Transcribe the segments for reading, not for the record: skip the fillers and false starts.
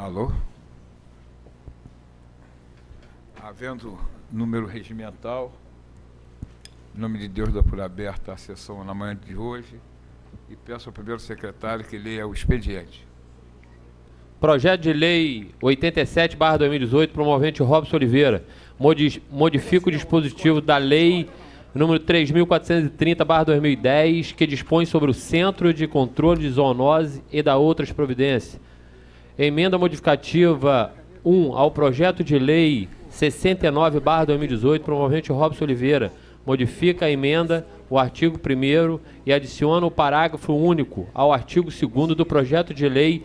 Alô? Havendo número regimental, em nome de Deus, dou por aberta a sessão na manhã de hoje e peço ao primeiro secretário que leia o expediente. Projeto de Lei 87/2018, promovente Robson Oliveira, modifica o dispositivo da Lei número 3.430/2010, que dispõe sobre o Centro de Controle de Zoonose e da outras providências. Emenda modificativa 1 ao Projeto de Lei 69/2018, promovente Robson Oliveira, modifica a emenda, o artigo 1º e adiciona o parágrafo único ao artigo 2º do Projeto de Lei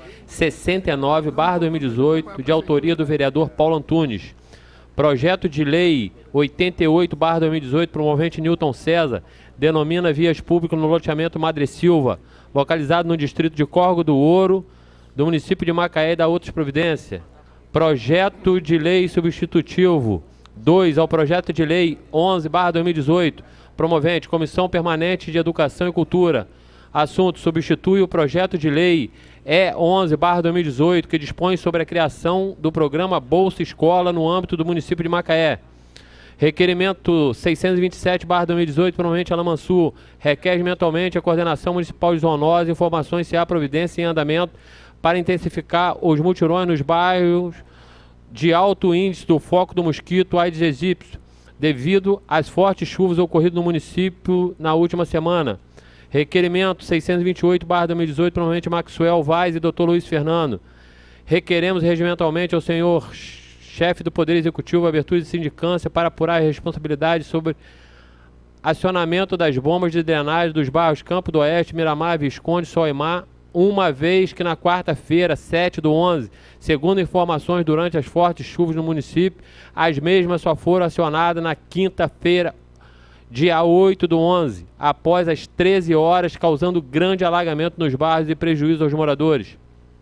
69/2018, de autoria do vereador Paulo Antunes. Projeto de Lei 88/2018, promovente Newton César, denomina vias públicas no loteamento Madre Silva, localizado no distrito de Córrego do Ouro, do município de Macaé e da outras providências. Projeto de Lei substitutivo 2 ao Projeto de Lei 11/2018, promovente Comissão Permanente de Educação e Cultura. Assunto: substitui o Projeto de Lei E11/2018, que dispõe sobre a criação do programa Bolsa Escola no âmbito do município de Macaé. Requerimento 627/2018, promovente Alain Mansur, requer mentalmente a Coordenação Municipal de Zoonose, informações se há providência em andamento para intensificar os mutirões nos bairros de alto índice do foco do mosquito Aedes aegypti, devido às fortes chuvas ocorridas no município na última semana. Requerimento 628/2018, promovente Maxwell Vaz e Dr. Luiz Fernando. Requeremos regimentalmente ao senhor chefe do Poder Executivo a abertura de sindicância para apurar a responsabilidade sobre acionamento das bombas de drenagem dos bairros Campo do Oeste, Miramar, Visconde, Soimar, uma vez que na quarta-feira, 7/11, segundo informações durante as fortes chuvas no município, as mesmas só foram acionadas na quinta-feira, dia 8/11, após as 13 horas, causando grande alagamento nos bairros e prejuízo aos moradores.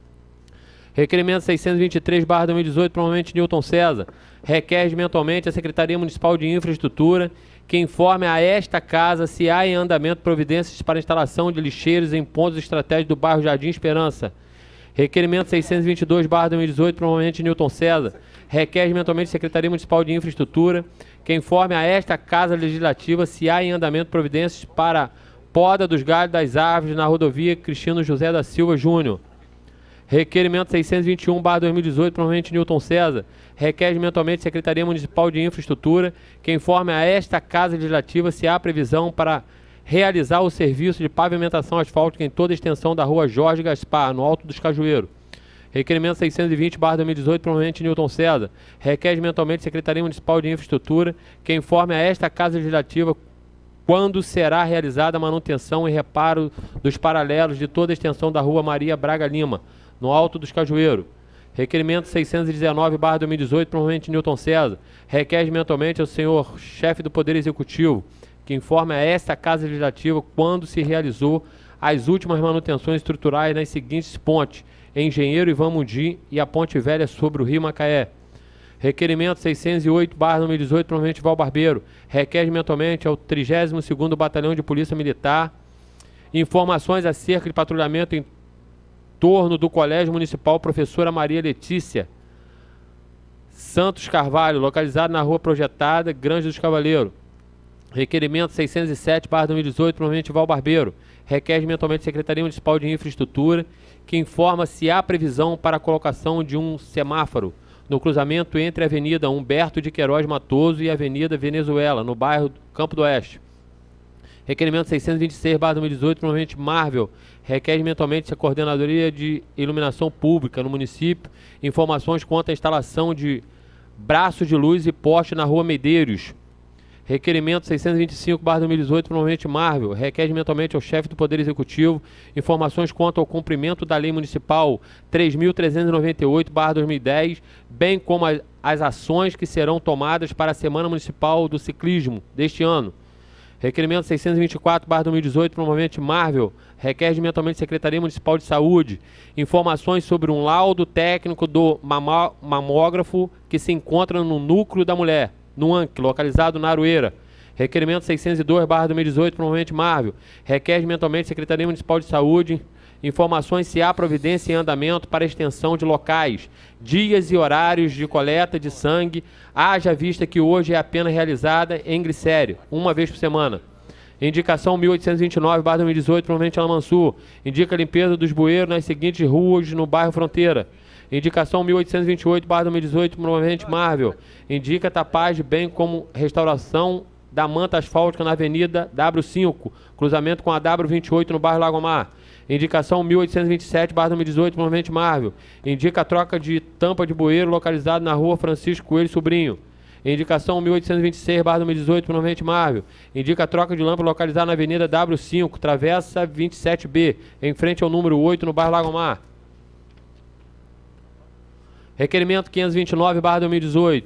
Requerimento 623/2018, promovente Newton César, requer mentalmente a Secretaria Municipal de Infraestrutura que informe a esta casa se há em andamento providências para instalação de lixeiros em pontos estratégicos do bairro Jardim Esperança. Requerimento 622/2018, promovente Newton César, requer mentalmente a Secretaria Municipal de Infraestrutura que informe a esta casa legislativa se há em andamento providências para poda dos galhos das árvores na rodovia Cristino José da Silva Júnior. Requerimento 621/2018, promovente Newton César, requer mentalmente a Secretaria Municipal de Infraestrutura que informe a esta Casa Legislativa se há previsão para realizar o serviço de pavimentação asfáltica em toda a extensão da rua Jorge Gaspar, no Alto dos Cajueiros. Requerimento 620/2018, promovente Newton César, requer mentalmente a Secretaria Municipal de Infraestrutura que informe a esta Casa Legislativa quando será realizada a manutenção e reparo dos paralelos de toda a extensão da rua Maria Braga Lima, no Alto dos Cajueiros. Requerimento 619/2018, promovente Newton César, requer mentalmente ao senhor chefe do Poder Executivo que informe a esta Casa Legislativa quando se realizou as últimas manutenções estruturais nas seguintes pontes: Engenheiro Ivan Mundi e a Ponte Velha sobre o Rio Macaé. Requerimento 608/2018, promovente Val Barbeiro, requer mentalmente ao 32º Batalhão de Polícia Militar informações acerca de patrulhamento em torno do Colégio Municipal Professora Maria Letícia Santos Carvalho, localizado na Rua Projetada, Grande dos Cavaleiros. Requerimento 607/2018, promovente Val Barbeiro, requer mentalmente a Secretaria Municipal de Infraestrutura que informa se há previsão para a colocação de um semáforo no cruzamento entre a Avenida Humberto de Queiroz Matoso e a Avenida Venezuela, no bairro Campo do Oeste. Requerimento 626/2018, promovente Marvel, requer mentalmente a Coordenadoria de Iluminação Pública no município informações quanto à instalação de braços de luz e poste na Rua Medeiros. Requerimento 625/2018, promovente Marvel, requer mentalmente ao chefe do Poder Executivo informações quanto ao cumprimento da Lei Municipal 3.398/2010, bem como as ações que serão tomadas para a Semana Municipal do Ciclismo deste ano. Requerimento 624/2018, promovente Marvel, requer mentalmente a Secretaria Municipal de Saúde informações sobre um laudo técnico do mamógrafo que se encontra no núcleo da mulher, no ANC, localizado na Aroeira. Requerimento 602/2018, promovente Marvel, requer mentalmente a Secretaria Municipal de Saúde informações se há providência em andamento para extensão de locais, dias e horários de coleta de sangue, haja vista que hoje é apenas realizada em Glicério, uma vez por semana. Indicação 1829/2018, provavelmente Alamansur. Indica a limpeza dos bueiros nas seguintes ruas no bairro Fronteira. Indicação 1828/2018, provavelmente Marvel. Indica tapagem, bem como restauração da manta asfáltica na Avenida W5, cruzamento com a W28 no bairro Lagomar. Indicação 1827/2018, provavelmente Marvel. Indica a troca de tampa de bueiro localizado na rua Francisco Coelho Sobrinho. Indicação 1826/2018, provavelmente Marvel. Indica a troca de lâmpada localizada na Avenida W5, Travessa 27B, em frente ao número 8, no bairro Lagomar. Requerimento 529/2018.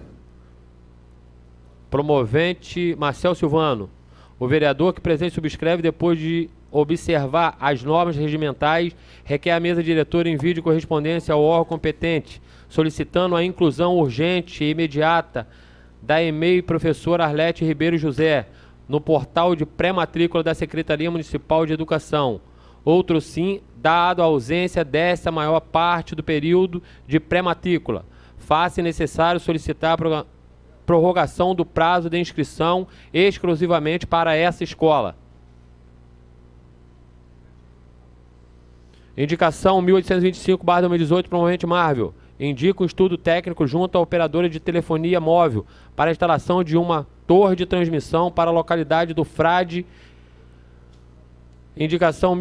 Promovente Marcel Silvano. O vereador que presente subscreve, depois de observar as normas regimentais, requer à mesa diretora envio de correspondência ao órgão competente, solicitando a inclusão urgente e imediata da e-mail professor Arlete Ribeiro José no portal de pré-matrícula da Secretaria Municipal de Educação. Outro sim, dado a ausência dessa maior parte do período de pré-matrícula, faça necessário solicitar a prorrogação do prazo de inscrição exclusivamente para essa escola. Indicação 1825/2018, provavelmente Marvel. Indica um estudo técnico junto à operadora de telefonia móvel para a instalação de uma torre de transmissão para a localidade do Frade. Indicação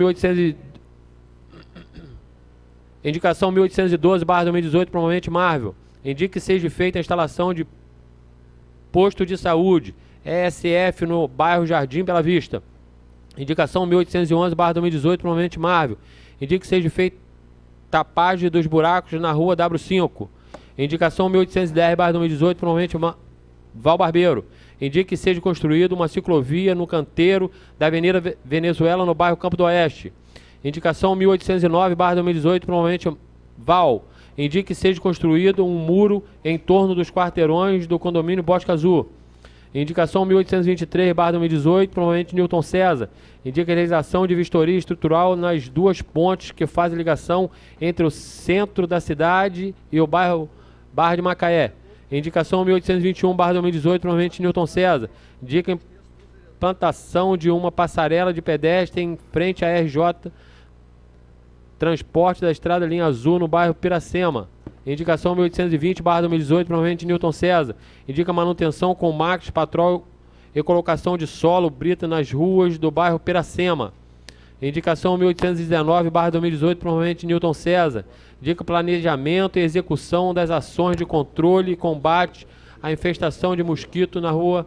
1812/2018, provavelmente Marvel. Indica que seja feita a instalação de posto de saúde, ESF, no bairro Jardim Bela Vista. Indicação 1811/2018, provavelmente Marvel. Indica que seja feita tapagem dos buracos na rua W5. Indicação 1810/2018, provavelmente Val Barbeiro. Indica que seja construída uma ciclovia no canteiro da Avenida Venezuela, no bairro Campo do Oeste. Indicação 1809/2018, provavelmente Val. Indica que seja construído um muro em torno dos quarteirões do condomínio Bosque Azul. Indicação 1823/2018, provavelmente Newton César. Indica a realização de vistoria estrutural nas duas pontes que fazem ligação entre o centro da cidade e o bairro Barra de Macaé. Indicação 1821/2018, provavelmente Newton César. Indica a implantação de uma passarela de pedestre em frente à RJ Transporte da Estrada Linha Azul, no bairro Piracema. Indicação 1820/2018, provavelmente Newton César. Indica manutenção com Max Patrol e colocação de solo brita nas ruas do bairro Piracema. Indicação 1819/2018, provavelmente Newton César. Indica planejamento e execução das ações de controle e combate à infestação de mosquito na rua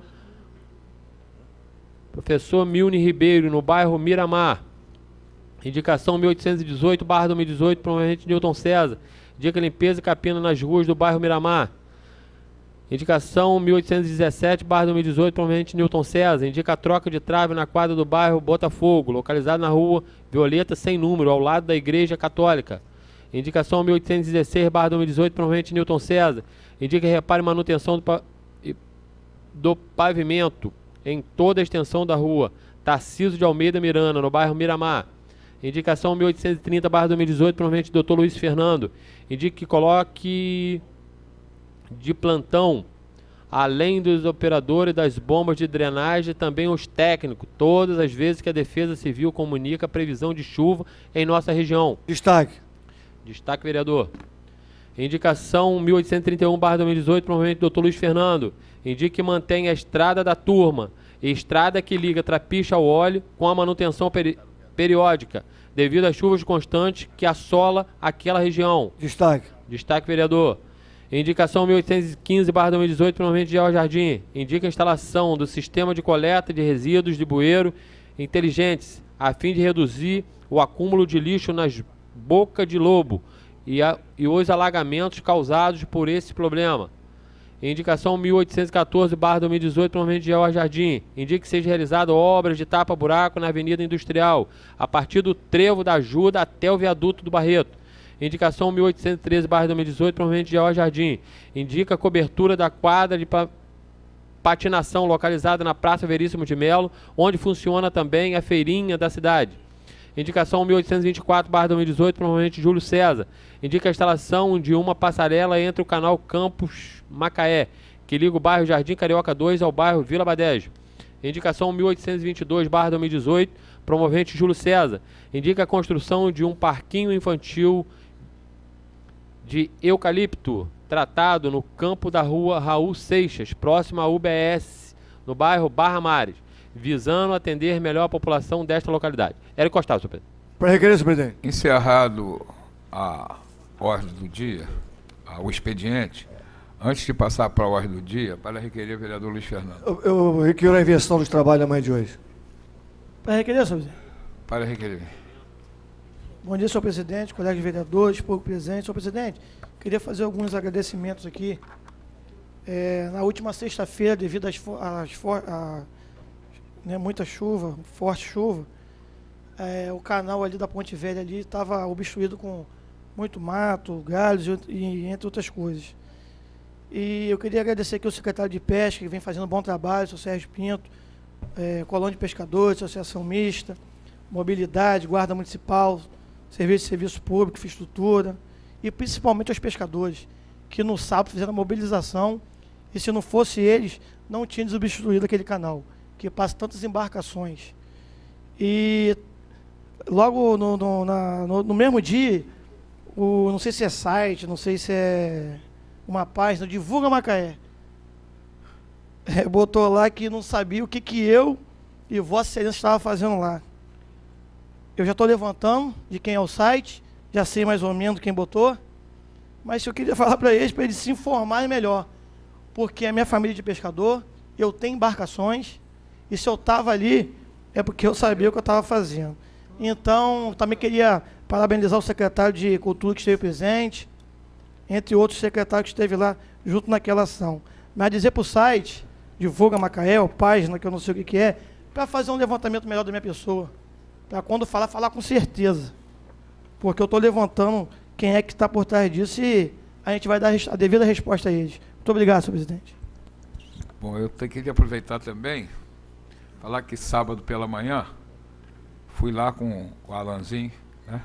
Professor Milne Ribeiro, no bairro Miramar. Indicação 1818/2018, provavelmente Newton César. Indica limpeza e capina nas ruas do bairro Miramar. Indicação 1817/2018, provavelmente Newton César. Indica a troca de trave na quadra do bairro Botafogo, localizado na rua Violeta sem número, ao lado da Igreja Católica. Indicação 1816/2018, provavelmente Newton César. Indica reparo e manutenção do pavimento em toda a extensão da rua Tarcísio de Almeida Miranda, no bairro Miramar. Indicação 1830/2018, provavelmente Dr. Luiz Fernando. Indica que coloque de plantão, além dos operadores das bombas de drenagem, também os técnicos, todas as vezes que a Defesa Civil comunica a previsão de chuva em nossa região. Destaque. Destaque, vereador. Indicação 1831/2018, provavelmente Dr. Luiz Fernando. Indica que mantém a estrada da turma, estrada que liga Trapiche ao óleo, com a manutenção periódica, devido às chuvas constantes que assola aquela região. Destaque. Destaque, vereador. Indicação 1815/2018, provavelmente George Jardim. Indica a instalação do sistema de coleta de resíduos de bueiro inteligentes, a fim de reduzir o acúmulo de lixo nas bocas de lobo e os alagamentos causados por esse problema. Indicação 1814/2018, provavelmente George Jardim. Indica que seja realizada obras de tapa-buraco na Avenida Industrial, a partir do trevo da Ajuda até o viaduto do Barreto. Indicação 1813/2018, provavelmente George Jardim. Indica a cobertura da quadra de patinação localizada na Praça Veríssimo de Melo, onde funciona também a feirinha da cidade. Indicação 1824/2018, promovente Júlio César. Indica a instalação de uma passarela entre o canal Campos Macaé, que liga o bairro Jardim Carioca 2 ao bairro Vila Badejo. Indicação 1822/2018, promovente Júlio César. Indica a construção de um parquinho infantil de eucalipto, tratado no campo da rua Raul Seixas, próximo à UBS, no bairro Barra Mares, visando atender melhor a população desta localidade. Érico Costa, senhor presidente. Para requerer, senhor presidente. Encerrado a ordem do dia, o expediente, antes de passar para a ordem do dia, para requerer o vereador Luiz Fernando. Eu requeiro a inversão dos trabalhos da manhã de hoje. Para requerer, senhor presidente. Para requerer. Bom dia, senhor presidente, colegas vereadores, povo presente. Senhor presidente, queria fazer alguns agradecimentos aqui. Na última sexta-feira, devido a muita chuva, forte chuva, o canal ali da Ponte Velha ali estava obstruído com muito mato, galhos e entre outras coisas. E eu queria agradecer aqui ao secretário de Pesca, que vem fazendo um bom trabalho, o senhor Sérgio Pinto, Colônia de Pescadores, Associação Mista, Mobilidade, Guarda Municipal, Serviço Público, Infraestrutura, e principalmente aos pescadores, que no sábado fizeram a mobilização, e se não fosse eles, não tinha desobstruído aquele canal, que passa tantas embarcações. E logo no mesmo dia, não sei se é site, não sei se é uma página, Divulga Macaé, botou lá que não sabia o que eu e Vossa Excelência estava fazendo lá. Eu já estou levantando de quem é o site, já sei mais ou menos quem botou, mas eu queria falar para eles se informarem melhor, porque a minha família de pescador, eu tenho embarcações, e se eu estava ali, é porque eu sabia o que eu estava fazendo. Então, também queria parabenizar o secretário de Cultura que esteve presente, entre outros secretários que esteve lá junto naquela ação. Mas dizer para o site, Divulga Macaé, ou página, que eu não sei o que é, para fazer um levantamento melhor da minha pessoa. Para quando falar com certeza. Porque eu estou levantando quem é que está por trás disso e a gente vai dar a devida resposta a eles. Muito obrigado, senhor presidente. Bom, eu queria aproveitar também, falar que sábado pela manhã, fui lá com o Alanzinho, né?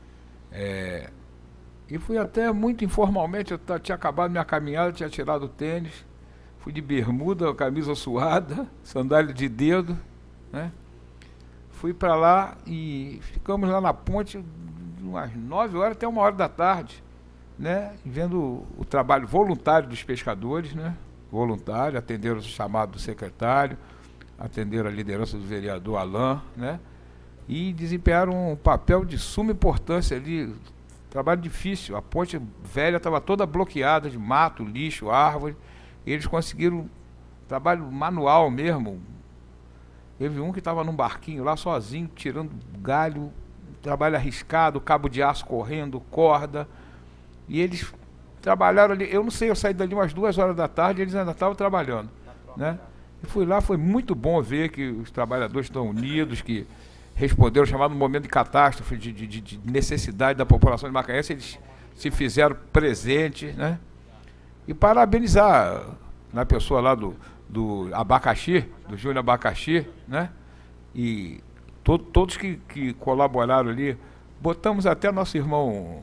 E fui até muito informalmente, eu tinha acabado minha caminhada, tinha tirado o tênis, fui de bermuda, camisa suada, sandália de dedo, né? Fui para lá e ficamos lá na ponte umas 9 horas até 1 hora da tarde, né? Vendo o trabalho voluntário dos pescadores, né? Voluntário, atenderam o chamado do secretário, atenderam a liderança do vereador Alain, né? E desempenharam um papel de suma importância ali, trabalho difícil. A ponte velha estava toda bloqueada de mato, lixo, árvore. Eles conseguiram trabalho manual mesmo. Teve um que estava num barquinho lá sozinho, tirando galho, trabalho arriscado, cabo de aço correndo, corda. E eles trabalharam ali, eu não sei, eu saí dali umas 2 horas da tarde e eles ainda estavam trabalhando, né? E fui lá, foi muito bom ver que os trabalhadores estão unidos, que responderam ao chamado momento de catástrofe, de necessidade da população de Macaé, eles se fizeram presentes, né? E parabenizar na pessoa lá do Abacaxi, do Júnior Abacaxi, né? E todos que colaboraram ali. Botamos até nosso irmão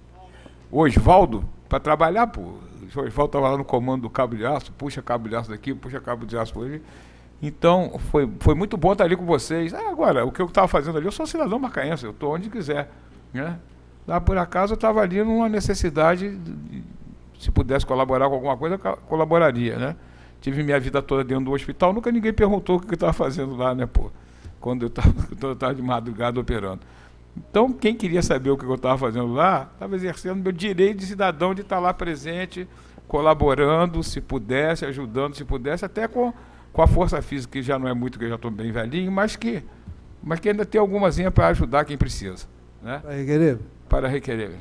Osvaldo para trabalhar, pô. O Osvaldo estava lá no comando do cabo de aço, puxa cabo de aço daqui, puxa cabo de aço por ali. Então, foi muito bom estar ali com vocês. Agora, o que eu estava fazendo ali, eu sou cidadão macaense, eu estou onde quiser, né? Lá por acaso eu estava ali numa necessidade, se pudesse colaborar com alguma coisa, eu colaboraria, né? Tive minha vida toda dentro do hospital, nunca ninguém perguntou o que eu estava fazendo lá, né, pô? Quando eu estava de madrugada operando. Então, quem queria saber o que eu estava fazendo lá, estava exercendo meu direito de cidadão de estar lá presente, colaborando, se pudesse, ajudando, se pudesse, até com a força física, que já não é muito, que eu já estou bem velhinho, mas que ainda tem algumazinha para ajudar quem precisa, né? Para requerer? Para requerer.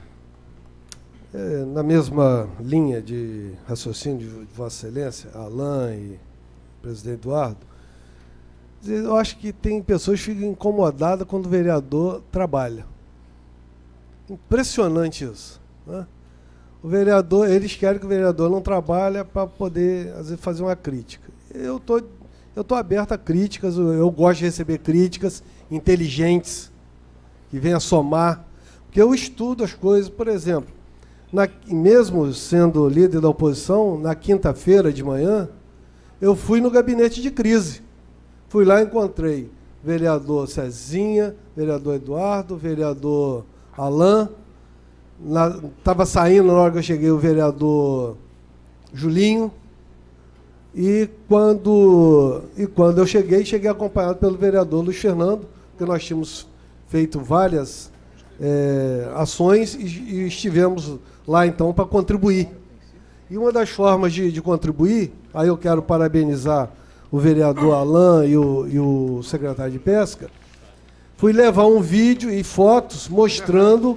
Na mesma linha de raciocínio de Vossa Excelência, Alain e o presidente Eduardo, eu acho que tem pessoas que ficam incomodadas quando o vereador trabalha. Impressionante isso, né? O vereador, eles querem que o vereador não trabalhe para poder, às vezes, fazer uma crítica. Eu tô aberto a críticas, eu gosto de receber críticas inteligentes. que venha somar, porque eu estudo as coisas, por exemplo, mesmo sendo líder da oposição, na quinta-feira de manhã, eu fui no gabinete de crise. Fui lá e encontrei vereador Cezinha, vereador Eduardo, vereador Alain, estava saindo na hora que eu cheguei o vereador Julinho, e quando eu cheguei acompanhado pelo vereador Luiz Fernando, porque nós tínhamos feito várias ações e estivemos lá então para contribuir. E uma das formas de contribuir, aí eu quero parabenizar o vereador Alain e o secretário de Pesca, fui levar um vídeo e fotos mostrando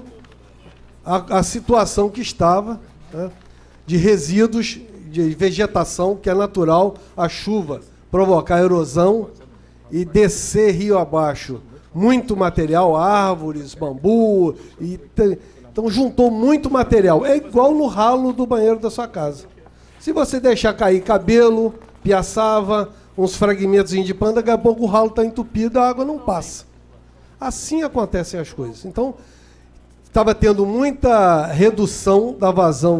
a situação que estava, né, de resíduos de vegetação, que é natural a chuva provocar erosão e descer rio abaixo muito material, árvores, bambu, então juntou muito material. É igual no ralo do banheiro da sua casa. Se você deixar cair cabelo, piaçava, uns fragmentos de pano, daqui a pouco o ralo está entupido, a água não passa. Assim acontecem as coisas. Então, estava tendo muita redução da vazão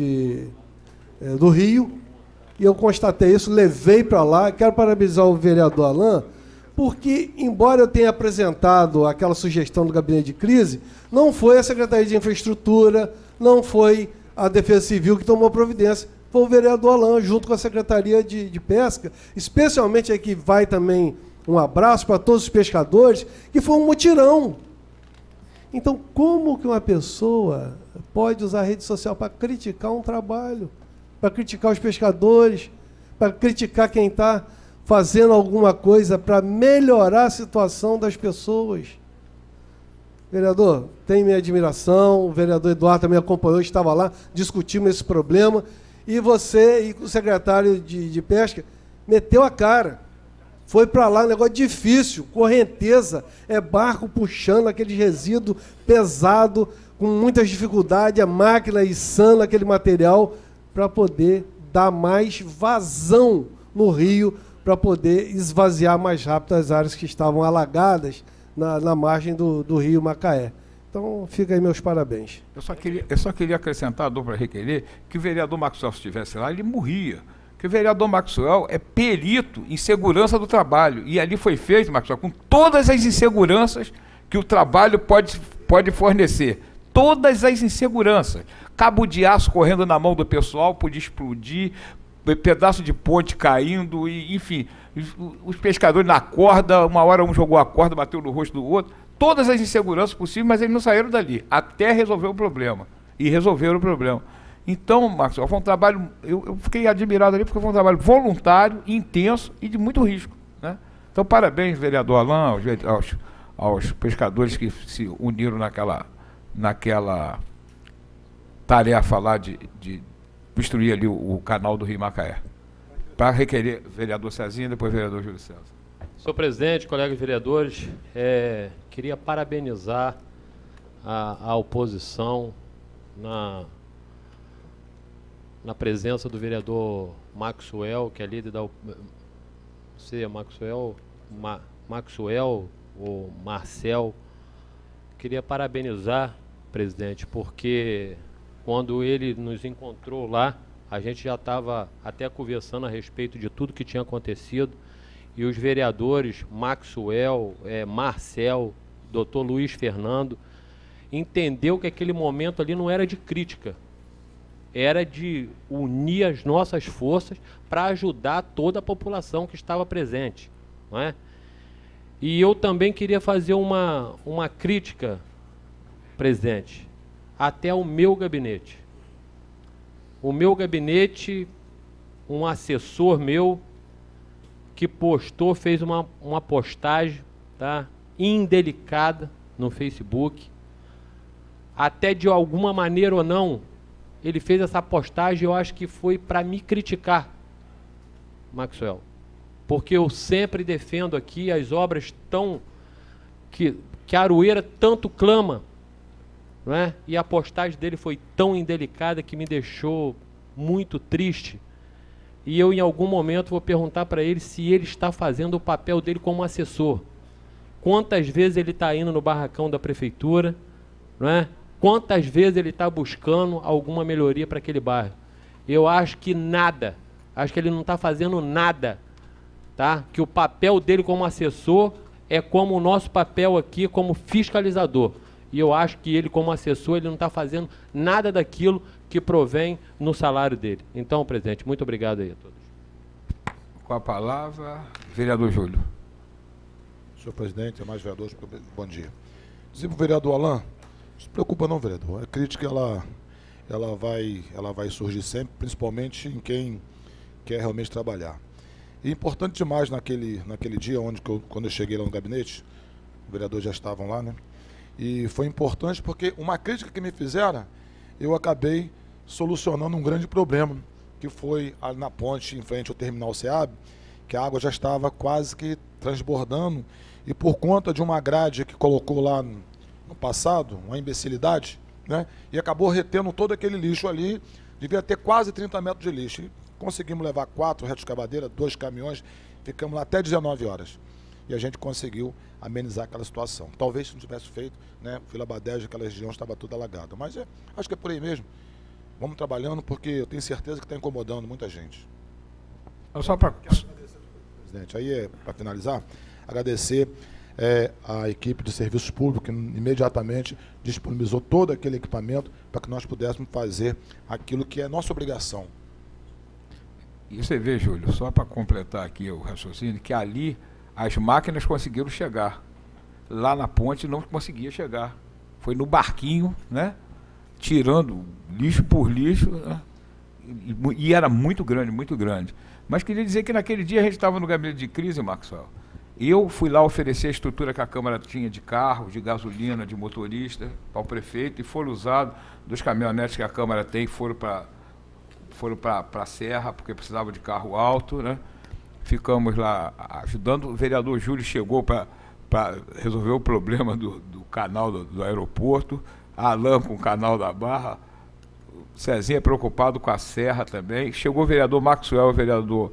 do rio, e eu constatei isso, levei para lá. Quero parabenizar o vereador Alain, porque, embora eu tenha apresentado aquela sugestão do gabinete de crise, não foi a Secretaria de Infraestrutura, não foi a Defesa Civil que tomou providência, foi o vereador Alain, junto com a Secretaria de Pesca, especialmente aqui vai também um abraço para todos os pescadores, que foi um mutirão. Então, como que uma pessoa pode usar a rede social para criticar um trabalho, para criticar os pescadores, para criticar quem está fazendo alguma coisa para melhorar a situação das pessoas? Vereador, tem minha admiração, o vereador Eduardo também acompanhou, estava lá, discutimos esse problema, e você e o secretário de Pesca meteu a cara. Foi para lá, um negócio difícil, correnteza, barco puxando aquele resíduo pesado, com muitas dificuldades, a máquina içando aquele material para poder dar mais vazão no rio, para poder esvaziar mais rápido as áreas que estavam alagadas na margem do rio Macaé. Então, fica aí meus parabéns. Eu só queria acrescentar, para requerer, que o vereador Maxwell, se estivesse lá, ele morria. Que o vereador Maxwell é perito em segurança do trabalho. E ali foi feito, Maxwell, com todas as inseguranças que o trabalho pode fornecer. Todas as inseguranças. Cabo de aço correndo na mão do pessoal, podia explodir, pedaço de ponte caindo, e, enfim, os pescadores na corda, uma hora um jogou a corda, bateu no rosto do outro. Todas as inseguranças possíveis, mas eles não saíram dali, até resolver o problema. E resolveram o problema. Então, Maxwell, foi um trabalho, eu fiquei admirado ali, porque foi um trabalho voluntário, intenso e de muito risco, né? Então, parabéns, vereador Alain, aos pescadores que se uniram naquela tarefa lá de destruir ali o canal do Rio Macaé. Para requerer vereador Cezinha, depois vereador Júlio César. Senhor presidente, colegas vereadores, queria parabenizar a oposição na presença do vereador Maxwell, que é líder da... Você é Maxwell? Maxwell ou Marcel. Queria parabenizar, presidente, porque quando ele nos encontrou lá, a gente já estava até conversando a respeito de tudo que tinha acontecido, e os vereadores Maxwell, Marcel, doutor Luiz Fernando, entendeu que aquele momento ali não era de crítica, era de unir as nossas forças para ajudar toda a população que estava presente, não é? E eu também queria fazer uma crítica, presidente, até o meu gabinete. O meu gabinete, um assessor meu que fez uma postagem, tá, indelicada no Facebook, até de alguma maneira ou não, ele fez essa postagem, eu acho que foi para me criticar, Maxwell, porque eu sempre defendo aqui as obras que a Aroeira tanto clama, não é? E a postagem dele foi tão indelicada que me deixou muito triste. E eu, em algum momento, vou perguntar para ele se ele está fazendo o papel dele como assessor. quantas vezes ele está indo no barracão da prefeitura, não é? Quantas vezes ele está buscando alguma melhoria para aquele bairro. Eu acho que nada, acho que ele não está fazendo nada, tá? Que o papel dele como assessor é como o nosso papel aqui como fiscalizador. E eu acho que ele, como assessor, ele não está fazendo nada daquilo que provém no salário dele. Então, presidente, muito obrigado aí a todos. Com a palavra, vereador Júlio. Senhor presidente, mais vereadores, bom dia. Dizer para o vereador Alain, não se preocupa não, vereador. A crítica, ela vai surgir sempre, principalmente em quem quer realmente trabalhar. E importante demais naquele dia, quando eu cheguei lá no gabinete, os vereadores já estavam lá, né? E foi importante porque uma crítica que me fizeram, eu acabei solucionando um grande problema, que foi na ponte em frente ao terminal SEAB, que a água já estava quase que transbordando, e por conta de uma grade que colocou lá no passado, uma imbecilidade, né? E acabou retendo todo aquele lixo ali, devia ter quase 30 metros de lixo. E conseguimos levar 4 retroescavadeiras, 2 caminhões, ficamos lá até 19 horas. E a gente conseguiu amenizar aquela situação. Talvez se não tivesse feito, né, Vila Badeja, aquela região estava toda alagada. Mas acho que é por aí mesmo. Vamos trabalhando, porque eu tenho certeza que está incomodando muita gente. Só para... Presidente, aí para finalizar, agradecer a equipe de serviços públicos que imediatamente disponibilizou todo aquele equipamento para que nós pudéssemos fazer aquilo que é nossa obrigação. E você vê, Júlio, só para completar aqui o raciocínio, que ali as máquinas conseguiram chegar. Lá na ponte não conseguia chegar. Foi no barquinho, né? Tirando lixo por lixo, né? E era muito grande, muito grande. Mas queria dizer que naquele dia a gente estava no gabinete de crise, Maxwell. Eu fui lá oferecer a estrutura que a Câmara tinha de carro, de gasolina, de motorista, ao prefeito, e foram usados dos caminhonetes que a Câmara tem, foram para a Serra, porque precisava de carro alto, né? Ficamos lá ajudando. O vereador Júlio chegou para resolver o problema do canal do aeroporto, a Alain com o canal da Barra, o Cezinha preocupado com a Serra também. Chegou o vereador Maxwell, o vereador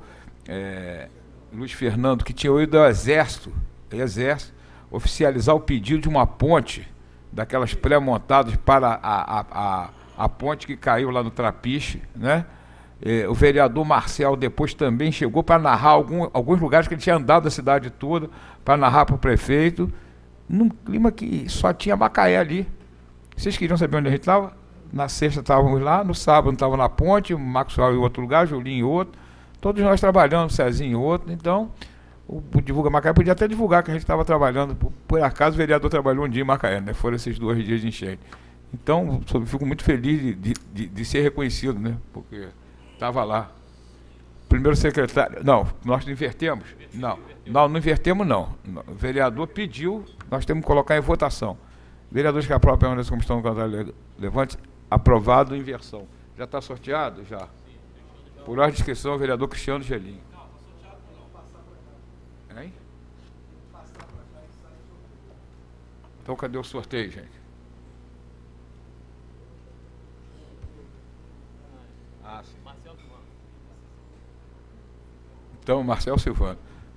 Luiz Fernando, que tinha ido ao Exército, oficializar o pedido de uma ponte, daquelas pré-montadas para a ponte que caiu lá no Trapiche, né? O vereador Marcel depois também chegou para narrar alguns lugares que ele tinha andado a cidade toda, para narrar para o prefeito, num clima que só tinha Macaé ali. Vocês queriam saber onde a gente estava? Na sexta estávamos lá, no sábado estava na ponte, o Maxwell em outro lugar, Julinho em outro, todos nós trabalhando, o Cezinho em outro. Então, o Divulga Macaé podia até divulgar que a gente estava trabalhando. Por acaso o vereador trabalhou um dia em Macaé, né? Foram esses 2 dias de enchente. Então, eu fico muito feliz de ser reconhecido, né? Porque estava lá. Primeiro secretário... Não, nós invertemos? Não, não invertemos, não. O vereador pediu, nós temos que colocar em votação. Vereadores que aprovam a permanência como estão no calendário levante, aprovado, inversão. Já está sorteado? Já. Por ordem de inscrição, o vereador Cristiano Gelinho. Hein? Então, cadê o sorteio, gente? Ah, sim. Então, Marcel Silvano.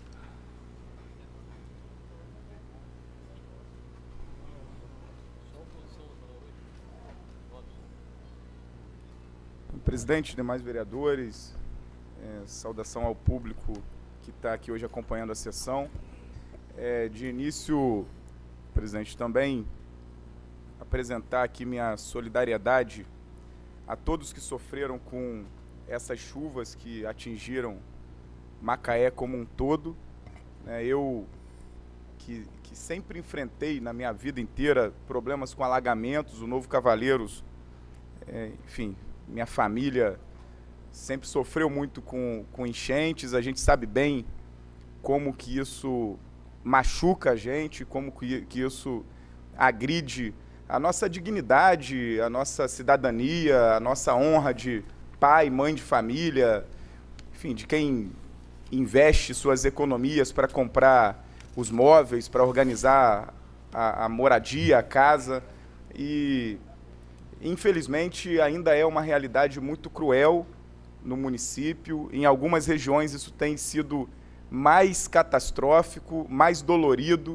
Presidente, demais vereadores, saudação ao público que está aqui hoje acompanhando a sessão. De início, presidente, também apresentar aqui minha solidariedade a todos que sofreram com essas chuvas que atingiram Macaé como um todo. Eu, que sempre enfrentei na minha vida inteira problemas com alagamentos, o Novo Cavaleiros, enfim, minha família sempre sofreu muito com enchentes. A gente sabe bem como que isso machuca a gente, como que isso agride a nossa dignidade, a nossa cidadania, a nossa honra de pai, mãe de família, enfim, de quem investe suas economias para comprar os móveis, para organizar a moradia, a casa. E infelizmente ainda é uma realidade muito cruel no município. Em algumas regiões isso tem sido mais catastrófico, mais dolorido,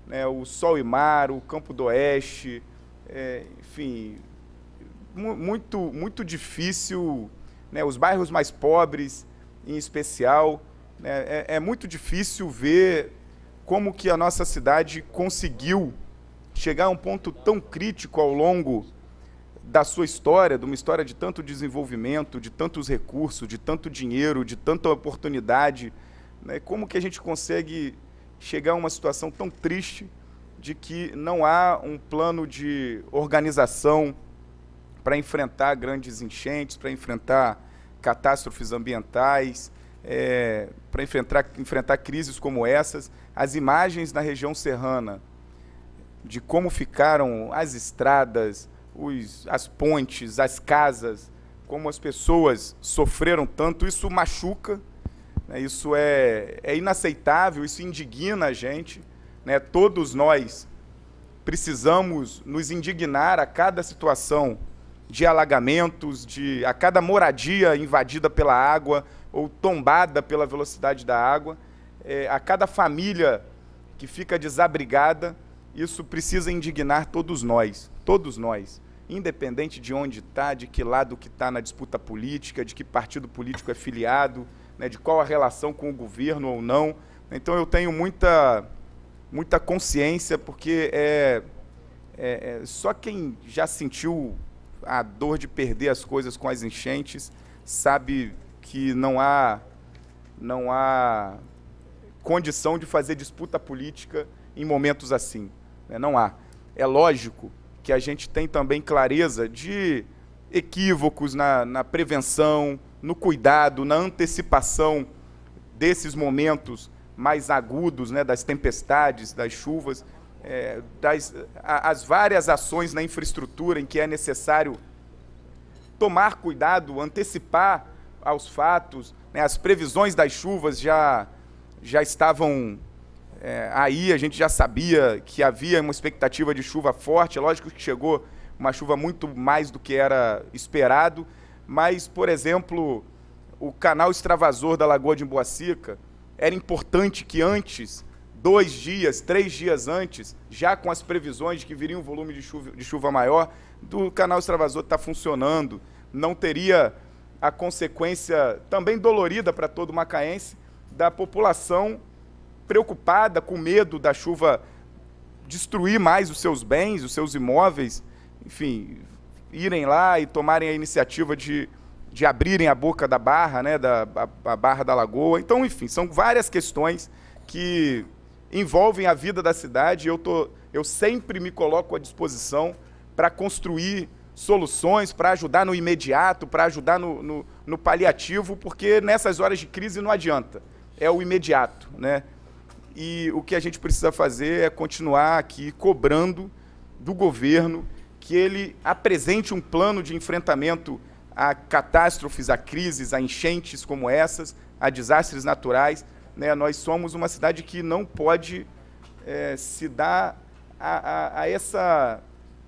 né, o Sol e Mar, o Campo do Oeste, enfim, muito difícil, né, os bairros mais pobres, em especial, né, é muito difícil ver como que a nossa cidade conseguiu chegar a um ponto tão crítico ao longo da sua história, de uma história de tanto desenvolvimento, de tantos recursos, de tanto dinheiro, de tanta oportunidade, né? Como que a gente consegue chegar a uma situação tão triste de que não há um plano de organização para enfrentar grandes enchentes, para enfrentar catástrofes ambientais, para enfrentar crises como essas. As imagens na região serrana de como ficaram as estradas, as pontes, as casas, como as pessoas sofreram tanto, isso machuca, né? Isso é inaceitável, isso indigna a gente, né? Todos nós precisamos nos indignar a cada situação de alagamentos, a cada moradia invadida pela água ou tombada pela velocidade da água, a cada família que fica desabrigada. Isso precisa indignar todos nós, independente de onde está, de que lado que está na disputa política, de que partido político é filiado, né, de qual a relação com o governo ou não. Então eu tenho muita consciência, porque só quem já sentiu a dor de perder as coisas com as enchentes sabe que não há condição de fazer disputa política em momentos assim. Não há. É lógico que a gente tem também clareza de equívocos na prevenção, no cuidado, na antecipação desses momentos mais agudos, né, das tempestades, das chuvas, as várias ações na infraestrutura em que é necessário tomar cuidado, antecipar aos fatos, né, as previsões das chuvas já estavam aí, a gente já sabia que havia uma expectativa de chuva forte. É lógico que chegou uma chuva muito mais do que era esperado, mas, por exemplo, o canal extravasor da Lagoa de Emboacica, era importante que antes, 2 dias, 3 dias antes, já com as previsões de que viria um volume de chuva maior, do canal extravasor estar funcionando, não teria a consequência também dolorida para todo macaense, da população preocupada, com medo da chuva destruir mais os seus bens, os seus imóveis, enfim, irem lá e tomarem a iniciativa de abrirem a boca da barra, né, a barra da lagoa. Então, enfim, são várias questões que envolvem a vida da cidade. Eu sempre me coloco à disposição para construir soluções, para ajudar no imediato, para ajudar no paliativo, porque nessas horas de crise não adianta, é o imediato, né? E o que a gente precisa fazer é continuar aqui cobrando do governo que ele apresente um plano de enfrentamento a catástrofes, a crises, a enchentes como essas, a desastres naturais, né? Nós somos uma cidade que não pode se dar a essa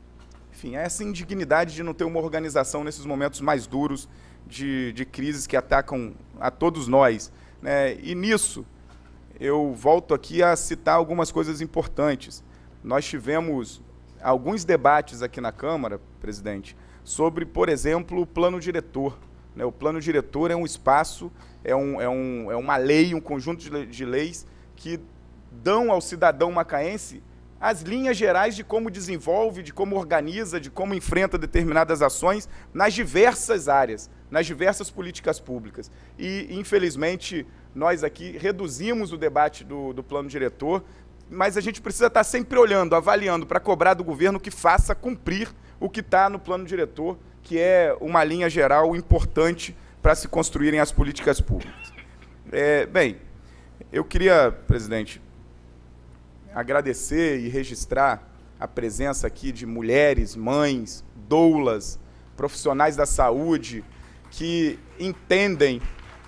indignidade de não ter uma organização nesses momentos mais duros de crises que atacam a todos nós, né? E nisso eu volto aqui a citar algumas coisas importantes. Nós tivemos alguns debates aqui na Câmara, presidente, sobre, por exemplo, o plano diretor, né? O plano diretor é um espaço, é uma lei, um conjunto de leis que dão ao cidadão macaense as linhas gerais de como desenvolve, de como organiza, de como enfrenta determinadas ações nas diversas áreas, nas diversas políticas públicas. E, infelizmente, nós aqui reduzimos o debate do plano diretor, mas a gente precisa estar sempre olhando, avaliando, para cobrar do governo que faça cumprir o que está no plano diretor, que é uma linha geral importante para se construírem as políticas públicas. Bem, eu queria, presidente, agradecer e registrar a presença aqui de mulheres, mães, doulas, profissionais da saúde, que entendem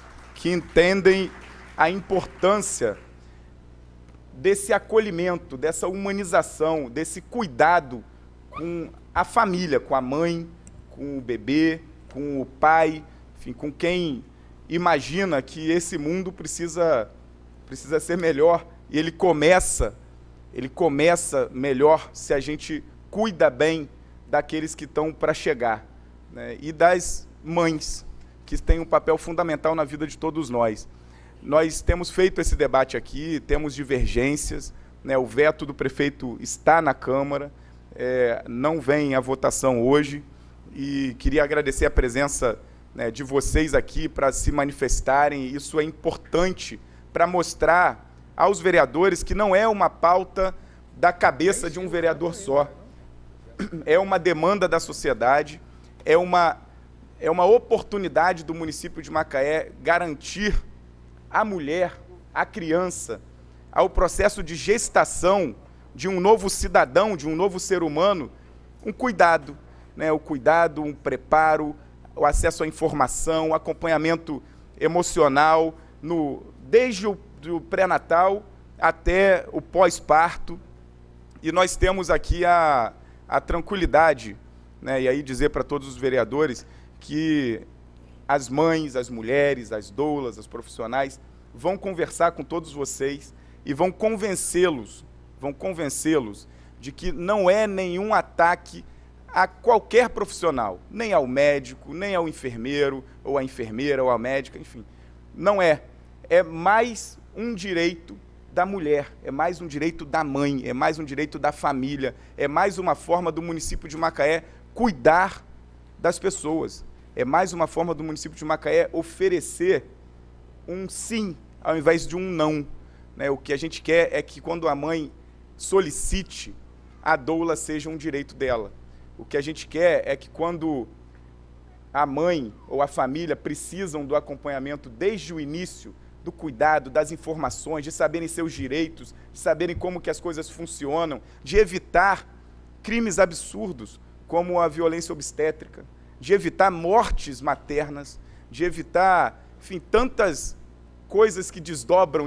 a importância desse acolhimento, dessa humanização, desse cuidado com a família, com a mãe, com o bebê, com o pai, enfim, com quem imagina que esse mundo precisa ser melhor, e ele começa ele começa melhor se a gente cuida bem daqueles que estão para chegar, né? E das mães, que têm um papel fundamental na vida de todos nós. Nós temos feito esse debate aqui, temos divergências, né? O veto do prefeito está na Câmara, não vem à votação hoje, e queria agradecer a presença, né, de vocês aqui para se manifestarem. Isso é importante para mostrar aos vereadores que não é uma pauta da cabeça de um vereador só. É uma demanda da sociedade, é uma oportunidade do município de Macaé garantir à mulher, à criança, ao processo de gestação de um novo cidadão, de um novo ser humano, um cuidado, né? O cuidado, um preparo, o acesso à informação, o acompanhamento emocional, desde o pré-natal até o pós-parto. E nós temos aqui a tranquilidade, né? E aí dizer para todos os vereadores que as mães, as mulheres, as doulas, as profissionais vão conversar com todos vocês e vão convencê-los de que não é nenhum ataque a qualquer profissional, nem ao médico, nem ao enfermeiro, ou à enfermeira, ou à médica, enfim. Não é. É mais um direito da mulher, é mais um direito da mãe, é mais um direito da família, é mais uma forma do município de Macaé cuidar das pessoas. É mais uma forma do município de Macaé oferecer um sim, ao invés de um não, né? O que a gente quer é que, quando a mãe solicite, a doula seja um direito dela. O que a gente quer é que, quando a mãe ou a família precisam do acompanhamento desde o início, do cuidado, das informações, de saberem seus direitos, de saberem como que as coisas funcionam, de evitar crimes absurdos, como a violência obstétrica, de evitar mortes maternas, de evitar, enfim, tantas coisas que desdobram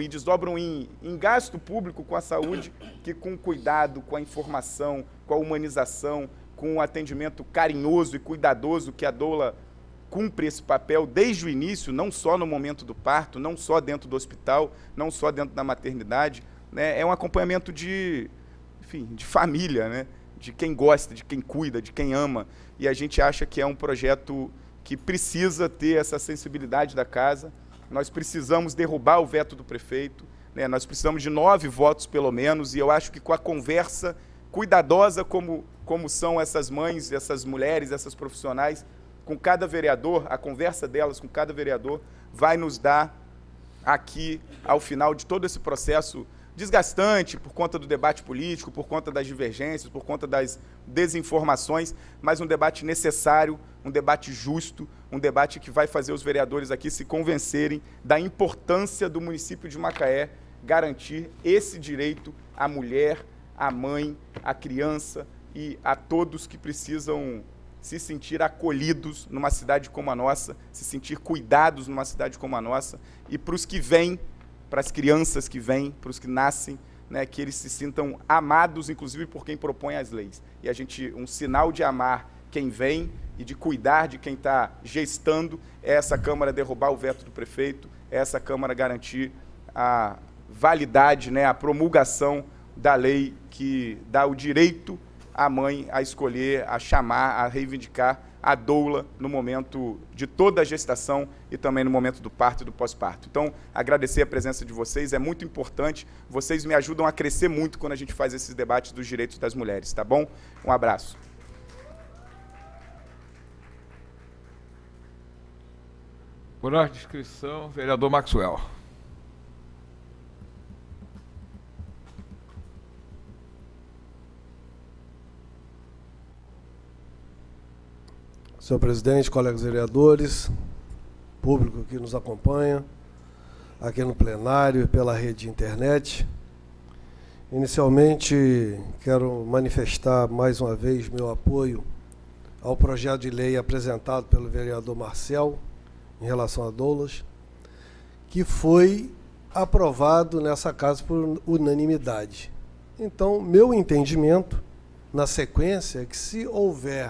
em gasto público com a saúde, que com o cuidado, com a informação, com a humanização, com o atendimento carinhoso e cuidadoso que a doula cumpre esse papel desde o início, não só no momento do parto, não só dentro do hospital, não só dentro da maternidade, né? É um acompanhamento de família, né? De quem gosta, de quem cuida, de quem ama. E a gente acha que é um projeto que precisa ter essa sensibilidade da casa. Nós precisamos derrubar o veto do prefeito, né? Nós precisamos de 9 votos, pelo menos, e eu acho que, com a conversa cuidadosa, como são essas mães, essas mulheres, essas profissionais, com cada vereador, a conversa delas com cada vereador vai nos dar aqui, ao final de todo esse processo desgastante, por conta do debate político, por conta das divergências, por conta das desinformações, mas um debate necessário, um debate justo, um debate que vai fazer os vereadores aqui se convencerem da importância do município de Macaé garantir esse direito à mulher, à mãe, à criança e a todos que precisam se sentir acolhidos numa cidade como a nossa, se sentir cuidados numa cidade como a nossa, e para os que vêm, para as crianças que vêm, para os que nascem, né, que eles se sintam amados, inclusive por quem propõe as leis. E um sinal de amar quem vem e de cuidar de quem está gestando é essa Câmara derrubar o veto do prefeito, é essa Câmara garantir a validade, né, a promulgação da lei que dá o direito à mãe a escolher, a chamar, a reivindicar a doula no momento de toda a gestação e também no momento do parto e do pós-parto. Então, agradecer a presença de vocês, é muito importante, vocês me ajudam a crescer muito quando a gente faz esses debates dos direitos das mulheres, tá bom? Um abraço. Por ordem de inscrição, vereador Maxwell. Senhor presidente, colegas vereadores, público que nos acompanha, aqui no plenário e pela rede de internet. Inicialmente, quero manifestar mais uma vez meu apoio ao projeto de lei apresentado pelo vereador Marcel, em relação a doulas, que foi aprovado nessa casa por unanimidade. Então, meu entendimento, na sequência, é que, se houver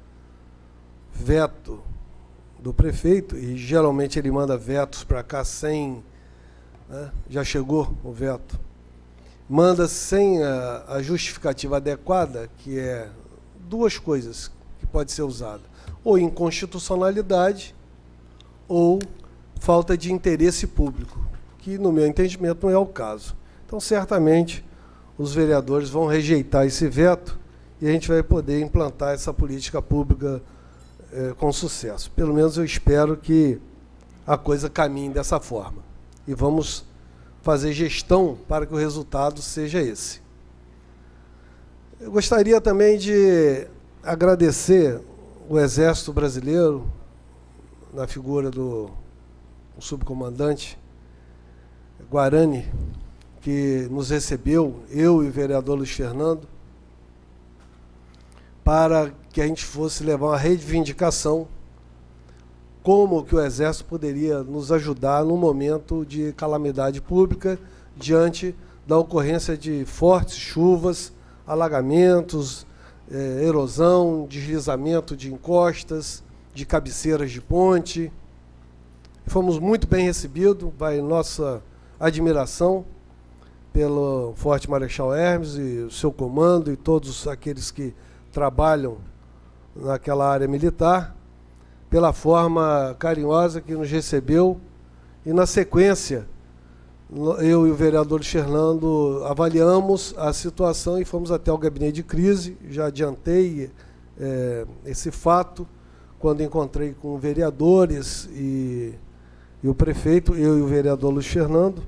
veto do prefeito, e geralmente ele manda vetos para cá sem, né, já chegou o veto, manda sem a justificativa adequada, que é duas coisas que pode ser usada: ou inconstitucionalidade ou falta de interesse público, que, no meu entendimento, não é o caso. Então, certamente, os vereadores vão rejeitar esse veto e a gente vai poder implantar essa política pública com sucesso. Pelo menos eu espero que a coisa caminhe dessa forma. E vamos fazer gestão para que o resultado seja esse. Eu gostaria também de agradecer o Exército Brasileiro, na figura do subcomandante Guarani, que nos recebeu, eu e o vereador Luiz Fernando, para que a gente fosse levar uma reivindicação como que o Exército poderia nos ajudar no momento de calamidade pública, diante da ocorrência de fortes chuvas, alagamentos, erosão, deslizamento de encostas, de cabeceiras de ponte. Fomos muito bem recebidos, vai nossa admiração pelo Forte Marechal Hermes e o seu comando e todos aqueles que trabalham naquela área militar, pela forma carinhosa que nos recebeu. E, na sequência, eu e o vereador Fernando avaliamos a situação e fomos até o gabinete de crise. Já adiantei esse fato quando encontrei com vereadores e o prefeito, eu e o vereador Luiz Fernando,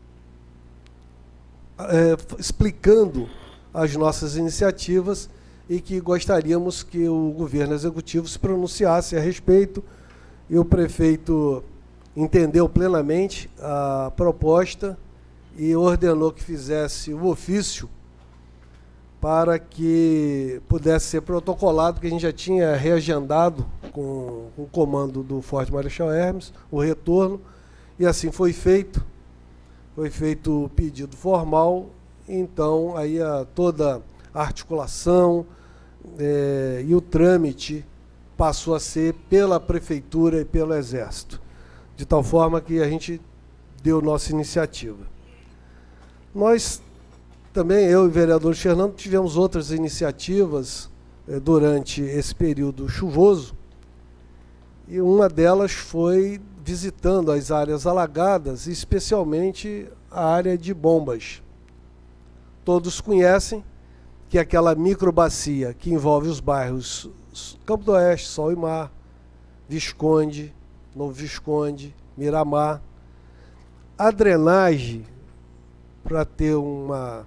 explicando as nossas iniciativas e que gostaríamos que o governo executivo se pronunciasse a respeito. E o prefeito entendeu plenamente a proposta e ordenou que fizesse o ofício para que pudesse ser protocolado, que a gente já tinha reagendado com o comando do Forte Marechal Hermes, o retorno, e assim foi feito. Foi feito o pedido formal, então aí toda a articulação e o trâmite passou a ser pela Prefeitura e pelo Exército, de tal forma que a gente deu nossa iniciativa. Nós também, eu e o vereador Fernando, tivemos outras iniciativas durante esse período chuvoso, e uma delas foi visitando as áreas alagadas, especialmente a área de Bombas. Todos conhecem que é aquela microbacia que envolve os bairros Campo do Oeste, Sol e Mar, Visconde, Novo Visconde, Miramar. A drenagem, para ter uma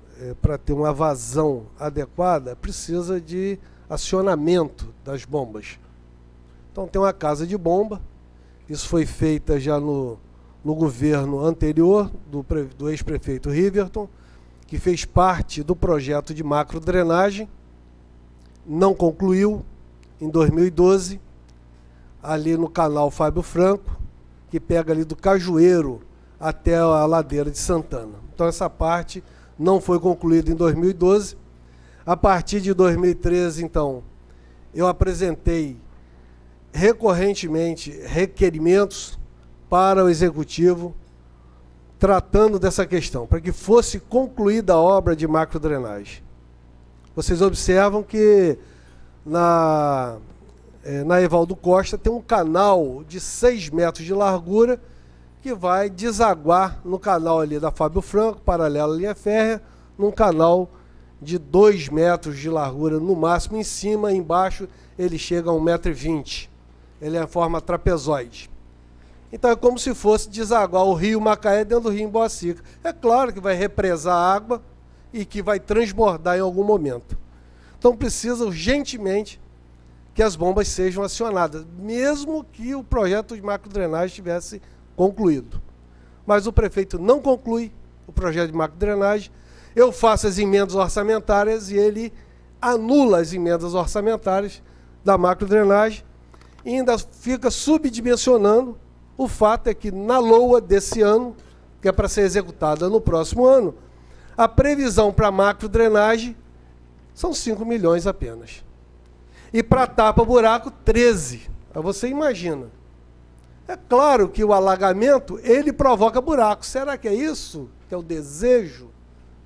vazão adequada, precisa de acionamento das bombas. Então tem uma casa de bomba, isso foi feita já no governo anterior, do ex-prefeito Riverton, que fez parte do projeto de macrodrenagem, não concluiu em 2012, ali no canal Fábio Franco, que pega ali do Cajueiro até a ladeira de Santana. Então essa parte não foi concluída em 2012. A partir de 2013, então, eu apresentei recorrentemente requerimentos para o Executivo tratando dessa questão, para que fosse concluída a obra de macrodrenagem. Vocês observam que na Evaldo Costa tem um canal de 6 metros de largura que vai desaguar no canal ali da Fábio Franco, paralelo à linha férrea, num canal de 2 metros de largura no máximo. Em cima, embaixo, ele chega a 1,20 m. Ele é a forma trapezoide. Então é como se fosse desaguar o rio Macaé dentro do rio Emboacica. É claro que vai represar água e que vai transbordar em algum momento. Então precisa urgentemente que as bombas sejam acionadas, mesmo que o projeto de macrodrenagem tivesse concluído. Mas o prefeito não conclui o projeto de macrodrenagem, eu faço as emendas orçamentárias e ele anula as emendas orçamentárias da macrodrenagem e ainda fica subdimensionando. O fato é que na LOA desse ano, que é para ser executada no próximo ano, a previsão para macrodrenagem são 5 milhões apenas. E para tapa-buraco, 13. Aí você imagina. É claro que o alagamento, ele provoca buraco. Será que é isso que é o desejo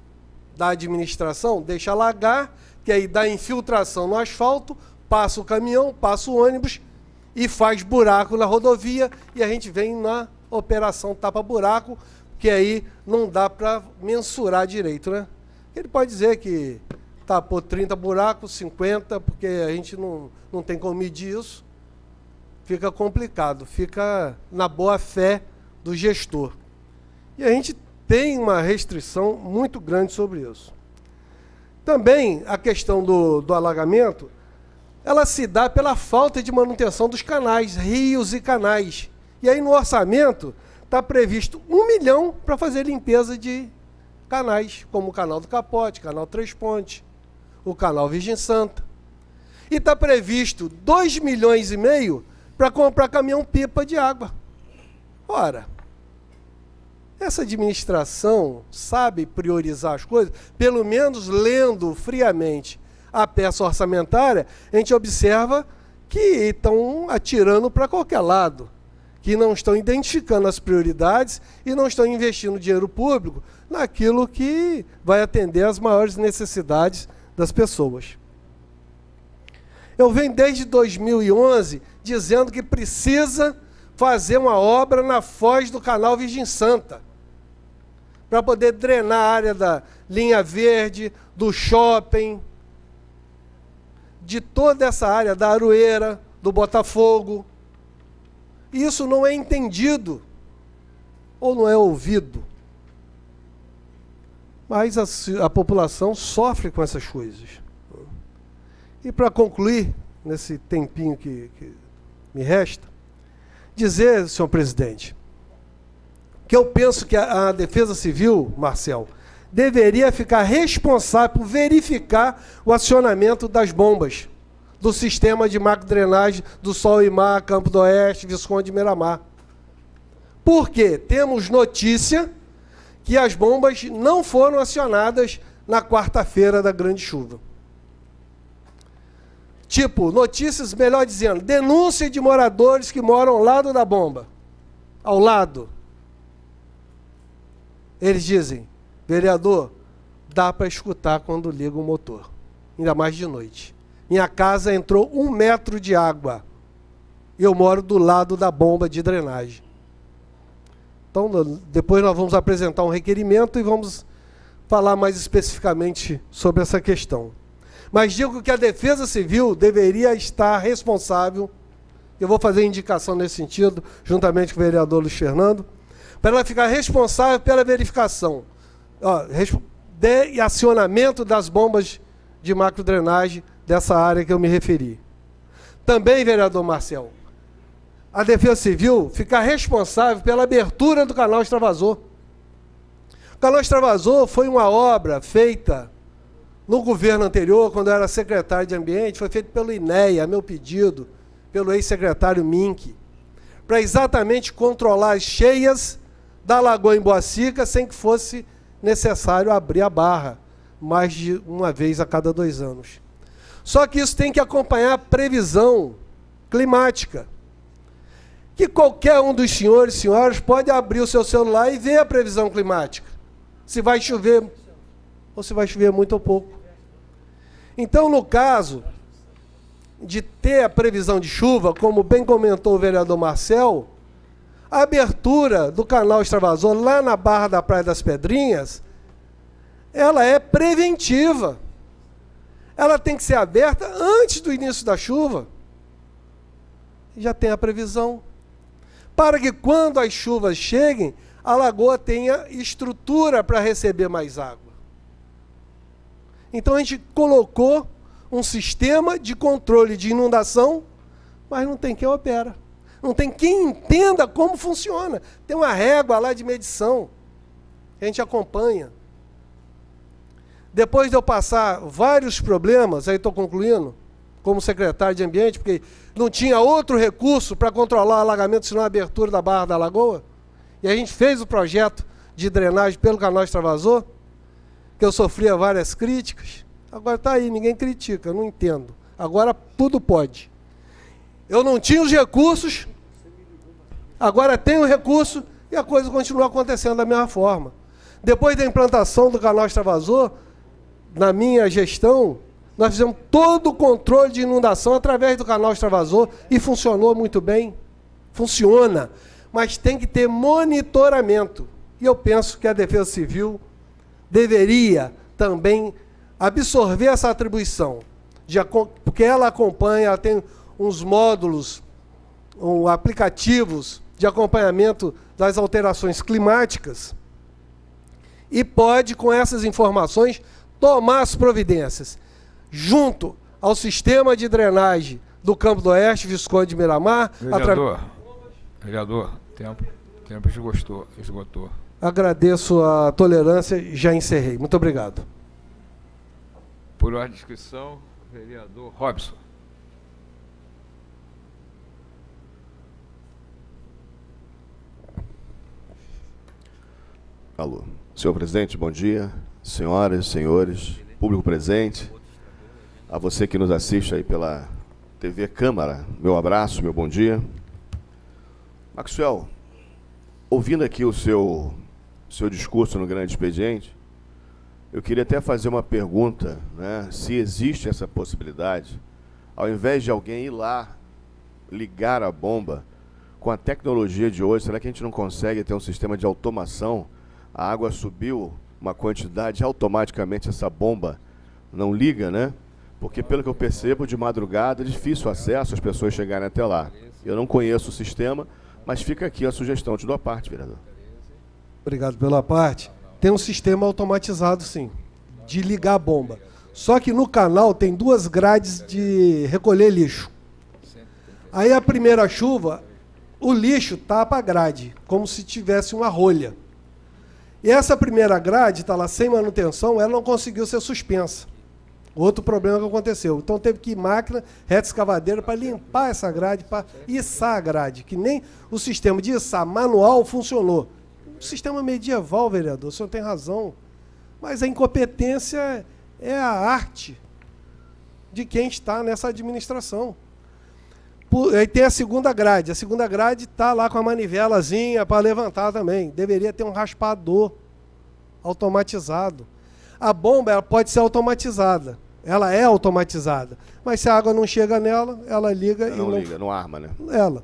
da administração deixa alagar, que aí dá infiltração no asfalto, passa o caminhão, passa o ônibus e faz buraco na rodovia, e a gente vem na operação tapa-buraco, que aí não dá para mensurar direito, né? Ele pode dizer que tapou 30 buracos, 50, porque a gente não tem como medir isso. Fica complicado, fica na boa fé do gestor. E a gente tem uma restrição muito grande sobre isso. Também a questão do alagamento, ela se dá pela falta de manutenção dos canais, rios e canais. E aí no orçamento está previsto 1 milhão para fazer limpeza de canais, como o canal do Capote, canal Três Pontes, o canal Virgem Santa. E está previsto 2,5 milhões para comprar caminhão-pipa de água. Ora, essa administração sabe priorizar as coisas, pelo menos lendo friamente a peça orçamentária, a gente observa que estão atirando para qualquer lado, que não estão identificando as prioridades e não estão investindo dinheiro público naquilo que vai atender às maiores necessidades das pessoas. Eu venho desde 2011 dizendo que precisa fazer uma obra na foz do canal Virgem Santa, para poder drenar a área da linha verde, do shopping, de toda essa área da Aroeira, do Botafogo. Isso não é entendido, ou não é ouvido. Mas a população sofre com essas coisas. E para concluir, nesse tempinho que me resta, dizer, senhor presidente, que eu penso que a Defesa Civil, Marcel, deveria ficar responsável por verificar o acionamento das bombas do sistema de macrodrenagem do Sol e Mar, Campo do Oeste, Visconde de Miramar. Por quê? Temos notícia que as bombas não foram acionadas na quarta-feira da grande chuva. Tipo, notícias, melhor dizendo, denúncia de moradores que moram ao lado da bomba. Ao lado. Eles dizem, vereador, dá para escutar quando liga o motor, ainda mais de noite. Minha casa entrou 1 metro de água. Eu moro do lado da bomba de drenagem. Então, depois nós vamos apresentar um requerimento e vamos falar mais especificamente sobre essa questão. Mas digo que a Defesa Civil deveria estar responsável, eu vou fazer indicação nesse sentido, juntamente com o vereador Luiz Fernando, para ela ficar responsável pela verificação de acionamento das bombas de macrodrenagem dessa área que eu me referi. Também, vereador Marcel, a Defesa Civil ficar responsável pela abertura do canal Extravasor. O canal Extravasor foi uma obra feita no governo anterior, quando eu era secretário de Ambiente, foi feito pelo INEA, a meu pedido, pelo ex-secretário Mink, para exatamente controlar as cheias da Lagoa Emboacica sem que fosse necessário abrir a barra mais de uma vez a cada 2 anos. Só que isso tem que acompanhar a previsão climática. Que qualquer um dos senhores e senhoras pode abrir o seu celular e ver a previsão climática. Se vai chover ou se vai chover muito ou pouco. Então, no caso de ter a previsão de chuva, como bem comentou o vereador Marcel, a abertura do canal Extravasor lá na Barra da Praia das Pedrinhas, ela é preventiva. Ela tem que ser aberta antes do início da chuva. Já tem a previsão. Para que quando as chuvas cheguem, a lagoa tenha estrutura para receber mais água. Então a gente colocou um sistema de controle de inundação, mas não tem quem opera. Não tem quem entenda como funciona. Tem uma régua lá de medição, que a gente acompanha. Depois de eu passar vários problemas, aí estou concluindo, como secretário de Ambiente, porque não tinha outro recurso para controlar o alagamento, senão a abertura da Barra da Lagoa, e a gente fez o projeto de drenagem pelo canal Extravasor, que eu sofria várias críticas. Agora está aí, ninguém critica, eu não entendo. Agora tudo pode. Eu não tinha os recursos, agora tenho o recurso e a coisa continua acontecendo da mesma forma. Depois da implantação do canal Extravasor, na minha gestão, nós fizemos todo o controle de inundação através do canal extravasor e funcionou muito bem. Funciona, mas tem que ter monitoramento. E eu penso que a Defesa Civil deveria também absorver essa atribuição, porque ela acompanha, ela tem uns módulos, aplicativos de acompanhamento das alterações climáticas e pode, com essas informações, tomar as providências, junto ao sistema de drenagem do Campo do Oeste, Visconde de Miramar. Vereador, tempo esgotou. Agradeço a tolerância e já encerrei. Muito obrigado. Por ordem de inscrição, vereador Robson. Alô. Senhor presidente, bom dia. Senhoras, senhores, público presente, a você que nos assiste aí pela TV Câmara, meu abraço, meu bom dia. Maxwell, ouvindo aqui o seu discurso no grande expediente, eu queria até fazer uma pergunta, né, se existe essa possibilidade, ao invés de alguém ir lá ligar a bomba, com a tecnologia de hoje, será que a gente não consegue ter um sistema de automação? A água subiu uma quantidade, automaticamente essa bomba não liga, né? Porque, pelo que eu percebo, de madrugada é difícil o acesso, as pessoas chegarem até lá. Eu não conheço o sistema, mas fica aqui a sugestão. Te dou a parte, vereador. Obrigado pela parte. Tem um sistema automatizado, sim, de ligar a bomba. Só que no canal tem 2 grades de recolher lixo. Aí a primeira chuva, o lixo tapa a grade, como se tivesse uma rolha. E essa primeira grade está lá sem manutenção, ela não conseguiu ser suspensa. Outro problema que aconteceu. Então teve que ir máquina, reta escavadeira, para limpar essa grade, para içar a grade, que nem o sistema de içar manual funcionou. Um sistema medieval, vereador, o senhor tem razão. Mas a incompetência é a arte de quem está nessa administração. Aí tem a segunda grade. A segunda grade está lá com a manivelazinha para levantar também. Deveria ter um raspador automatizado. A bomba ela pode ser automatizada. Ela é automatizada. Mas se a água não chega nela, ela liga ela não liga, não arma, né? Ela.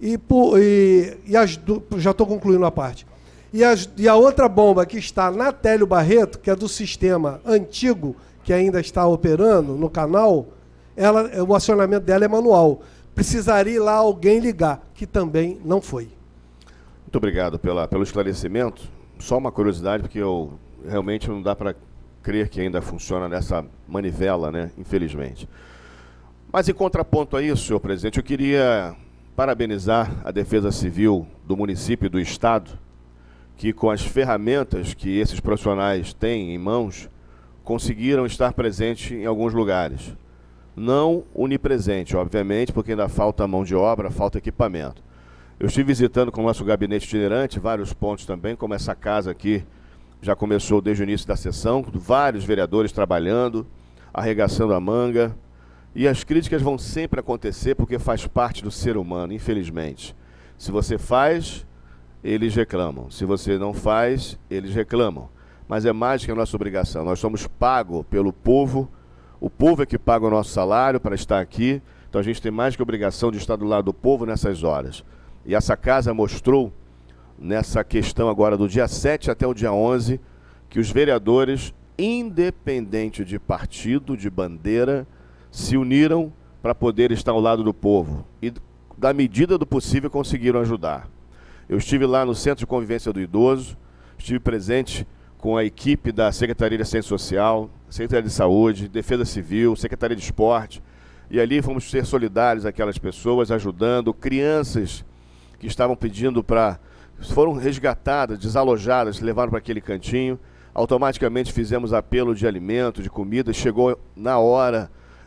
Já estou concluindo a parte. E a outra bomba que está na Télio Barreto, que é do sistema antigo, que ainda está operando no canal, o acionamento dela é manual. Precisaria ir lá alguém ligar, que também não foi. Muito obrigado pelo esclarecimento. Só uma curiosidade, porque realmente não dá para crer que ainda funciona nessa manivela, né? Infelizmente. Mas em contraponto a isso, senhor presidente, eu queria parabenizar a Defesa Civil do município e do Estado, que com as ferramentas que esses profissionais têm em mãos, conseguiram estar presentes em alguns lugares. Não onipresente, obviamente, porque ainda falta mão de obra, falta equipamento. Eu estive visitando com o nosso gabinete itinerante vários pontos também, como essa casa aqui já começou desde o início da sessão, vários vereadores trabalhando, arregaçando a manga, e as críticas vão sempre acontecer porque faz parte do ser humano, infelizmente. Se você faz, eles reclamam. Se você não faz, eles reclamam. Mas é mais que a nossa obrigação. Nós somos pagos pelo povo. O povo é que paga o nosso salário para estar aqui, então a gente tem mais que obrigação de estar do lado do povo nessas horas. E essa casa mostrou, nessa questão agora do dia 7 até o dia 11, que os vereadores, independente de partido, de bandeira, se uniram para poder estar ao lado do povo. E, da medida do possível, conseguiram ajudar. Eu estive lá no Centro de Convivência do Idoso, estive presente com a equipe da Secretaria de Assistência Social, Secretaria de Saúde, Defesa Civil, Secretaria de Esporte, e ali fomos ser solidários àquelas pessoas, ajudando crianças que estavam pedindo foram resgatadas, desalojadas, levaram para aquele cantinho, automaticamente fizemos apelo de alimento, de comida, chegou na hora,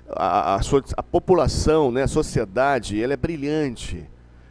a população, né, a sociedade, ela é brilhante,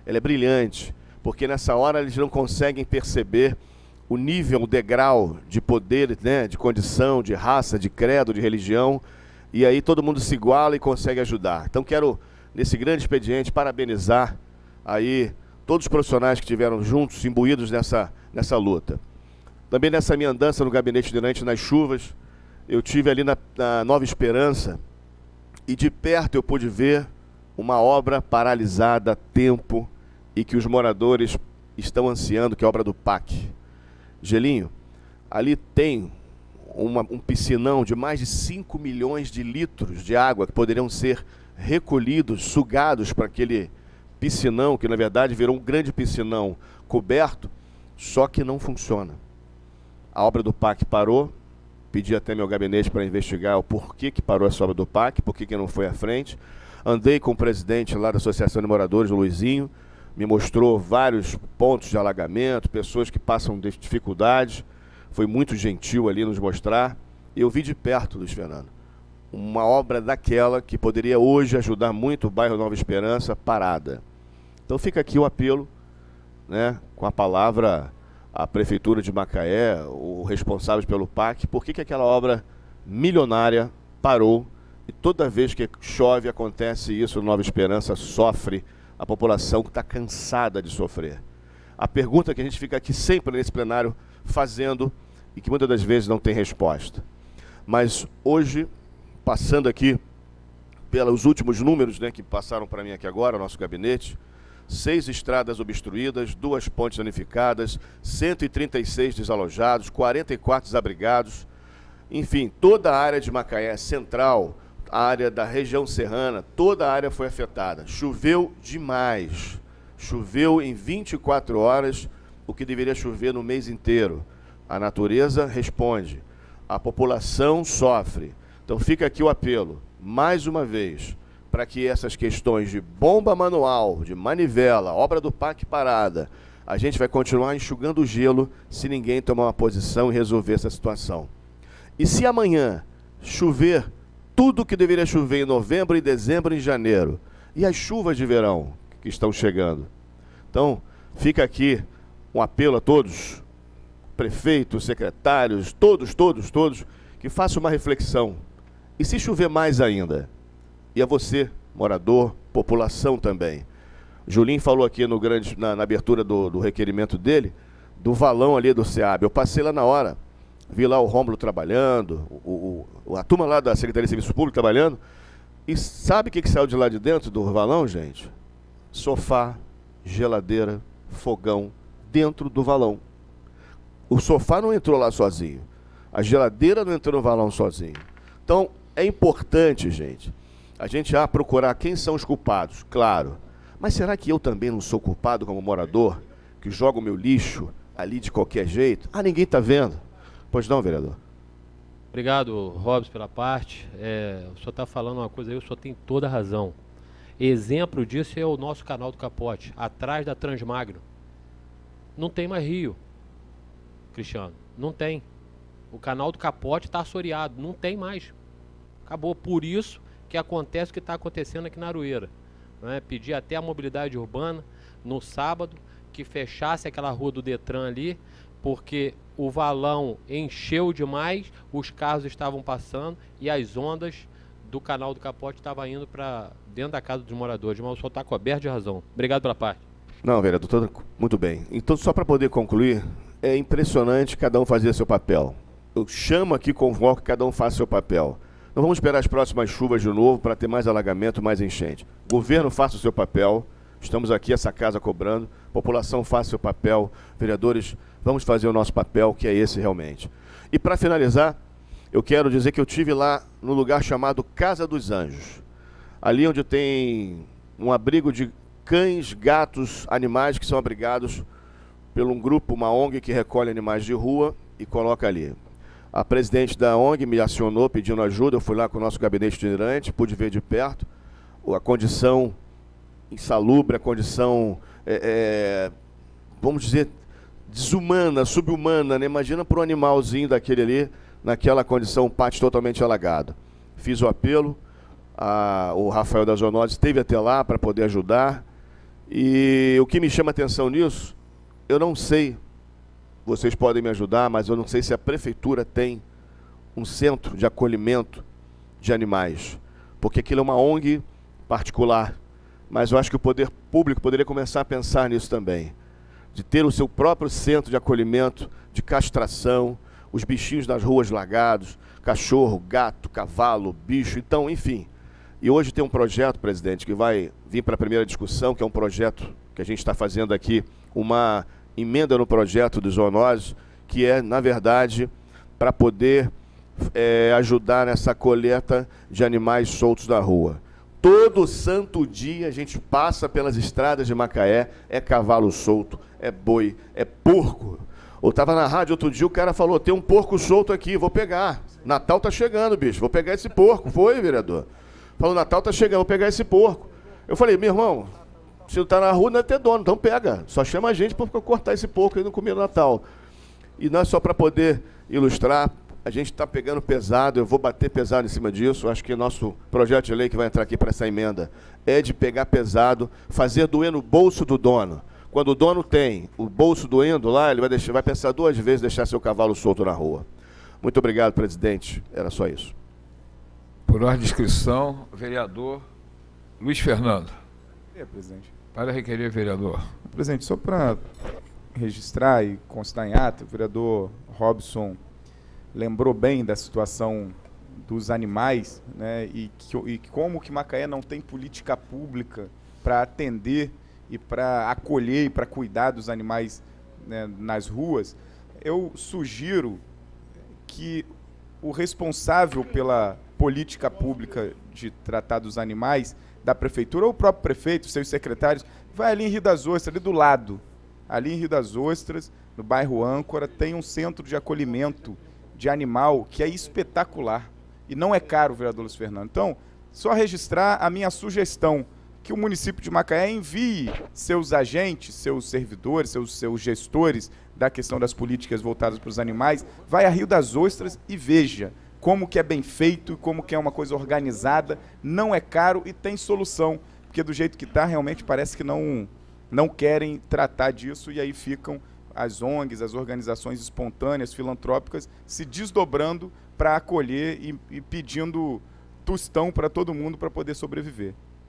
porque nessa hora eles não conseguem perceber o nível, o degrau de poder, né, de condição, de raça, de credo, de religião, e aí todo mundo se iguala e consegue ajudar. Então quero, nesse grande expediente, parabenizar aí todos os profissionais que estiveram juntos, imbuídos nessa luta. Também nessa minha andança no gabinete itinerante nas chuvas, eu tive ali na Nova Esperança e de perto eu pude ver uma obra paralisada há tempo e que os moradores estão ansiando, que é a obra do PAC. Gelinho, ali tem um piscinão de mais de 5 milhões de litros de água que poderiam ser recolhidos, sugados para aquele piscinão, que na verdade virou um grande piscinão coberto, só que não funciona. A obra do PAC parou, pedi até meu gabinete para investigar o porquê que parou essa obra do PAC, porquê que não foi à frente. Andei com o presidente lá da Associação de Moradores, o Luizinho, me mostrou vários pontos de alagamento, pessoas que passam dificuldades, foi muito gentil ali nos mostrar. Eu vi de perto, Luiz Fernando, uma obra daquela que poderia hoje ajudar muito o bairro Nova Esperança, parada. Então fica aqui o apelo, né, com a palavra a Prefeitura de Macaé, o responsável pelo PAC, por que aquela obra milionária parou e toda vez que chove acontece isso, Nova Esperança sofre, a população que está cansada de sofrer. A pergunta que a gente fica aqui sempre nesse plenário fazendo e que muitas das vezes não tem resposta. Mas hoje, passando aqui pelos últimos números, né, que passaram para mim aqui agora, nosso gabinete, 6 estradas obstruídas, 2 pontes danificadas, 136 desalojados, 44 desabrigados, enfim, toda a área de Macaé central, a área da região serrana, toda a área foi afetada. Choveu demais, choveu em 24 horas o que deveria chover no mês inteiro. A natureza responde, a população sofre. Então fica aqui o apelo, mais uma vez, para que essas questões de bomba manual, de manivela, obra do PAC parada, a gente vai continuar enxugando o gelo se ninguém tomar uma posição e resolver essa situação. E se amanhã chover tudo que deveria chover em novembro, em dezembro e em janeiro, e as chuvas de verão que estão chegando? Então, fica aqui um apelo a todos, prefeitos, secretários, todos, que façam uma reflexão. E se chover mais ainda? E a você, morador, população também. Julinho falou aqui na abertura do requerimento dele, do valão ali do SEAB. Eu passei lá na hora, vi lá o Rômulo trabalhando, a turma lá da Secretaria de Serviço Público trabalhando, e sabe o que saiu de lá de dentro do valão, gente? Sofá, geladeira, fogão, dentro do valão. O sofá não entrou lá sozinho, a geladeira não entrou no valão sozinho. Então, é importante, gente, a gente procurar quem são os culpados, claro. Mas será que eu também não sou culpado como morador, que joga o meu lixo ali de qualquer jeito? Ninguém está vendo. Pois não, vereador? Obrigado, Robson, pela parte. O senhor está falando uma coisa aí, o senhor tem toda a razão. Exemplo disso é o nosso canal do Capote, atrás da Transmagno. Não tem mais rio, Cristiano, não tem. O canal do Capote está assoreado, não tem mais. Acabou, por isso que acontece o que está acontecendo aqui na Aroeira. Né? Pedi até a mobilidade urbana, no sábado, que fechasse aquela rua do Detran ali, porque o valão encheu demais, os carros estavam passando e as ondas do canal do Capote estavam indo para dentro da casa dos moradores. Mas o senhor está coberto de razão. Obrigado pela parte. Não, vereador, muito bem. Então, só para poder concluir, é impressionante cada um fazer seu papel. Eu chamo aqui, convoco que cada um faça seu papel. Não vamos esperar as próximas chuvas de novo para ter mais alagamento, mais enchente. O governo faça o seu papel. Estamos aqui, essa casa cobrando. População faça o seu papel. Vereadores, vamos fazer o nosso papel, que é esse realmente. E para finalizar, eu quero dizer que eu estive lá no lugar chamado Casa dos Anjos. Ali onde tem um abrigo de cães, gatos, animais que são abrigados por um grupo, uma ONG que recolhe animais de rua e coloca ali. A presidente da ONG me acionou pedindo ajuda, eu fui lá com o nosso gabinete itinerante, pude ver de perto a condição insalubre, a condição, vamos dizer, desumana, subhumana, né? Imagina para um animalzinho daquele ali, naquela condição, um pátio totalmente alagado. Fiz o apelo, o Rafael da Zoonose esteve até lá para poder ajudar, e o que me chama a atenção nisso, eu não sei, vocês podem me ajudar, mas eu não sei se a prefeitura tem um centro de acolhimento de animais, porque aquilo é uma ONG particular, mas eu acho que o poder público poderia começar a pensar nisso também, de ter o seu próprio centro de acolhimento, de castração, os bichinhos das ruas largados, cachorro, gato, cavalo, bicho, então, enfim. E hoje tem um projeto, presidente, que vai vir para a primeira discussão, que é um projeto que a gente está fazendo aqui, uma emenda no projeto dos zoonoses, que é, na verdade, para poder ajudar nessa coleta de animais soltos da rua. Todo santo dia a gente passa pelas estradas de Macaé, é cavalo solto, é boi, é porco. Eu estava na rádio outro dia, o cara falou, tem um porco solto aqui, vou pegar. Natal tá chegando, bicho, vou pegar esse porco. Foi, vereador? Falou, Natal tá chegando, vou pegar esse porco. Eu falei, meu irmão, se não tá na rua, não é ter dono, então pega. Só chama a gente para cortar esse porco aí no comer no Natal. E não é só para poder ilustrar, a gente está pegando pesado, eu vou bater pesado em cima disso, acho que nosso projeto de lei que vai entrar aqui para essa emenda é de pegar pesado, fazer doer no bolso do dono. Quando o dono tem o bolso doendo lá, ele vai pensar 2 vezes deixar seu cavalo solto na rua. Muito obrigado, presidente. Era só isso. Por ordem de inscrição, vereador Luiz Fernando. Presidente. Para requerer, vereador. Presidente, só para registrar e constar em ata, o vereador Robson lembrou bem da situação dos animais, né, e como que Macaé não tem política pública para atender e para acolher e para cuidar dos animais, né, nas ruas. Eu sugiro que o responsável pela política pública de tratar dos animais da prefeitura, ou o próprio prefeito, seus secretários, vai ali em Rio das Ostras, ali do lado. Ali em Rio das Ostras, no bairro Âncora, tem um centro de acolhimento de animal que é espetacular. E não é caro, vereador Luiz Fernando. Então, só registrar a minha sugestão, que o município de Macaé envie seus agentes, seus servidores, seus gestores da questão das políticas voltadas para os animais, vai a Rio das Ostras e veja como que é bem feito, como que é uma coisa organizada, não é caro e tem solução, porque do jeito que está, realmente parece que não querem tratar disso, e aí ficam as ONGs, as organizações espontâneas, filantrópicas, se desdobrando para acolher e pedindo tostão para todo mundo para poder sobreviver.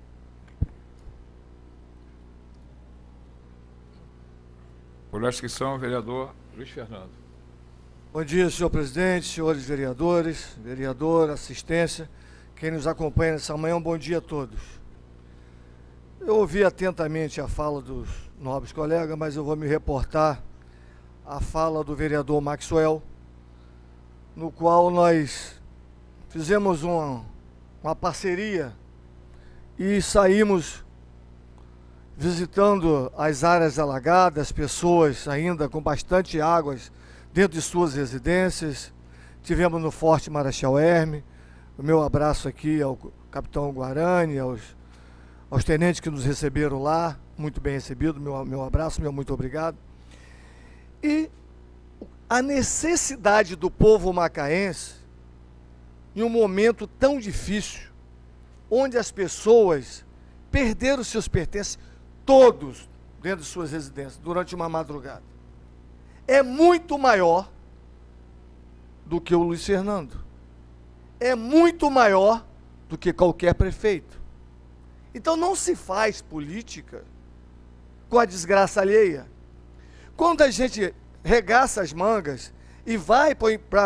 Por inscrição, vereador Luiz Fernando. Bom dia, senhor presidente, senhores vereadores, vereadora, assistência, quem nos acompanha nessa manhã, um bom dia a todos. Eu ouvi atentamente a fala dos nobres colegas, mas eu vou me reportar à fala do vereador Maxwell, no qual nós fizemos uma parceria e saímos visitando as áreas alagadas, pessoas ainda com bastante águas dentro de suas residências. Tivemos no Forte Marechal Herme. O meu abraço aqui ao capitão Guarani, aos tenentes que nos receberam lá, muito bem recebido, meu abraço, meu muito obrigado. E a necessidade do povo macaense, em um momento tão difícil, onde as pessoas perderam seus pertences, todos dentro de suas residências, durante uma madrugada, é muito maior do que o Luiz Fernando. É muito maior do que qualquer prefeito. Então não se faz política com a desgraça alheia. Quando a gente regaça as mangas e vai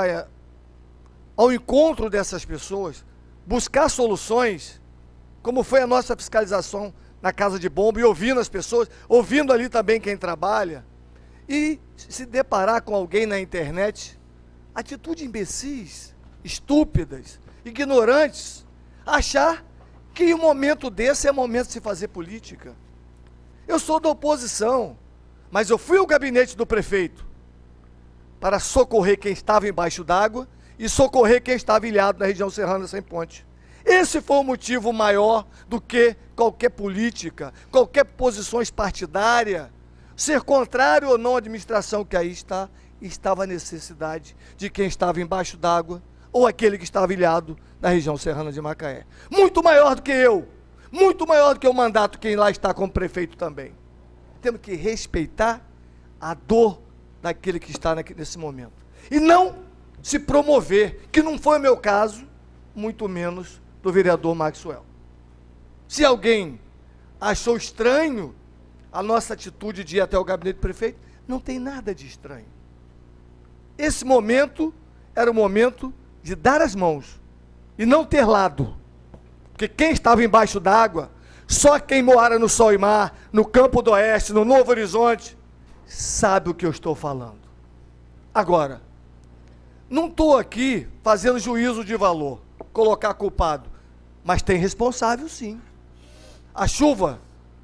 ao encontro dessas pessoas, buscar soluções, como foi a nossa fiscalização na Casa de Bomba, e ouvindo as pessoas, ouvindo ali também quem trabalha, e se deparar com alguém na internet, atitude imbecis, estúpidas, ignorantes, achar que um momento desse é momento de se fazer política. Eu sou da oposição, mas eu fui ao gabinete do prefeito para socorrer quem estava embaixo d'água e socorrer quem estava ilhado na região serrana sem ponte. Esse foi o motivo maior do que qualquer política, qualquer posições partidária, ser contrário ou não à administração que aí está, estava a necessidade de quem estava embaixo d'água ou aquele que estava ilhado na região serrana de Macaé. Muito maior do que eu, muito maior do que o mandato quem lá está como prefeito também. Temos que respeitar a dor daquele que está nesse momento. E não se promover, que não foi o meu caso, muito menos do vereador Maxwell. Se alguém achou estranho a nossa atitude de ir até o gabinete do prefeito, não tem nada de estranho. esse momento era o momento de dar as mãos e não ter lado. Porque quem estava embaixo d'água, só quem mora no Sol e Mar, no Campo do Oeste, no Novo Horizonte, sabe o que eu estou falando. Agora, não estou aqui fazendo juízo de valor, colocar culpado, mas tem responsável sim. A chuva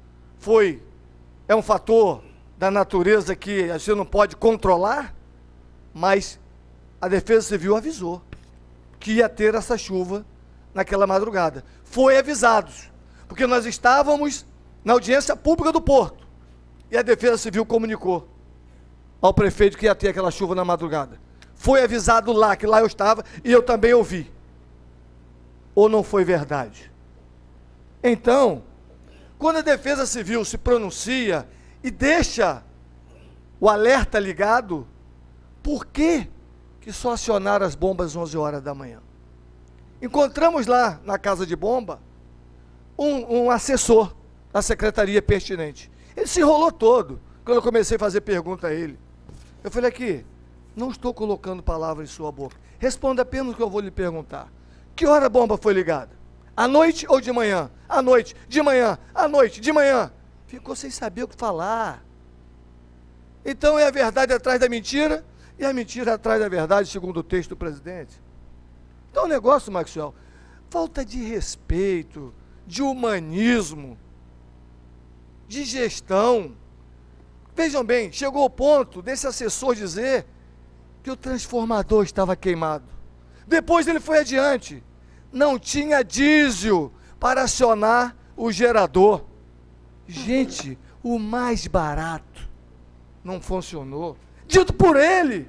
é um fator da natureza que a gente não pode controlar, mas a Defesa Civil avisou que ia ter essa chuva naquela madrugada. Foi avisados, porque nós estávamos na audiência pública do Porto, e a Defesa Civil comunicou ao prefeito que ia ter aquela chuva na madrugada. Foi avisado lá, que lá eu estava, e eu também ouvi. Ou não foi verdade? Então, quando a Defesa Civil se pronuncia e deixa o alerta ligado, por que só acionaram as bombas às 11 horas da manhã? Encontramos lá, na casa de bomba, um assessor da secretaria pertinente. Ele se enrolou todo, quando eu comecei a fazer pergunta a ele. Eu falei aqui, não estou colocando palavras em sua boca. Responda apenas o que eu vou lhe perguntar. Que hora a bomba foi ligada? À noite ou de manhã? À noite, de manhã, à noite, de manhã. Ficou sem saber o que falar. Então é a verdade atrás da mentira e a mentira atrás da verdade, segundo o texto do presidente. Então o negócio, Maxwell, falta de respeito, de humanismo, de gestão. Vejam bem, chegou o ponto desse assessor dizer que o transformador estava queimado. Depois ele foi adiante. Não tinha diesel para acionar o gerador. Gente, o mais barato não funcionou. Dito por ele.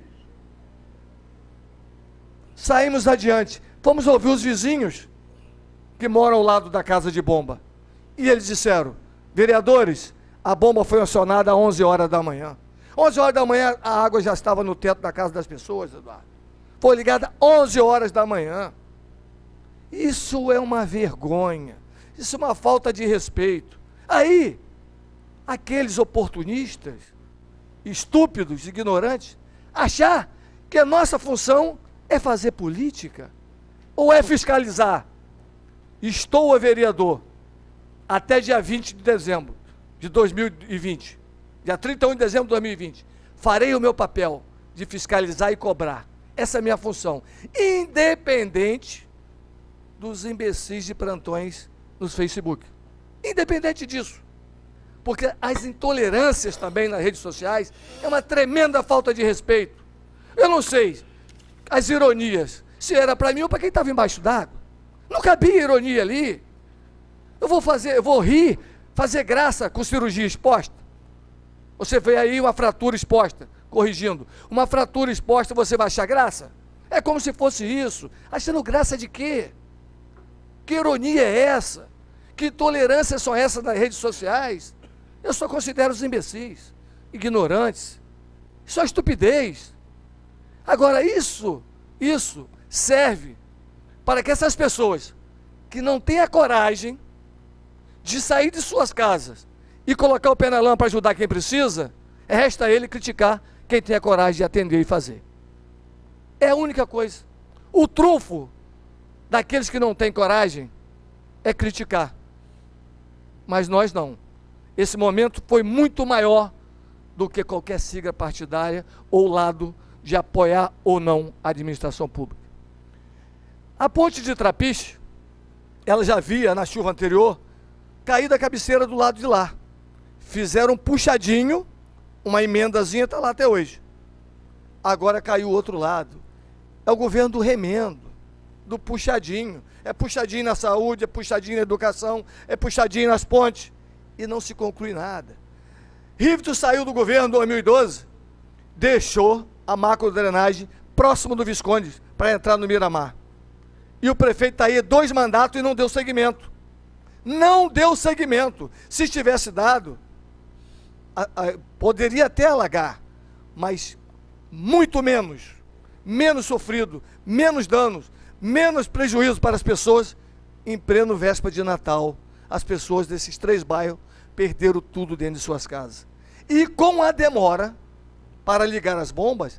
Saímos adiante. Fomos ouvir os vizinhos que moram ao lado da casa de bomba. E eles disseram, vereadores, a bomba foi acionada às 11 horas da manhã. 11 horas da manhã, a água já estava no teto da casa das pessoas, Eduardo. Foi ligada às 11 horas da manhã. Isso é uma vergonha. Isso é uma falta de respeito. Aí, aqueles oportunistas, estúpidos, ignorantes, achar que a nossa função é fazer política ou é fiscalizar. Estou vereador até dia 20 de dezembro de 2020. Dia 31 de dezembro de 2020. Farei o meu papel de fiscalizar e cobrar. Essa é a minha função. Independente dos imbecis de plantões nos Facebook. Independente disso. Porque as intolerâncias também nas redes sociais é uma tremenda falta de respeito. Eu não sei as ironias, se era para mim ou para quem estava embaixo d'água. Não cabia ironia ali. Eu vou rir, fazer graça com cirurgia exposta. Você vê aí uma fratura exposta, corrigindo. Uma fratura exposta, você vai achar graça? É como se fosse isso. Achando graça de quê? Que ironia é essa? Que tolerâncias são essas nas redes sociais? Eu só considero os imbecis, ignorantes. Isso é estupidez. Agora, isso serve para que essas pessoas que não têm a coragem de sair de suas casas e colocar o pé na lama para ajudar quem precisa, resta a ele criticar quem tem a coragem de atender e fazer. É a única coisa. O trunfo daqueles que não têm coragem é criticar. Mas nós não. Esse momento foi muito maior do que qualquer sigla partidária ou lado de apoiar ou não a administração pública. A ponte de Trapiche, ela já havia, na chuva anterior, caído a cabeceira do lado de lá. Fizeram um puxadinho, uma emendazinha, está lá até hoje. Agora caiu o outro lado. É o governo do remendo, do puxadinho. É puxadinho na saúde, é puxadinho na educação, é puxadinho nas pontes. E não se conclui nada. Rivito saiu do governo em 2012, deixou a macrodrenagem próximo do Visconde para entrar no Miramar. E o prefeito está aí 2 mandatos e não deu seguimento. Não deu seguimento. Se tivesse dado, poderia até alagar, mas muito menos sofrido, menos danos, menos prejuízo para as pessoas. Em pleno véspera de Natal, as pessoas desses 3 bairros perderam tudo dentro de suas casas. E com a demora para ligar as bombas,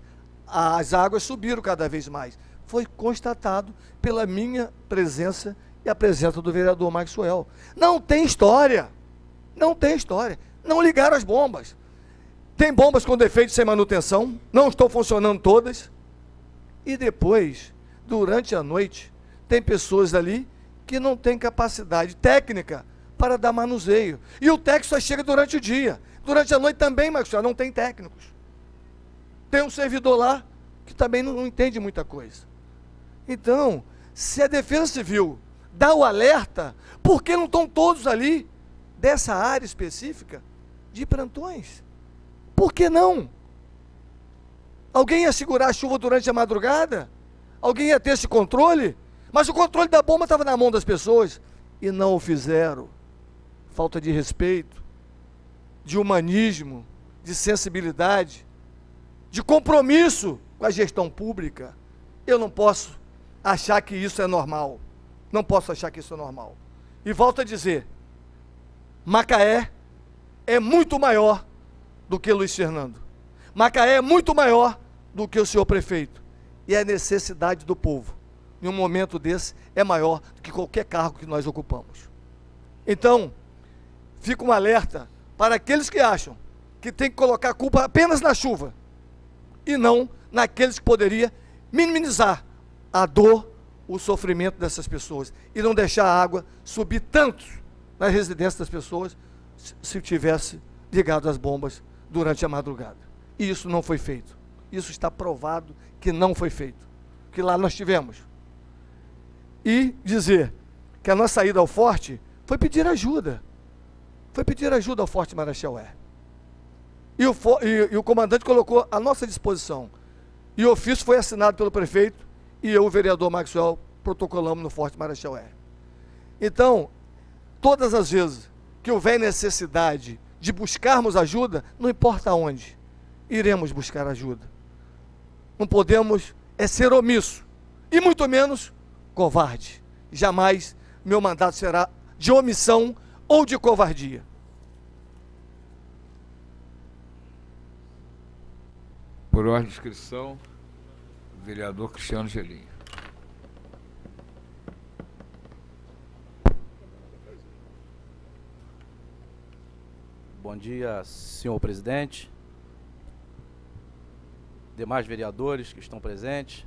as águas subiram cada vez mais. Foi constatado pela minha presença e a presença do vereador Maxwell. Não tem história. Não tem história. Não ligaram as bombas. Tem bombas com defeito sem manutenção, não estão funcionando todas. E depois, durante a noite, tem pessoas ali que não têm capacidade técnica para dar manuseio. E o técnico só chega durante o dia. Durante a noite também, Maxwell, não tem técnicos. Tem um servidor lá que também não entende muita coisa. Então, se a Defesa Civil dá o alerta, por que não estão todos ali, dessa área específica, de plantões? Por que não? Alguém ia segurar a chuva durante a madrugada? Alguém ia ter esse controle? Mas o controle da bomba estava na mão das pessoas e não o fizeram. Falta de respeito, de humanismo, de sensibilidade, de compromisso com a gestão pública. Eu não posso achar que isso é normal. Não posso achar que isso é normal. E volto a dizer, Macaé é muito maior do que Luiz Fernando. Macaé é muito maior do que o senhor prefeito. E a necessidade do povo, em um momento desse, é maior do que qualquer cargo que nós ocupamos. Então, fica um alerta para aqueles que acham que tem que colocar a culpa apenas na chuva e não naqueles que poderia minimizar a dor, o sofrimento dessas pessoas e não deixar a água subir tanto na residência das pessoas se tivesse ligado as bombas durante a madrugada. E isso não foi feito. Isso está provado que não foi feito. Que lá nós tivemos. E dizer que a nossa ida ao forte foi pedir ajuda. Foi pedir ajuda ao Forte Marechal Hermes. E o comandante colocou à nossa disposição. E o ofício foi assinado pelo prefeito e eu, o vereador Maxwell, protocolamos no Forte Marechal Hermes. Então, todas as vezes que houver necessidade de buscarmos ajuda, não importa onde, iremos buscar ajuda. Não podemos ser omisso, e muito menos covarde. Jamais meu mandato será de omissão ou de covardia. Por ordem de inscrição, vereador Cristiano Gelinho. Bom dia, senhor presidente, demais vereadores que estão presentes,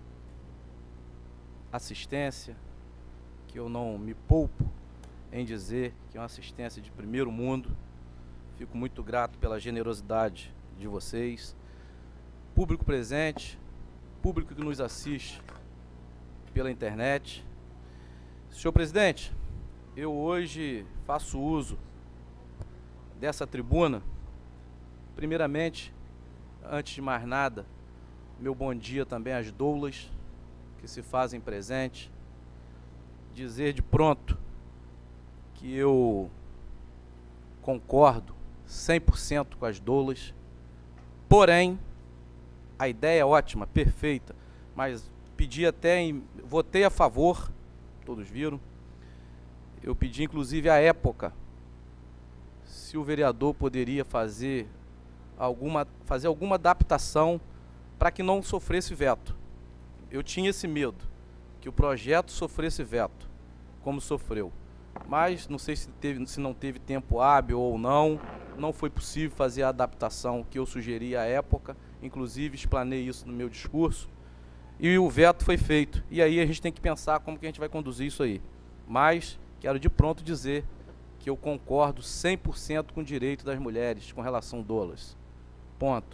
assistência, que eu não me poupo em dizer que é uma assistência de primeiro mundo. Fico muito grato pela generosidade de vocês, público presente, público que nos assiste pela internet. Senhor presidente, eu hoje faço uso dessa tribuna, primeiramente, antes de mais nada, meu bom dia também às doulas que se fazem presente, dizer de pronto que eu concordo 100% com as doulas, porém, a ideia é ótima, perfeita, mas pedi até, votei a favor, todos viram, eu pedi inclusive à época, se o vereador poderia fazer alguma adaptação para que não sofresse veto. Eu tinha esse medo, que o projeto sofresse veto, como sofreu. Mas não sei se não teve tempo hábil ou não foi possível fazer a adaptação que eu sugeri à época, inclusive explanei isso no meu discurso, e o veto foi feito. E aí a gente tem que pensar como que a gente vai conduzir isso aí. Mas quero de pronto dizer que eu concordo 100% com o direito das mulheres com relação a doulas. Ponto.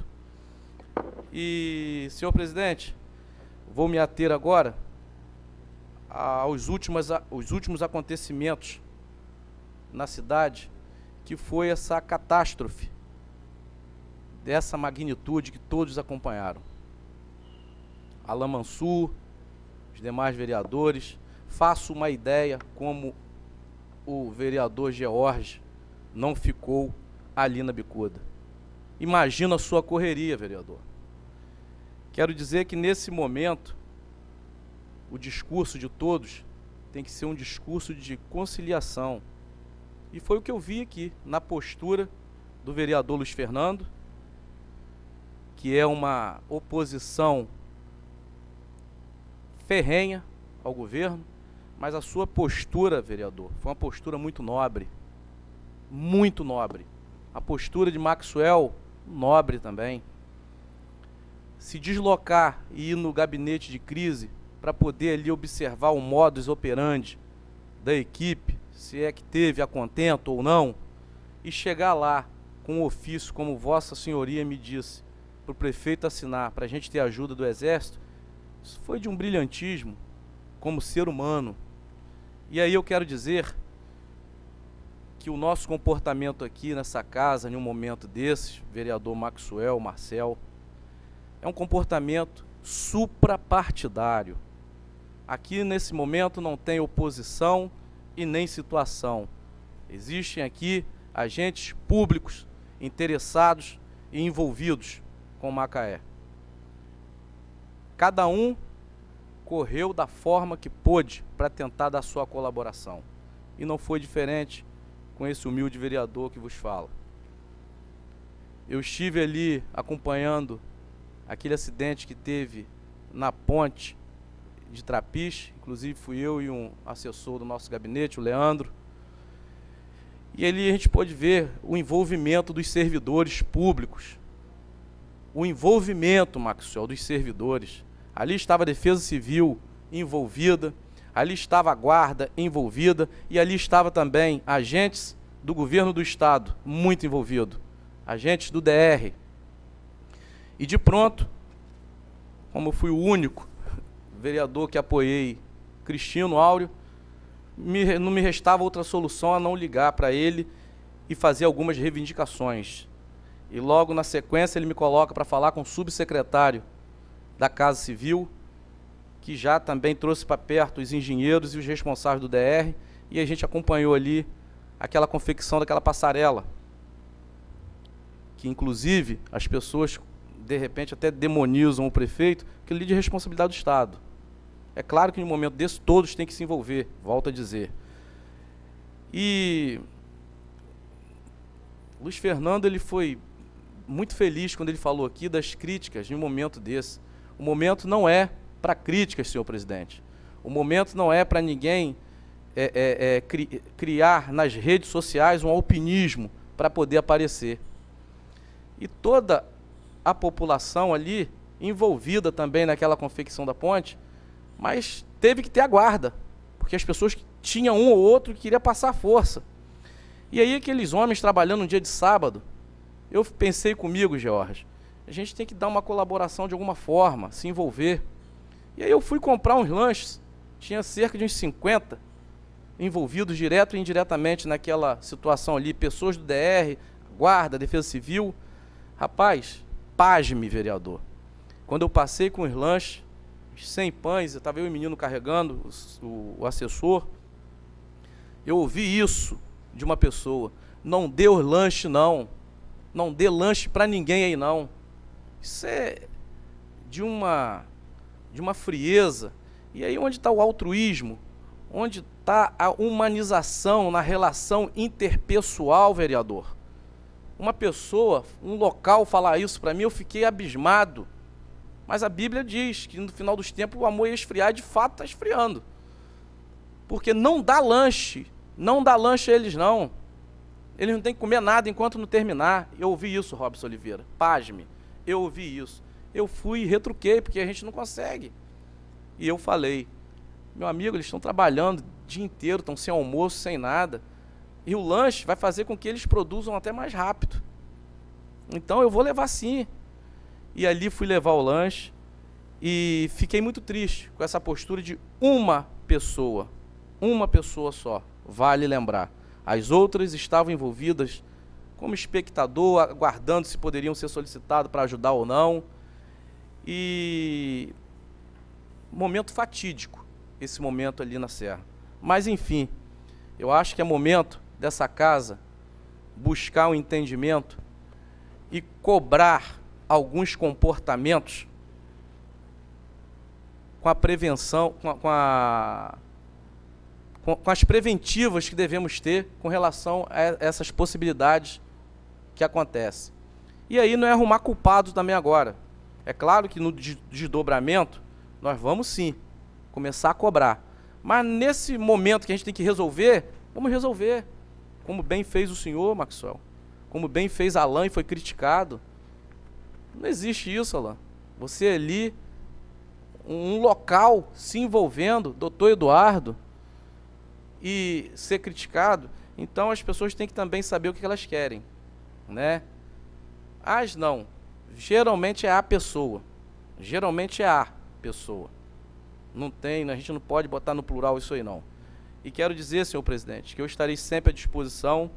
E, senhor presidente, vou me ater agora aos últimos acontecimentos na cidade, que foi essa catástrofe dessa magnitude que todos acompanharam. Alain Mansur, os demais vereadores, faço uma ideia como o vereador George não ficou ali na bicuda. Imagina a sua correria, vereador. Quero dizer que nesse momento, o discurso de todos tem que ser um discurso de conciliação. E foi o que eu vi aqui, na postura do vereador Luiz Fernando, que é uma oposição ferrenha ao governo, mas a sua postura, vereador, foi uma postura muito nobre. Muito nobre. A postura de Maxwell, nobre também. Se deslocar e ir no gabinete de crise para poder ali observar o modus operandi da equipe, se é que teve a contento ou não, e chegar lá com um ofício, como Vossa Senhoria me disse, para o prefeito assinar, para a gente ter a ajuda do Exército, isso foi de um brilhantismo como ser humano. E aí eu quero dizer que o nosso comportamento aqui nessa casa, em um momento desses, vereador Maxwell, Marcel, é um comportamento suprapartidário. Aqui nesse momento não tem oposição e nem situação. Existem aqui agentes públicos interessados e envolvidos com Macaé. Cada um correu da forma que pôde para tentar dar sua colaboração. E não foi diferente com esse humilde vereador que vos fala. Eu estive ali acompanhando aquele acidente que teve na ponte de Trapiche, inclusive fui eu e um assessor do nosso gabinete, o Leandro. E ali a gente pôde ver o envolvimento dos servidores públicos. O envolvimento, Maxwell, dos servidores. Ali estava a Defesa Civil envolvida, ali estava a Guarda envolvida e ali estava também agentes do governo do Estado, muito envolvido, agentes do DR. E de pronto, como eu fui o único vereador que apoiei Cristino Áureo, não me restava outra solução a não ligar para ele e fazer algumas reivindicações. E logo na sequência ele me coloca para falar com o subsecretário da Casa Civil, que já também trouxe para perto os engenheiros e os responsáveis do DR, e a gente acompanhou ali aquela confecção daquela passarela, que inclusive as pessoas de repente até demonizam o prefeito, que ele é de responsabilidade do Estado. É claro que em um momento desse todos têm que se envolver, volto a dizer. E Luiz Fernando, ele foi muito feliz quando ele falou aqui das críticas em um momento desse. O momento não é para críticas, senhor presidente. O momento não é para ninguém criar nas redes sociais um alpinismo para poder aparecer. E toda a população ali, envolvida também naquela confecção da ponte, mas teve que ter a guarda, porque as pessoas tinham um ou outro que queria passar força. E aí aqueles homens trabalhando no dia de sábado, eu pensei comigo, George, a gente tem que dar uma colaboração de alguma forma, se envolver. E aí eu fui comprar uns lanches, tinha cerca de uns 50 envolvidos direto e indiretamente naquela situação ali, pessoas do DR, Guarda, Defesa Civil. Rapaz, pasme, vereador. Quando eu passei com os lanches, 100 pães, estava eu e o menino carregando, o assessor, eu ouvi isso de uma pessoa: não dê o lanche não, não dê lanche para ninguém aí não. Isso é de uma frieza. E aí onde está o altruísmo? Onde está a humanização na relação interpessoal, vereador? Uma pessoa, um local falar isso para mim, eu fiquei abismado. Mas a Bíblia diz que no final dos tempos o amor ia esfriar, e de fato está esfriando. Porque não dá lanche a eles não. Eles não têm que comer nada enquanto não terminar. Eu ouvi isso, Robson Oliveira, pasme, eu ouvi isso. Eu fui e retruquei, porque a gente não consegue. E eu falei: meu amigo, eles estão trabalhando o dia inteiro, estão sem almoço, sem nada. E o lanche vai fazer com que eles produzam até mais rápido. Então eu vou levar sim. E ali fui levar o lanche e fiquei muito triste com essa postura de uma pessoa só, vale lembrar. As outras estavam envolvidas como espectador, aguardando se poderiam ser solicitados para ajudar ou não. E momento fatídico, esse momento ali na Serra. Mas enfim, eu acho que é momento dessa casa buscar um entendimento e cobrar alguns comportamentos com a prevenção, com as preventivas que devemos ter com relação a essas possibilidades que acontecem. E aí não é arrumar culpados também agora. É claro que no desdobramento, nós vamos sim começar a cobrar. Mas nesse momento que a gente tem que resolver, vamos resolver. Como bem fez o senhor, Maxwell. Como bem fez Alain e foi criticado. Não existe isso, Alain. Você ali, um local se envolvendo, doutor Eduardo, e ser criticado. Então as pessoas têm que também saber o que elas querem, né? As não. Geralmente é a pessoa. Geralmente é a pessoa. Não tem, a gente não pode botar no plural isso aí não. E quero dizer, senhor presidente, que eu estarei sempre à disposição.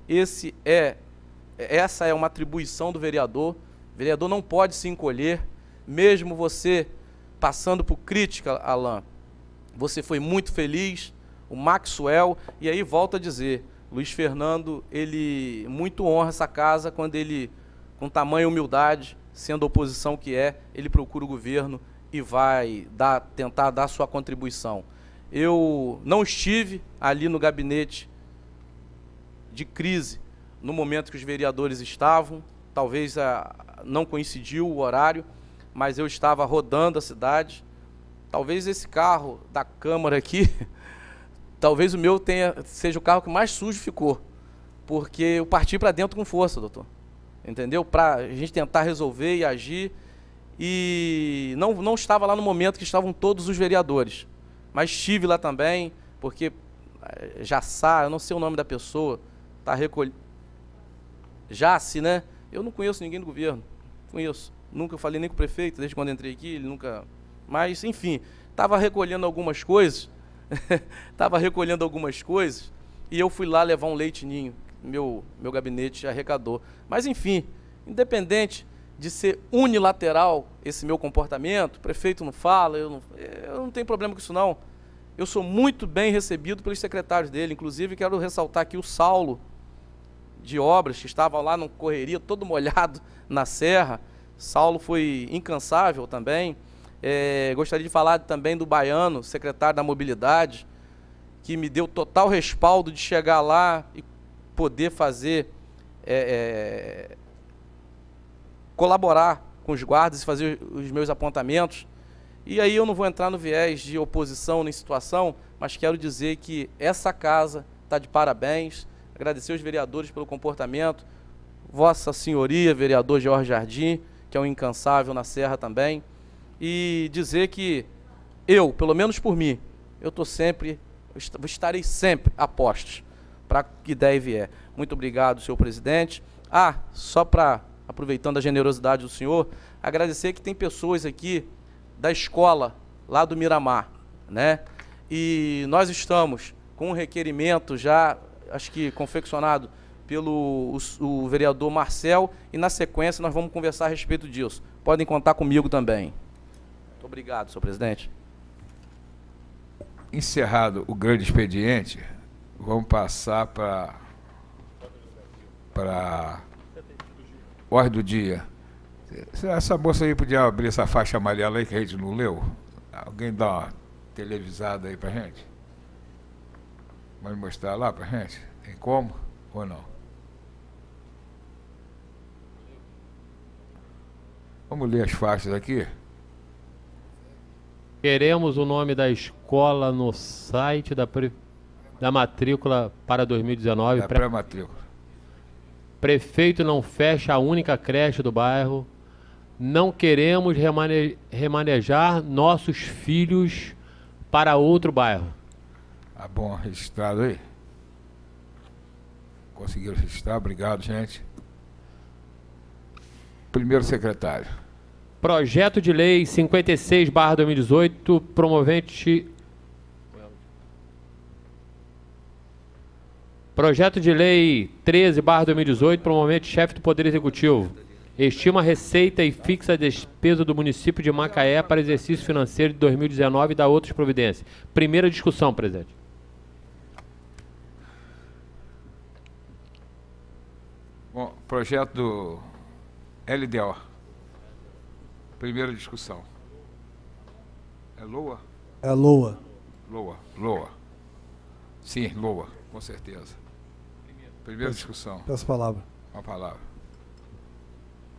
Essa é uma atribuição do vereador. O vereador não pode se encolher, mesmo você passando por crítica, Alain. Você foi muito feliz, o Maxwell, e aí volto a dizer, Luiz Fernando, ele muito honra essa casa quando ele, com tamanha humildade, sendo a oposição que é, ele procura o governo e vai tentar dar sua contribuição. Eu não estive ali no gabinete de crise no momento que os vereadores estavam, talvez não coincidiu o horário, mas eu estava rodando a cidade. Talvez esse carro da Câmara aqui, talvez o meu seja o carro que mais sujo ficou, porque eu parti para dentro com força, doutor. Entendeu? Para a gente tentar resolver e agir. E não estava lá no momento que estavam todos os vereadores, mas estive lá também, porque Jassá, eu não sei o nome da pessoa, está recolhendo. Jace, né? Eu não conheço ninguém do governo, conheço. Nunca falei nem com o prefeito, desde quando entrei aqui, ele nunca... Mas, enfim, estava recolhendo algumas coisas, e eu fui lá levar um leite ninho, meu gabinete arrecadou. Mas, enfim, independente de ser unilateral esse meu comportamento, o prefeito não fala, eu não tenho problema com isso não. Eu sou muito bem recebido pelos secretários dele, inclusive quero ressaltar aqui o Saulo de Obras, que estava lá no correria, todo molhado na serra. Saulo foi incansável também. Gostaria de falar também do Baiano, secretário da Mobilidade, que me deu total respaldo de chegar lá e poder fazer... colaborar com os guardas e fazer os meus apontamentos. E aí eu não vou entrar no viés de oposição nem situação, mas quero dizer que essa casa está de parabéns, agradecer aos vereadores pelo comportamento, Vossa Senhoria, vereador Jorge Jardim, que é um incansável na Serra também, e dizer que eu, pelo menos por mim, estarei sempre a postos para que der e vier. Muito obrigado, senhor presidente. Só para... aproveitando a generosidade do senhor, agradecer que tem pessoas aqui da escola, lá do Miramar, né? E nós estamos com um requerimento já, acho que confeccionado pelo o vereador Marcel, e na sequência nós vamos conversar a respeito disso. Podem contar comigo também. Muito obrigado, senhor presidente. Encerrado o grande expediente, vamos passar para ordem do dia. Essa moça aí podia abrir essa faixa amarela aí que a gente não leu? Alguém dá uma televisada aí pra gente? Pode mostrar lá pra gente? Tem como ou não? Vamos ler as faixas aqui? Queremos o nome da escola no site da matrícula para 2019. Da pré-matrícula. Prefeito não fecha a única creche do bairro. Não queremos remanejar nossos filhos para outro bairro. Tá bom, registrado aí. Conseguiram registrar, obrigado, gente. Primeiro secretário. Projeto de Lei 56/2018, promovente... Projeto de Lei 13/2018, promovente chefe do Poder Executivo. Estima a receita e fixa a despesa do município de Macaé para exercício financeiro de 2019 e dá outras providências. Primeira discussão, presidente. Bom, projeto do LDO. Primeira discussão. É LOA? É LOA. LOA. Sim, LOA, com certeza. Primeira discussão. Peço a palavra. Uma palavra.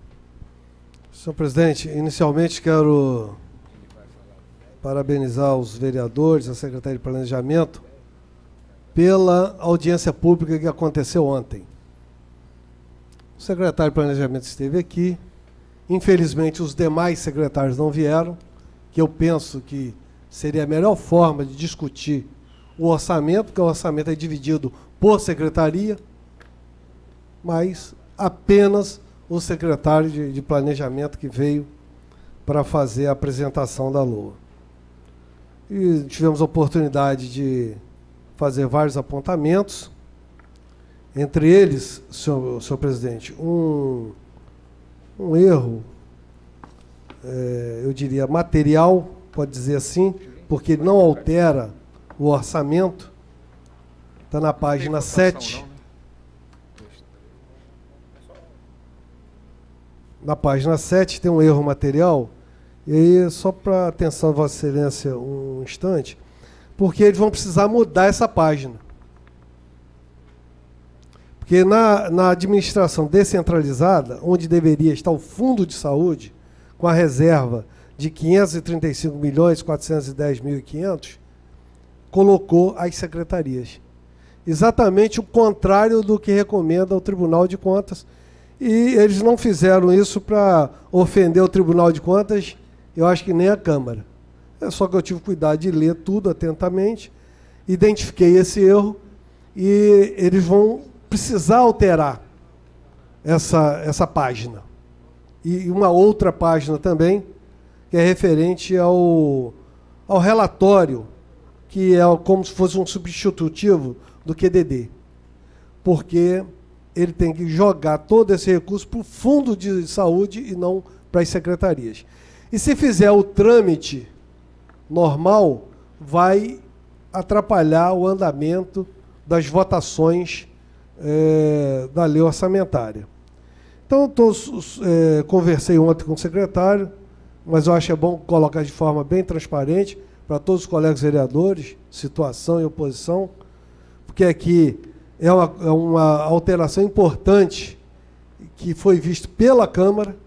Senhor presidente, inicialmente quero parabenizar os vereadores, a Secretaria de Planejamento, pela audiência pública que aconteceu ontem. O secretário de Planejamento esteve aqui, infelizmente os demais secretários não vieram, que eu penso que seria a melhor forma de discutir o orçamento, porque o orçamento é dividido por secretaria, mas apenas o secretário de Planejamento que veio para fazer a apresentação da LOA. E tivemos a oportunidade de fazer vários apontamentos, entre eles, senhor presidente, um erro, eu diria, material, pode dizer assim, porque ele não altera o orçamento, está na página 7. Na página 7 tem um erro material, e aí, só para atenção de Vossa Excelência um instante, porque eles vão precisar mudar essa página. Porque na administração descentralizada, onde deveria estar o Fundo de Saúde, com a reserva de 535.410.500, colocou as secretarias. Exatamente o contrário do que recomenda o Tribunal de Contas. E eles não fizeram isso para ofender o Tribunal de Contas, eu acho que nem a Câmara. É só que eu tive cuidado de ler tudo atentamente, identifiquei esse erro e eles vão precisar alterar essa página. E uma outra página também, que é referente ao relatório, que é como se fosse um substitutivo do QDD. Porque ele tem que jogar todo esse recurso para o Fundo de Saúde e não para as secretarias. E se fizer o trâmite normal, vai atrapalhar o andamento das votações da lei orçamentária. Então, conversei ontem com o secretário, mas eu acho que é bom colocar de forma bem transparente para todos os colegas vereadores, situação e oposição, porque aqui é uma alteração importante que foi vista pela Câmara,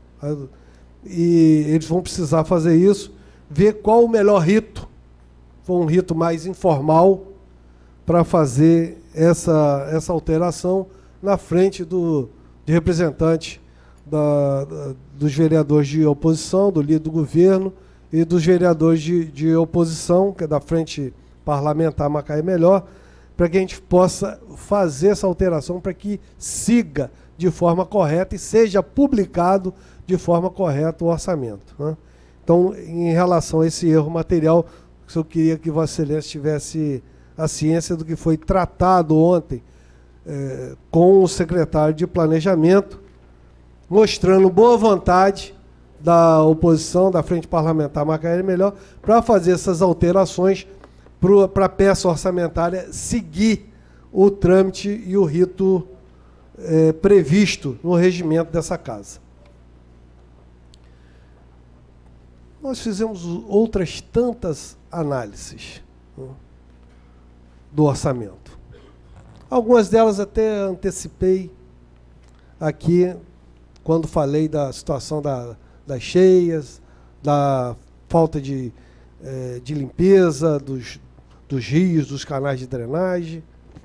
e eles vão precisar fazer isso, ver qual o melhor rito, for um rito mais informal, para fazer essa alteração na frente de representantes dos vereadores de oposição, do líder do governo e dos vereadores de oposição, que é da Frente Parlamentar Macaé Melhor, para que a gente possa fazer essa alteração para que siga de forma correta e seja publicado de forma correta o orçamento, né? Então, em relação a esse erro material, eu queria que Vossa Excelência tivesse a ciência do que foi tratado ontem com o secretário de Planejamento, mostrando boa vontade da oposição, da Frente Parlamentar Macaé Melhor, para fazer essas alterações para a peça orçamentária seguir o trâmite e o rito previsto no regimento dessa casa. Nós fizemos outras tantas análises, né, do orçamento. Algumas delas até antecipei aqui, quando falei da situação das cheias, da falta de limpeza dos rios, dos canais de drenagem.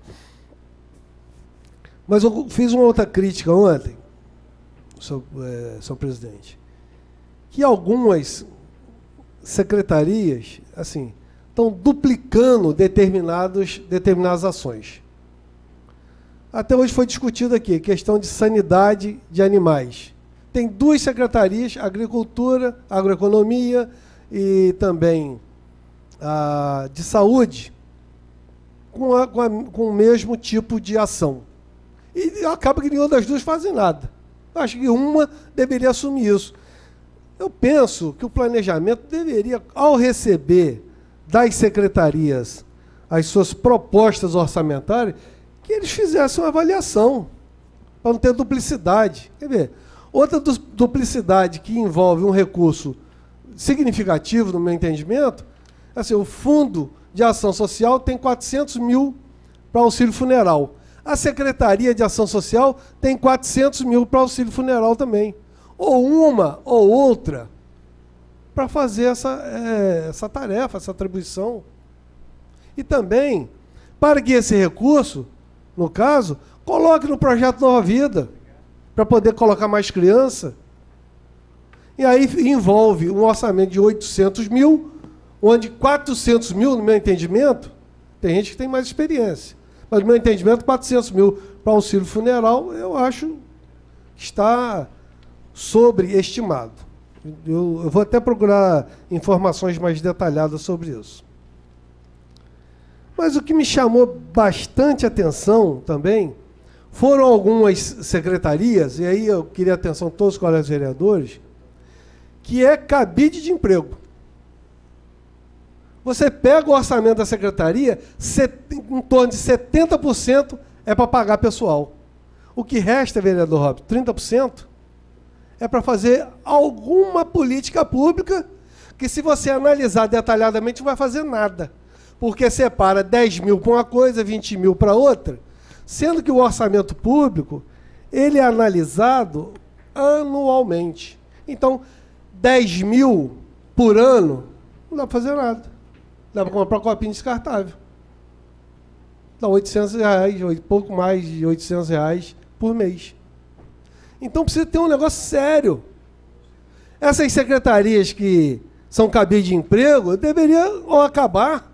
Mas eu fiz uma outra crítica ontem, senhor presidente, que algumas secretarias, assim, estão duplicando determinadas ações. Até hoje foi discutido aqui a questão de sanidade de animais. Tem duas secretarias, Agricultura, Agroeconomia e também a de Saúde, com o mesmo tipo de ação. E acaba que nenhuma das duas fazem nada. Eu acho que uma deveria assumir isso. Eu penso que o planejamento deveria, ao receber das secretarias as suas propostas orçamentárias, que eles fizessem uma avaliação, para não ter duplicidade. Quer ver? Outra duplicidade que envolve um recurso significativo, no meu entendimento, assim, o Fundo de Ação Social tem 400 mil para auxílio funeral. A Secretaria de Ação Social tem 400 mil para auxílio funeral também. ou uma ou outra para fazer essa tarefa, essa atribuição. E também, para que esse recurso, no caso, coloque no projeto Nova Vida, para poder colocar mais criança. E aí envolve um orçamento de 800 mil, onde 400 mil, no meu entendimento, tem gente que tem mais experiência, mas no meu entendimento, 400 mil para auxílio funeral, eu acho que está sobreestimado. Eu vou até procurar informações mais detalhadas sobre isso. Mas o que me chamou bastante atenção também foram algumas secretarias, e aí eu queria atenção de todos os colegas vereadores, que é cabide de emprego. Você pega o orçamento da secretaria, em torno de 70% é para pagar pessoal. O que resta, vereador Robson, 30%, é para fazer alguma política pública que, se você analisar detalhadamente, não vai fazer nada. Porque separa 10 mil para uma coisa, 20 mil para outra, sendo que o orçamento público ele é analisado anualmente. Então, 10 mil por ano, não dá para fazer nada. Dá para comprar copinho descartável. Dá R$800, pouco mais de R$800 por mês. Então precisa ter um negócio sério. Essas secretarias que são cabide de emprego deveriam acabar.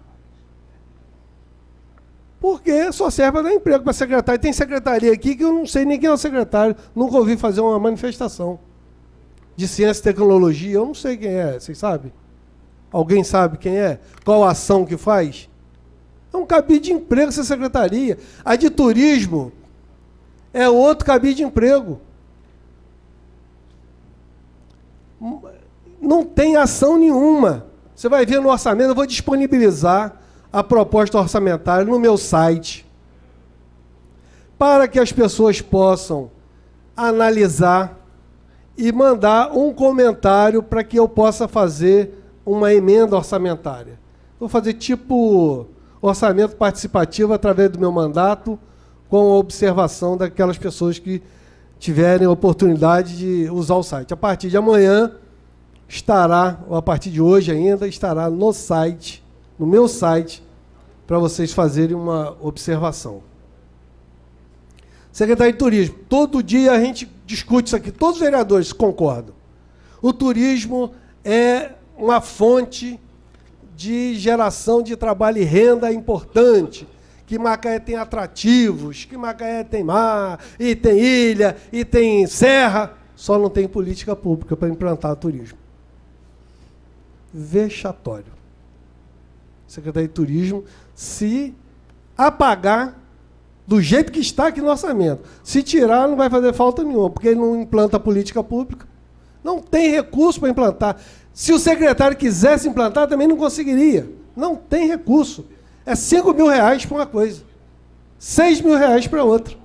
Porque só serve para dar emprego para secretário. Tem secretaria aqui que eu não sei nem quem é o secretário. Nunca ouvi fazer uma manifestação de ciência e tecnologia. Eu não sei quem é, vocês sabem? Alguém sabe quem é? Qual a ação que faz? É um cabide de emprego essa secretaria. A de turismo é outro cabide de emprego. Não tem ação nenhuma. Você vai ver no orçamento, eu vou disponibilizar a proposta orçamentária no meu site para que as pessoas possam analisar e mandar um comentário para que eu possa fazer uma emenda orçamentária. Vou fazer tipo orçamento participativo através do meu mandato, com a observação daquelas pessoas que tiverem a oportunidade de usar o site. A partir de amanhã estará, ou a partir de hoje ainda, estará no site, no meu site, para vocês fazerem uma observação. Secretaria de Turismo, todo dia a gente discute isso aqui, todos os vereadores concordam. O turismo é uma fonte de geração de trabalho e renda importante, que Macaé tem atrativos, que Macaé tem mar, e tem ilha, e tem serra, só não tem política pública para implantar turismo. Vexatório. Secretaria de Turismo, se apagar do jeito que está aqui no orçamento. Se tirar, não vai fazer falta nenhuma, porque ele não implanta política pública. Não tem recurso para implantar. Se o secretário quisesse implantar, também não conseguiria. Não tem recurso. É R$5 mil para uma coisa, R$6 mil para outra.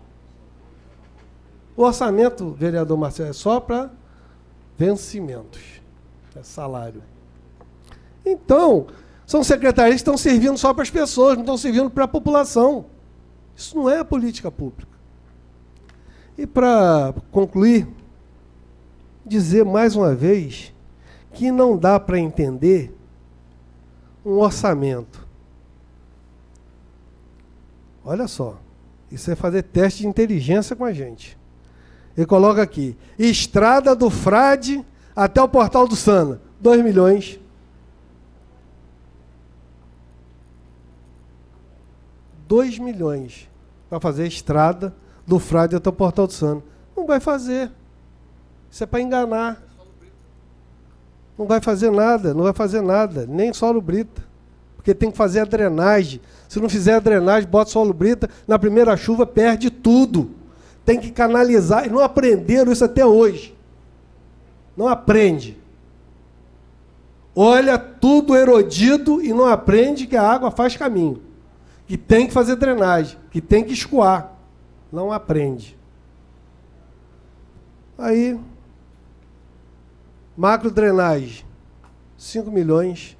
O orçamento, vereador Marcelo, é só para vencimentos. É salário. Então, são secretarias que estão servindo só para as pessoas, não estão servindo para a população. Isso não é política pública. E para concluir, dizer mais uma vez que não dá para entender um orçamento. Olha só, isso é fazer teste de inteligência com a gente. Ele coloca aqui, estrada do Frade até o Portal do Sana, 2 milhões. 2 milhões para fazer a estrada do Frade até o Portal do Sana. Não vai fazer. Isso é para enganar. Não vai fazer nada, não vai fazer nada, nem solo brita. Porque tem que fazer a drenagem. Se não fizer a drenagem, bota solo brita, na primeira chuva perde tudo. Tem que canalizar, e não aprenderam isso até hoje. Não aprende. Olha tudo erodido e não aprende que a água faz caminho. Que tem que fazer drenagem, que tem que escoar. Não aprende. Aí, macro drenagem, 5 milhões.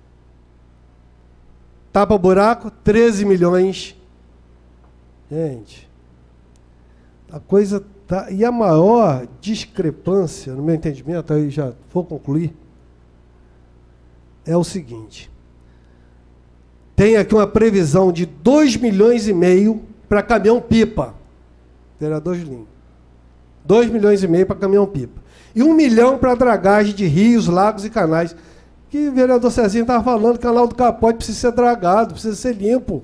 Tapa buraco, 13 milhões. Gente, a coisa Tá? E a maior discrepância, no meu entendimento, aí já vou concluir, é o seguinte. Tem aqui uma previsão de 2,5 milhões para caminhão-pipa. Vereador Julinho. 2,5 milhões para caminhão-pipa. E 1 milhão para dragagem de rios, lagos e canais. Que o vereador Cezinho estava falando, o canal do Capote precisa ser dragado, precisa ser limpo.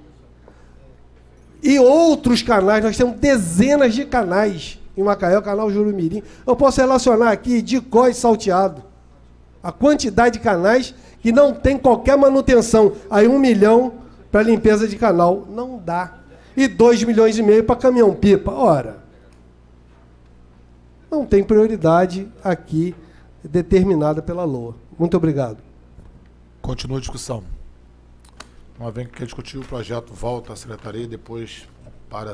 E outros canais, nós temos dezenas de canais em Macaé, o canal Jurumirim. Eu posso relacionar aqui Dicó e Salteado. A quantidade de canais que não tem qualquer manutenção. Aí 1 milhão para limpeza de canal. Não dá. E 2,5 milhões para caminhão-pipa. Ora, não tem prioridade aqui determinada pela LOA. Muito obrigado. Continua a discussão. Uma vez que quer discutir o projeto, volta à secretaria e depois para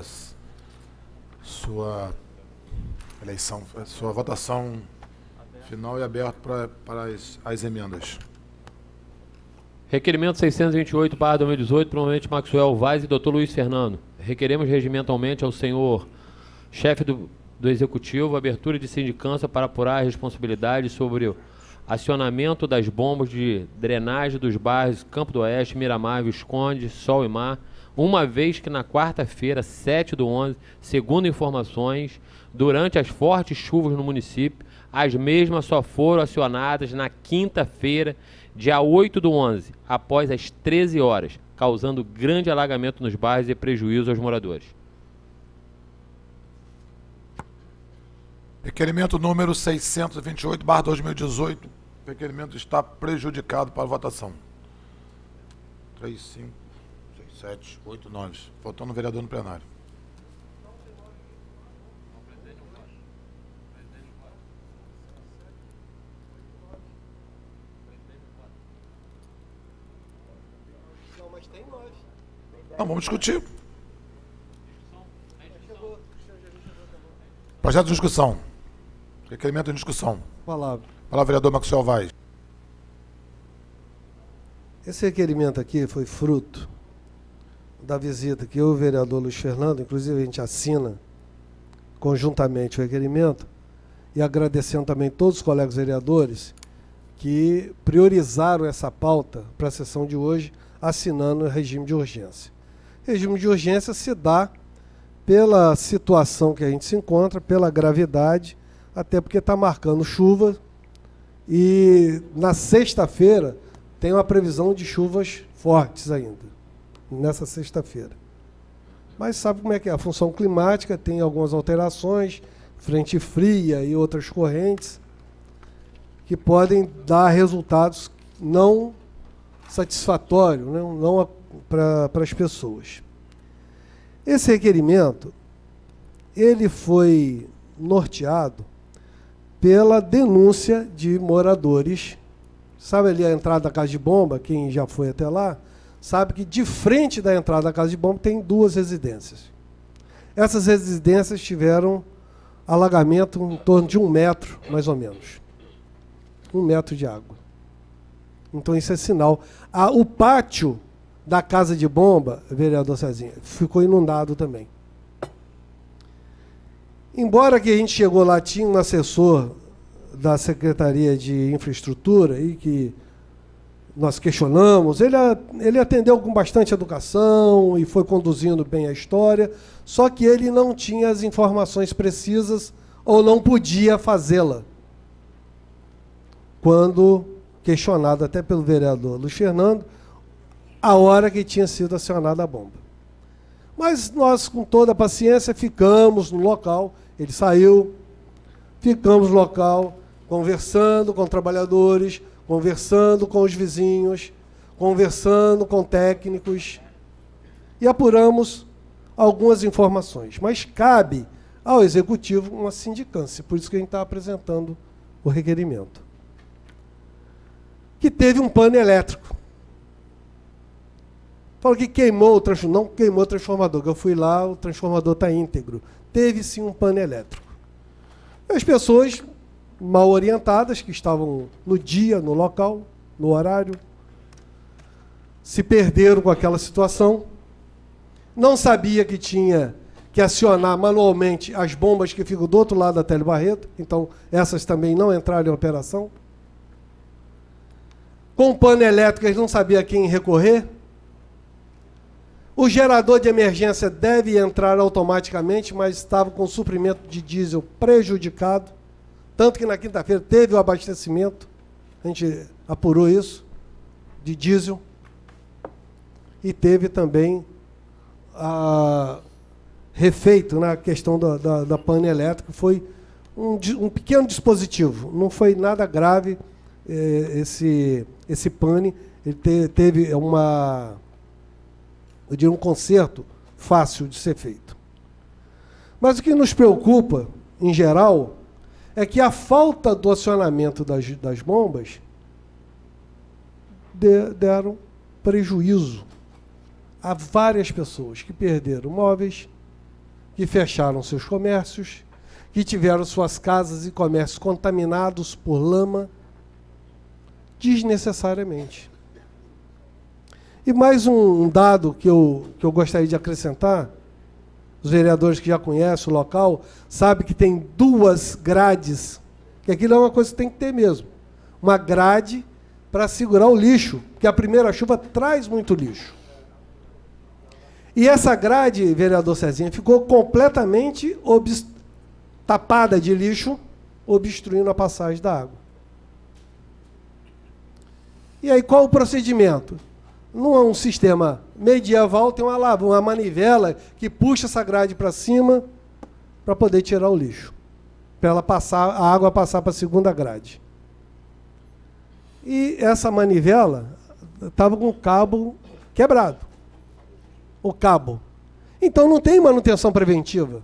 sua eleição, sua votação final e aberto para as emendas. Requerimento 628/2018, provavelmente Maxwell Vaz e Dr. Luiz Fernando. Requeremos regimentalmente ao senhor chefe do Executivo abertura de sindicância para apurar a responsabilidade sobre o acionamento das bombas de drenagem dos bairros Campo do Oeste, Miramar, Visconde, Sol e Mar, uma vez que na quarta-feira, 7/11, segundo informações, durante as fortes chuvas no município, as mesmas só foram acionadas na quinta-feira, dia 8/11, após as 13 horas, causando grande alagamento nos bairros e prejuízo aos moradores. Requerimento número 628/2018. O requerimento está prejudicado para a votação. 3, 5, 6, 7, 8, 9. Votando o vereador no plenário. Não, vamos discutir. Projeto de discussão. Requerimento em discussão. Palavra. Palavra, vereador Maxwell Vaz. Esse requerimento aqui foi fruto da visita que eu e o vereador Luiz Fernando, inclusive a gente assina conjuntamente o requerimento, e agradecendo também todos os colegas vereadores que priorizaram essa pauta para a sessão de hoje, assinando o regime de urgência. O regime de urgência se dá pela situação que a gente se encontra, pela gravidade, até porque está marcando chuva e na sexta-feira tem uma previsão de chuvas fortes ainda, nessa sexta-feira. Mas sabe como é que é? A função climática tem algumas alterações, frente fria e outras correntes, que podem dar resultados não satisfatórios, não para as pessoas. Esse requerimento, ele foi norteado pela denúncia de moradores. Sabe ali a entrada da Casa de Bomba, quem já foi até lá, sabe que de frente da entrada da Casa de Bomba tem 2 residências. Essas residências tiveram alagamento em torno de 1 metro, mais ou menos. 1 metro de água. Então isso é sinal. O pátio da Casa de Bomba, vereador Cezinha, ficou inundado também. Embora que a gente chegou lá, tinha um assessor da Secretaria de Infraestrutura e que nós questionamos, ele atendeu com bastante educação e foi conduzindo bem a história, só que ele não tinha as informações precisas ou não podia fazê-la. Quando questionado até pelo vereador Luiz Fernando, a hora que tinha sido acionada a bomba. Mas nós, com toda a paciência, ficamos no local, ele saiu, ficamos no local, conversando com trabalhadores, conversando com os vizinhos, conversando com técnicos, e apuramos algumas informações. Mas cabe ao Executivo uma sindicância, por isso que a gente está apresentando o requerimento. Que teve um pano elétrico. Falou que queimou o transformador. Não queimou o transformador, que eu fui lá, o transformador está íntegro. Teve sim um pano elétrico. As pessoas mal orientadas, que estavam no dia, no local, no horário, se perderam com aquela situação, não sabia que tinha que acionar manualmente as bombas que ficam do outro lado da Tele Barreto, então essas também não entraram em operação. Com o pano elétrico, eles não sabiam a quem recorrer. O gerador de emergência deve entrar automaticamente, mas estava com o suprimento de diesel prejudicado, tanto que na quinta-feira teve o abastecimento, a gente apurou isso, de diesel, e teve também refeito na questão da pane elétrica. Foi um pequeno dispositivo, não foi nada grave esse pane. Ele teve um conserto fácil de ser feito. Mas o que nos preocupa, em geral, é que a falta do acionamento das bombas deram prejuízo a várias pessoas que perderam móveis, que fecharam seus comércios, que tiveram suas casas e comércios contaminados por lama desnecessariamente. E mais um dado que eu gostaria de acrescentar, os vereadores que já conhecem o local, sabem que tem 2 grades, que aquilo é uma coisa que tem que ter mesmo. Uma grade para segurar o lixo, porque a primeira chuva traz muito lixo. E essa grade, vereador Cezinha, ficou completamente tapada de lixo, obstruindo a passagem da água. E aí, qual o procedimento? Num sistema medieval, tem uma manivela que puxa essa grade para cima para poder tirar o lixo, para a água passar para a segunda grade. E essa manivela estava com o cabo quebrado. O cabo. Então não tem manutenção preventiva.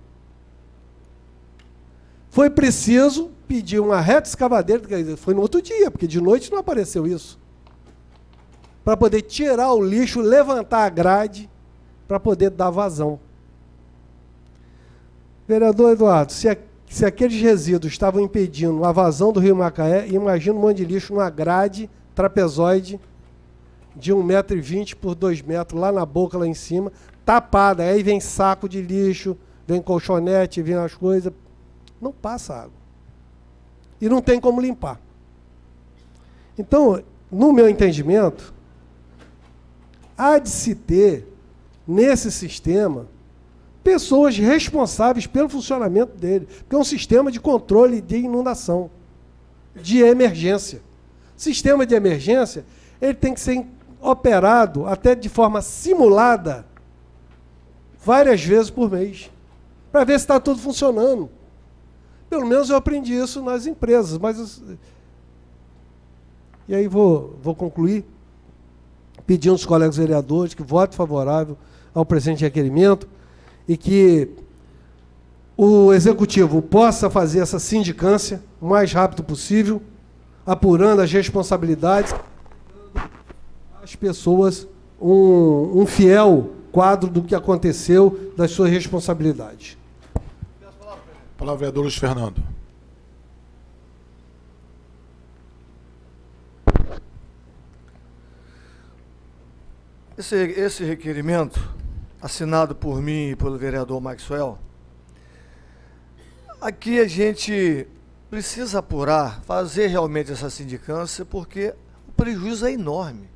Foi preciso pedir uma reta escavadeira, foi no outro dia, porque de noite não apareceu isso, para poder tirar o lixo, levantar a grade, para poder dar vazão. Vereador Eduardo, se aqueles resíduos estavam impedindo a vazão do Rio Macaé, imagina um monte de lixo numa grade trapezoide de 1,20 m por 2 metros, lá na boca, lá em cima, tapada. Aí vem saco de lixo, vem colchonete, vem as coisas. Não passa água. E não tem como limpar. Então, no meu entendimento, há de se ter, nesse sistema, pessoas responsáveis pelo funcionamento dele, porque é um sistema de controle de inundação, de emergência. Sistema de emergência, ele tem que ser operado até de forma simulada várias vezes por mês, para ver se está tudo funcionando. Pelo menos eu aprendi isso nas empresas, mas... E aí vou concluir pedindo aos colegas vereadores que votem favorável ao presente requerimento e que o Executivo possa fazer essa sindicância o mais rápido possível, apurando as responsabilidades, às pessoas um fiel quadro do que aconteceu, das suas responsabilidades. Palavra, vereador Luiz Fernando. Esse requerimento, assinado por mim e pelo vereador Maxwell, aqui a gente precisa apurar, fazer realmente essa sindicância, porque o prejuízo é enorme.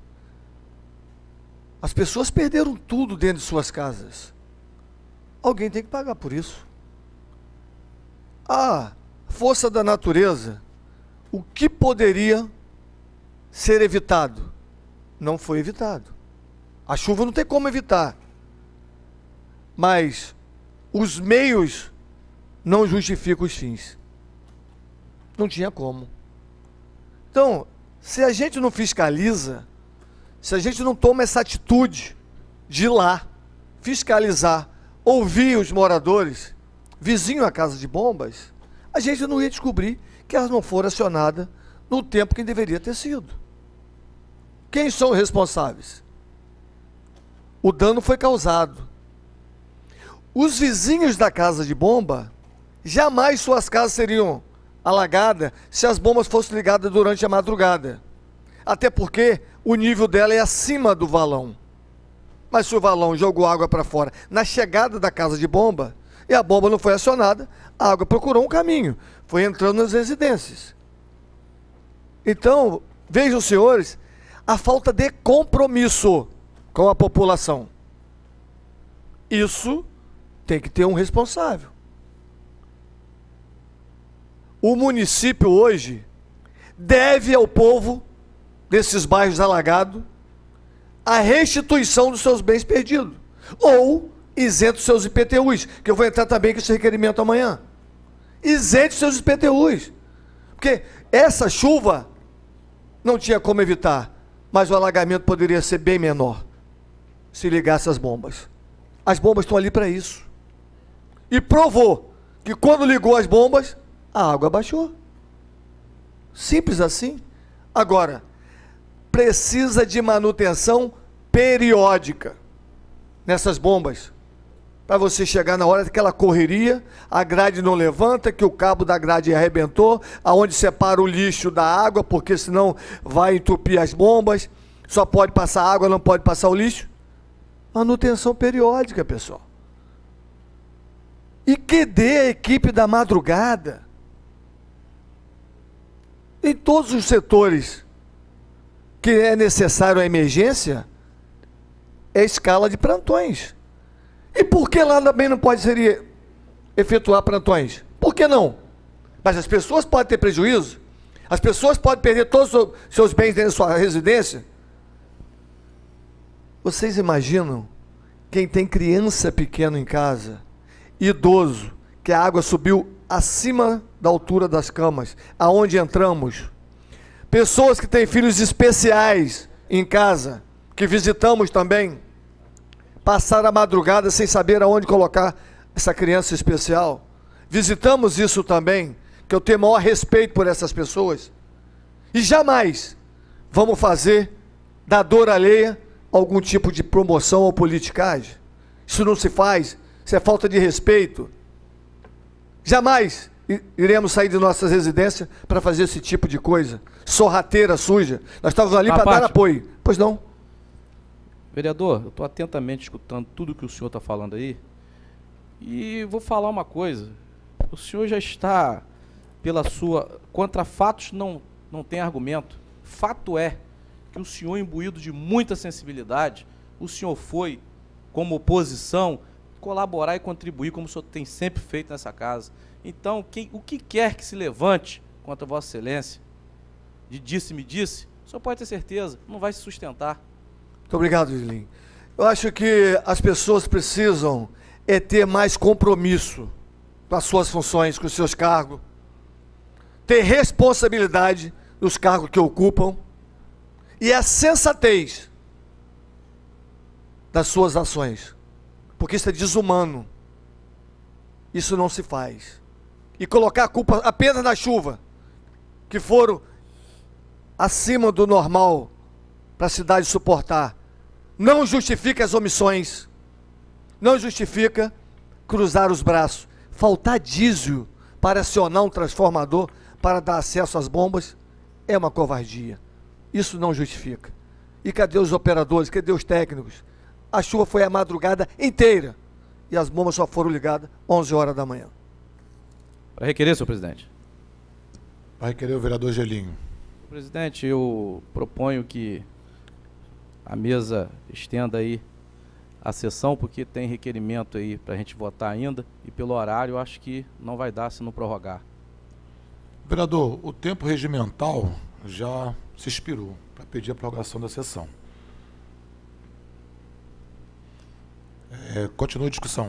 As pessoas perderam tudo dentro de suas casas. Alguém tem que pagar por isso. A força da natureza, o que poderia ser evitado, não foi evitado. A chuva não tem como evitar, mas os meios não justificam os fins. Não tinha como. Então, se a gente não fiscaliza, se a gente não toma essa atitude de ir lá, fiscalizar, ouvir os moradores, vizinho à casa de bombas, a gente não ia descobrir que elas não foram acionadas no tempo que deveria ter sido. Quem são os responsáveis? O dano foi causado. Os vizinhos da casa de bomba, jamais suas casas seriam alagadas se as bombas fossem ligadas durante a madrugada. Até porque o nível dela é acima do valão. Mas se o valão jogou água para fora na chegada da casa de bomba, E a bomba não foi acionada, a água procurou um caminho, foi entrando nas residências. Então, vejam, senhores, a falta de compromisso com a população. Isso tem que ter um responsável. O município hoje deve ao povo desses bairros alagados a restituição dos seus bens perdidos. Ou isente os seus IPTUs, que eu vou entrar também com esse requerimento amanhã. Isente os seus IPTUs. Porque essa chuva não tinha como evitar, mas o alagamento poderia ser bem menor se ligasse as bombas. As bombas estão ali para isso. E provou que quando ligou as bombas, a água baixou. Simples assim. Agora, precisa de manutenção periódica nessas bombas. Para você chegar na hora daquela correria, a grade não levanta, que o cabo da grade arrebentou, aonde separa o lixo da água, porque senão vai entupir as bombas, só pode passar água, não pode passar o lixo. Manutenção periódica, pessoal. E que dê a equipe da madrugada. Em todos os setores que é necessário a emergência, é escala de plantões. E por que lá também não pode ser efetuar plantões? Por que não? Mas as pessoas podem ter prejuízo, as pessoas podem perder todos os seus bens dentro da sua residência. Vocês imaginam quem tem criança pequena em casa, idoso, que a água subiu acima da altura das camas, aonde entramos, pessoas que têm filhos especiais em casa, que visitamos também, passaram a madrugada sem saber aonde colocar essa criança especial. Visitamos isso também, que eu tenho maior respeito por essas pessoas. E jamais vamos fazer da dor alheia algum tipo de promoção ou politicagem. Isso não se faz, isso é falta de respeito. Jamais iremos sair de nossas residências para fazer esse tipo de coisa. Sorrateira, suja. Nós estávamos ali para dar apoio. Pois não. Vereador, eu estou atentamente escutando tudo que o senhor está falando aí. E vou falar uma coisa. O senhor já está, pela sua... Contra fatos não tem argumento. Fato é que o senhor, imbuído de muita sensibilidade, o senhor foi, como oposição, colaborar e contribuir, como o senhor tem sempre feito nessa casa. Então, o que quer que se levante contra Vossa Excelência, de disse-me disse, o senhor pode ter certeza, não vai se sustentar. Muito obrigado, Gilinho. Eu acho que as pessoas precisam ter mais compromisso com as suas funções, com os seus cargos, ter responsabilidade dos cargos que ocupam e a sensatez das suas ações, porque isso é desumano. Isso não se faz. E colocar a culpa apenas na chuva, que foram acima do normal para a cidade suportar, não justifica as omissões, não justifica cruzar os braços, faltar diesel para acionar um transformador para dar acesso às bombas é uma covardia. Isso não justifica. E cadê os operadores, cadê os técnicos? A chuva foi a madrugada inteira e as bombas só foram ligadas 11 horas da manhã. Para requerer, senhor presidente. Para requerer o vereador Gelinho. Presidente, eu proponho que a mesa estenda aí a sessão, porque tem requerimento aí para a gente votar ainda, e pelo horário eu acho que não vai dar se não prorrogar. Vereador, o tempo regimental já se expirou para pedir a prorrogação da sessão. Continua a discussão.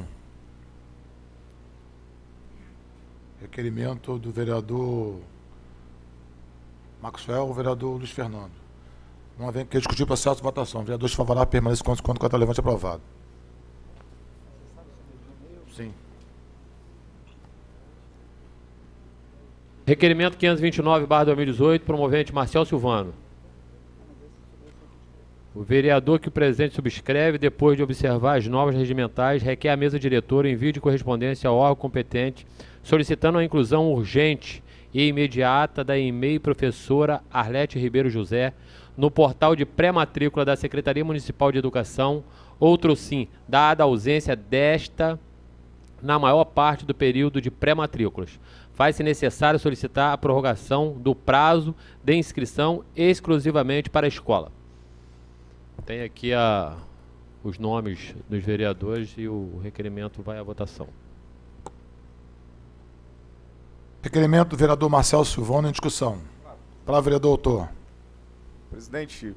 Requerimento do vereador Maxwell, o vereador Luiz Fernando. Não havendo que discutir o processo de votação. Vereadores favoráveis permanece quando o contra levante aprovado. Sim. Requerimento 529/2018, promovente Marcel Silvano. O vereador que o presidente subscreve, depois de observar as normas regimentais, requer à mesa diretora envio de correspondência ao órgão competente, solicitando a inclusão urgente e imediata da e-mail professora Arlete Ribeiro José no portal de pré-matrícula da Secretaria Municipal de Educação, outro sim, dada a ausência desta na maior parte do período de pré-matrículas. Faz-se necessário solicitar a prorrogação do prazo de inscrição exclusivamente para a escola. Tem aqui os nomes dos vereadores e o requerimento vai à votação. Requerimento do vereador Marcelo Silvano em discussão. Palavra, vereador autor. Presidente,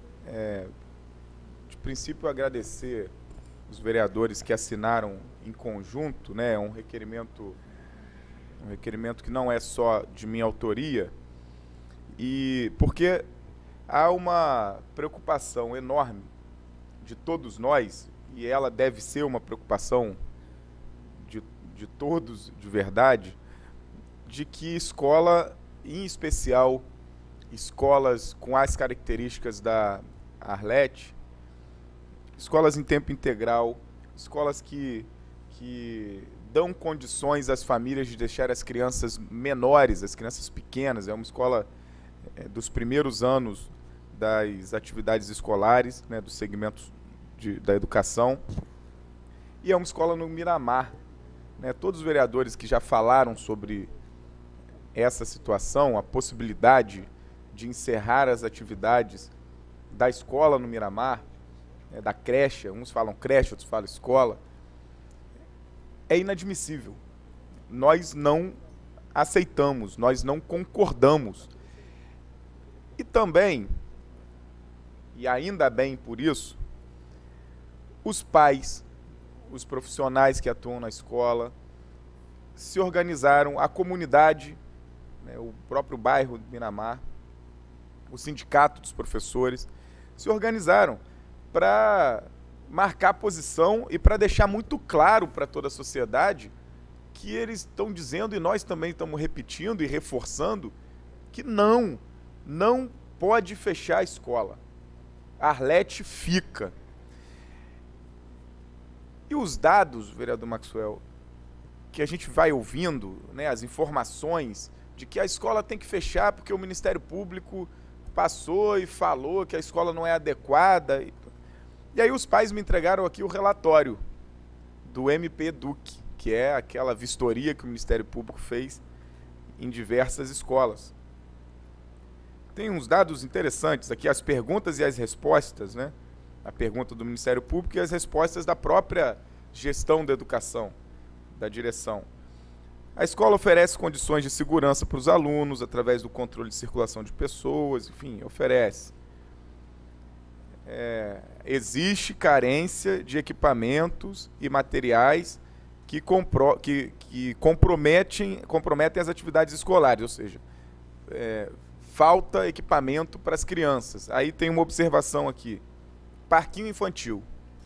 de princípio agradecer os vereadores que assinaram em conjunto, né, um requerimento que não é só de minha autoria, e porque há uma preocupação enorme de todos nós, e ela deve ser uma preocupação de todos de verdade, de que escola, em especial escolas com as características da Arlete, escolas em tempo integral, escolas que dão condições às famílias de deixar as crianças menores, as crianças pequenas. É uma escola dos primeiros anos das atividades escolares, né, dos segmentos da educação. E é uma escola no Miramar. Né? Todos os vereadores que já falaram sobre essa situação, a possibilidade de encerrar as atividades da escola no Miramar, da creche, uns falam creche, outros falam escola, é inadmissível. Nós não aceitamos, nós não concordamos. E também, e ainda bem por isso, os pais, os profissionais que atuam na escola, se organizaram, a comunidade, né, o próprio bairro do Miramar, o sindicato dos professores, se organizaram para marcar posição e para deixar muito claro para toda a sociedade que eles estão dizendo, e nós também estamos repetindo e reforçando, que não pode fechar a escola. A Arlete fica. E os dados, vereador Maxwell, que a gente vai ouvindo, né, as informações de que a escola tem que fechar porque o Ministério Público passou e falou que a escola não é adequada. E aí os pais me entregaram aqui o relatório do MP Duque, que é aquela vistoria que o Ministério Público fez em diversas escolas. Tem uns dados interessantes aqui, as perguntas e as respostas, né? A pergunta do Ministério Público e as respostas da própria gestão da educação, da direção. A escola oferece condições de segurança para os alunos, através do controle de circulação de pessoas, enfim, oferece. Existe carência de equipamentos e materiais que comprometem as atividades escolares, ou seja, falta equipamento para as crianças. Aí tem uma observação aqui. Parquinho infantil.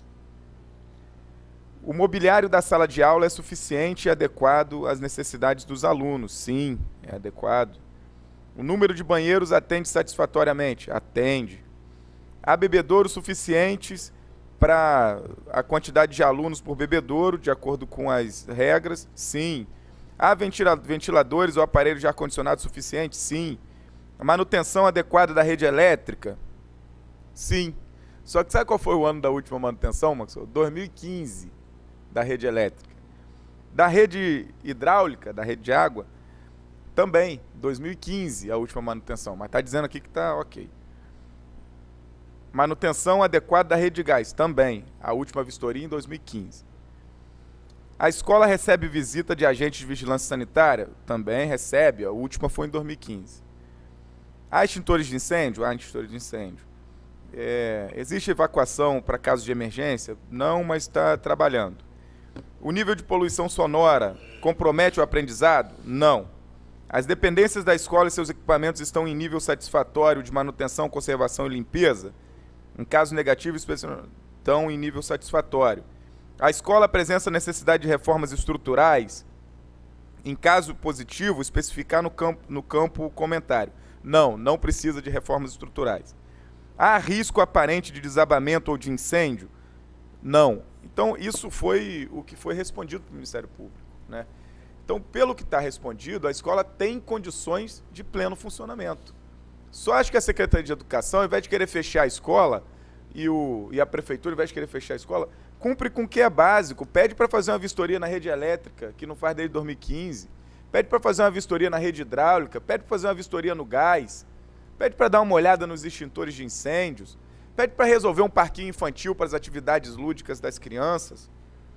O mobiliário da sala de aula é suficiente e adequado às necessidades dos alunos? Sim, é adequado. O número de banheiros atende satisfatoriamente? Atende. Há bebedouros suficientes para a quantidade de alunos por bebedouro, de acordo com as regras? Sim. Há ventiladores ou aparelhos de ar-condicionado suficientes? Sim. A manutenção adequada da rede elétrica? Sim. Só que sabe qual foi o ano da última manutenção, Maxwell? 2015, da rede elétrica. Da rede hidráulica, da rede de água, também, 2015, a última manutenção. Mas está dizendo aqui que está ok. Manutenção adequada da rede de gás, também, a última vistoria em 2015. A escola recebe visita de agentes de vigilância sanitária? Também recebe, a última foi em 2015. Há extintores de incêndio? Há extintores de incêndio. Existe evacuação para casos de emergência? Não, mas está trabalhando. O nível de poluição sonora compromete o aprendizado? Não. As dependências da escola e seus equipamentos estão em nível satisfatório de manutenção, conservação e limpeza? Em caso negativo, estão em nível satisfatório. A escola apresenta necessidade de reformas estruturais? Em caso positivo, especificar no campo comentário. Não precisa de reformas estruturais. Há risco aparente de desabamento ou de incêndio? Não. Então, isso foi o que foi respondido pelo Ministério Público, né? Então, pelo que está respondido, a escola tem condições de pleno funcionamento. Só acho que a Secretaria de Educação, ao invés de querer fechar a escola, e a Prefeitura, ao invés de querer fechar a escola, Cumpre com o que é básico. Pede para fazer uma vistoria na rede elétrica, que não faz desde 2015. Pede para fazer uma vistoria na rede hidráulica. Pede para fazer uma vistoria no gás. Pede para dar uma olhada nos extintores de incêndios. Pede para resolver um parquinho infantil para as atividades lúdicas das crianças.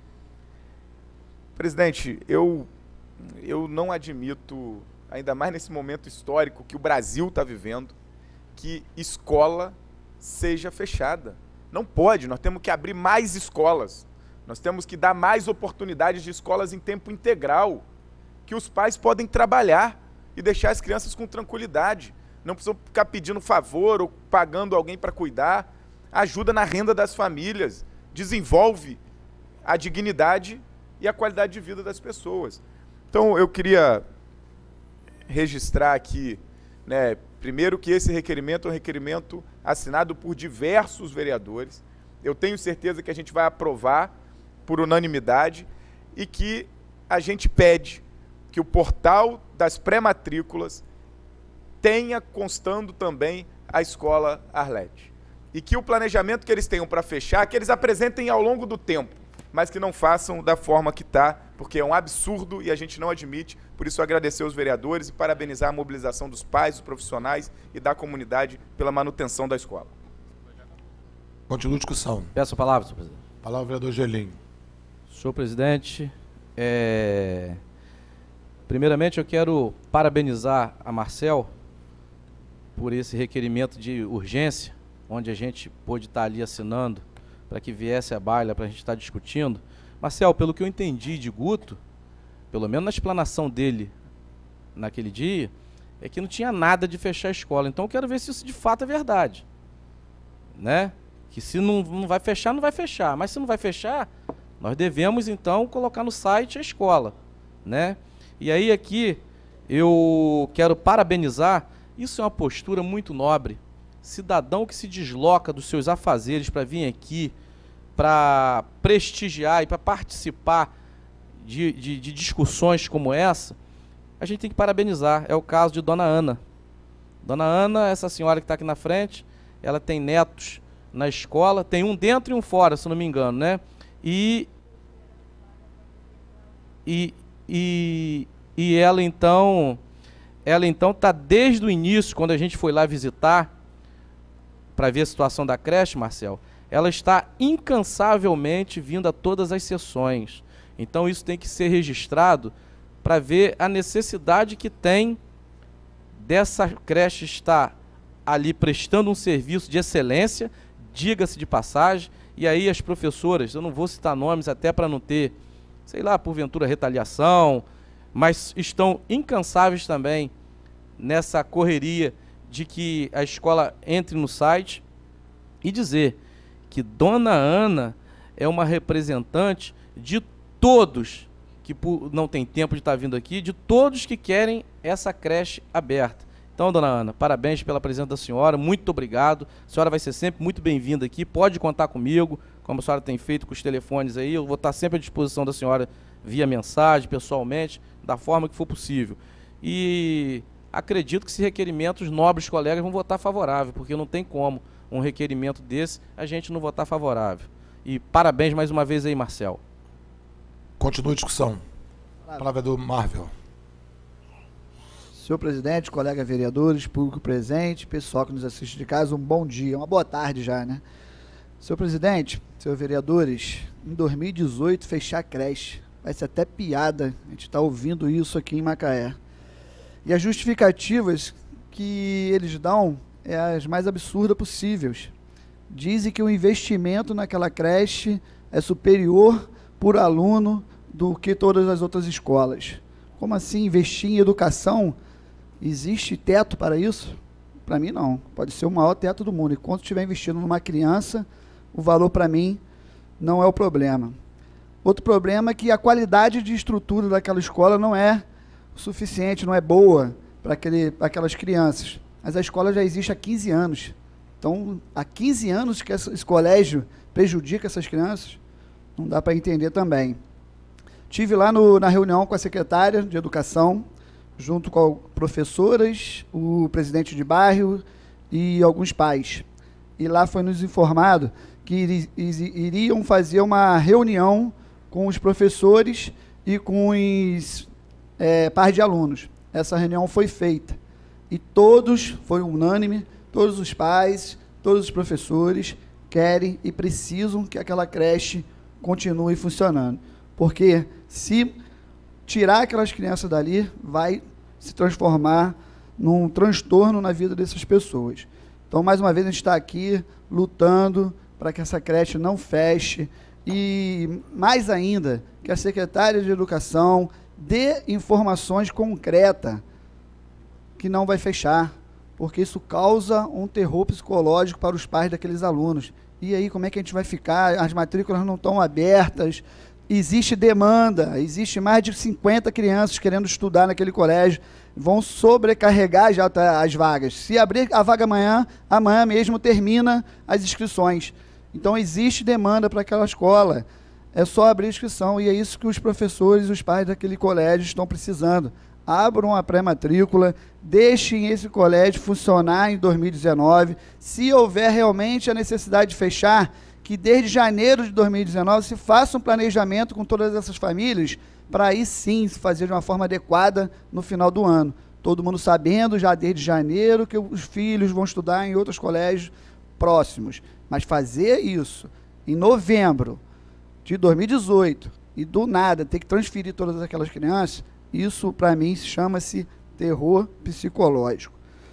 Presidente, eu não admito, ainda mais nesse momento histórico que o Brasil está vivendo, que escola seja fechada. Não pode, nós temos que abrir mais escolas. Nós temos que dar mais oportunidades de escolas em tempo integral, que os pais podem trabalhar e deixar as crianças com tranquilidade. Não precisam ficar pedindo favor ou pagando alguém para cuidar. Ajuda na renda das famílias, desenvolve a dignidade e a qualidade de vida das pessoas. Então, eu queria registrar aqui, né, primeiro que esse requerimento é um requerimento assinado por diversos vereadores. Eu tenho certeza que a gente vai aprovar por unanimidade e que a gente pede que o portal das pré-matrículas tenha constando também a escola Arlete. E que o planejamento que eles tenham para fechar, que eles apresentem ao longo do tempo, mas que não façam da forma que está, porque é um absurdo e a gente não admite. Por isso, agradecer aos vereadores e parabenizar a mobilização dos pais, dos profissionais e da comunidade pela manutenção da escola. Continua a discussão. Peço a palavra, senhor presidente. Palavra, vereador Gelim. Senhor presidente, primeiramente eu quero parabenizar a Marcel por esse requerimento de urgência, onde a gente pôde estar ali assinando para que viesse a baila, para a gente estar discutindo. Marcel, pelo que eu entendi de Guto, pelo menos na explanação dele naquele dia, é que não tinha nada de fechar a escola. Então eu quero ver se isso de fato é verdade, né? Que se não vai fechar, não vai fechar. Mas se não vai fechar, nós devemos então colocar no site a escola, né? E aí aqui eu quero parabenizar, isso é uma postura muito nobre. Cidadão que se desloca dos seus afazeres para vir aqui, para prestigiar e para participar de discussões como essa, a gente tem que parabenizar. É o caso de Dona Ana. Dona Ana, essa senhora que está aqui na frente, ela tem netos na escola, tem um dentro e um fora, se não me engano, né? E ela então está desde o início, quando a gente foi lá visitar, para ver a situação da creche, Marcel, ela está incansavelmente vindo a todas as sessões. Então isso tem que ser registrado para ver a necessidade que tem dessa creche estar ali prestando um serviço de excelência, diga-se de passagem, e aí as professoras, eu não vou citar nomes até para não ter, sei lá, porventura retaliação, mas estão incansáveis também nessa correria de que a escola entre no site, e dizer que Dona Ana é uma representante de todos, que não tem tempo de estar vindo aqui, de todos que querem essa creche aberta. Então, Dona Ana, parabéns pela presença da senhora, muito obrigado. A senhora vai ser sempre muito bem-vinda aqui, pode contar comigo, como a senhora tem feito com os telefones aí, eu vou estar sempre à disposição da senhora via mensagem, pessoalmente, da forma que for possível. E acredito que esse requerimento, os nobres colegas vão votar favorável, porque não tem como um requerimento desse a gente não votar favorável. E parabéns mais uma vez aí, Marcel. Continua a discussão. Palavra do Marvel. Senhor presidente, colegas vereadores, público presente, pessoal que nos assiste de casa, um bom dia, uma boa tarde já, né? Senhor presidente, senhores vereadores, em 2018 fechar a creche. Vai ser até piada, a gente está ouvindo isso aqui em Macaé. E as justificativas que eles dão é as mais absurdas possíveis. Dizem que o investimento naquela creche é superior por aluno do que todas as outras escolas. Como assim investir em educação? Existe teto para isso? Para mim não. Pode ser o maior teto do mundo. Enquanto estiver investindo numa criança, o valor para mim não é o problema. Outro problema é que a qualidade de estrutura daquela escola não é suficiente, não é boa para aquelas crianças. Mas a escola já existe há 15 anos. Então, há 15 anos que esse colégio prejudica essas crianças, não dá para entender também. Tive lá na reunião com a secretária de Educação, junto com professoras, o presidente de bairro e alguns pais. E lá foi nos informado que iriam fazer uma reunião com os professores e com os pares de alunos. Essa reunião foi feita e todos, foi unânime, todos os pais, todos os professores querem e precisam que aquela creche continue funcionando. Porque se tirar aquelas crianças dali, vai se transformar num transtorno na vida dessas pessoas. Então, mais uma vez, a gente está aqui lutando para que essa creche não feche e, mais ainda, que a secretária de Educação dê informações concretas que não vai fechar, porque isso causa um terror psicológico para os pais daqueles alunos. E aí, como é que a gente vai ficar? As matrículas não estão abertas, existe demanda, existe mais de 50 crianças querendo estudar naquele colégio, vão sobrecarregar já as vagas. Se abrir a vaga amanhã mesmo termina as inscrições. Então, existe demanda para aquela escola. É só abrir a inscrição, e é isso que os professores e os pais daquele colégio estão precisando. Abram a pré-matrícula, deixem esse colégio funcionar em 2019. Se houver realmente a necessidade de fechar, que desde janeiro de 2019 se faça um planejamento com todas essas famílias, para aí sim se fazer de uma forma adequada no final do ano. Todo mundo sabendo já desde janeiro que os filhos vão estudar em outros colégios próximos. Mas fazer isso em novembro de 2018 e do nada ter que transferir todas aquelas crianças, isso para mim chama-se terror psicológico.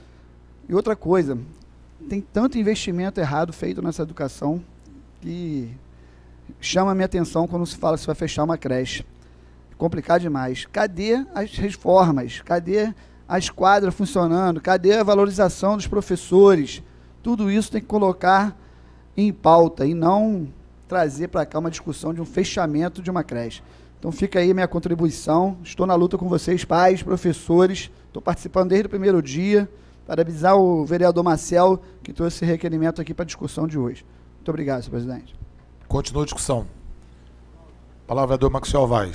E outra coisa, tem tanto investimento errado feito nessa educação que chama a minha atenção quando se fala que se vai fechar uma creche. É complicado demais. Cadê as reformas? Cadê a esquadra funcionando? Cadê a valorização dos professores? Tudo isso tem que colocar em pauta e não trazer para cá uma discussão de um fechamento de uma creche. Então fica aí minha contribuição. Estou na luta com vocês, pais, professores. Estou participando desde o primeiro dia. Parabenizar o vereador Marcel, que trouxe esse requerimento aqui para a discussão de hoje. Muito obrigado, senhor presidente. Continua a discussão. Palavra do Maxwell vai.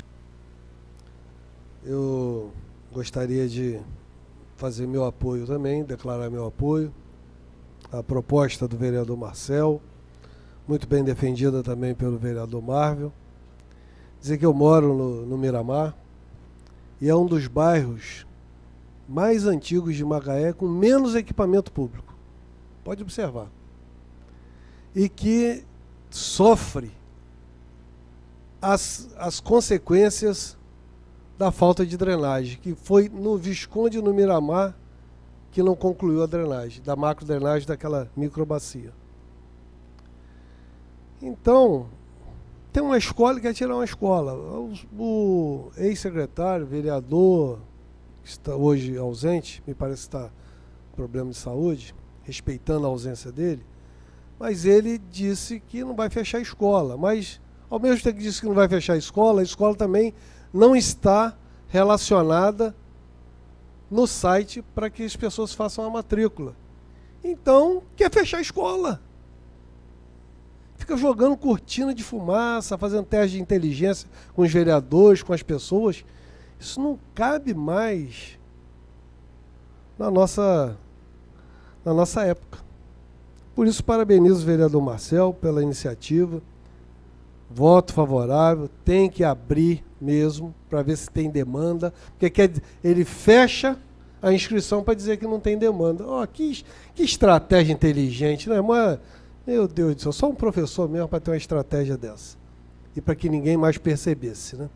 Eu gostaria de fazer meu apoio também, declarar meu apoio à proposta do vereador Marcel, muito bem defendida também pelo vereador Marvel. Dizer que eu moro no Miramar e é um dos bairros mais antigos de Macaé com menos equipamento público. Pode observar. E que sofre as consequências da falta de drenagem, que foi no Visconde, no Miramar, que não concluiu a drenagem, da macro-drenagem daquela microbacia. Então, tem uma escola que quer tirar uma escola. O ex-secretário, vereador, que está hoje ausente, me parece que está com problema de saúde, respeitando a ausência dele, mas ele disse que não vai fechar a escola. Mas, ao mesmo tempo que disse que não vai fechar a escola também não está relacionada no site para que as pessoas façam a matrícula. Então, quer fechar a escola. Fica jogando cortina de fumaça, fazendo teste de inteligência com os vereadores, com as pessoas. Isso não cabe mais na nossa época. Por isso, parabenizo o vereador Marcel pela iniciativa. Voto favorável, tem que abrir mesmo, para ver se tem demanda. Porque ele fecha a inscrição para dizer que não tem demanda. Oh, que estratégia inteligente, né? Mas, meu Deus do céu, só um professor mesmo para ter uma estratégia dessa. E para que ninguém mais percebesse, né?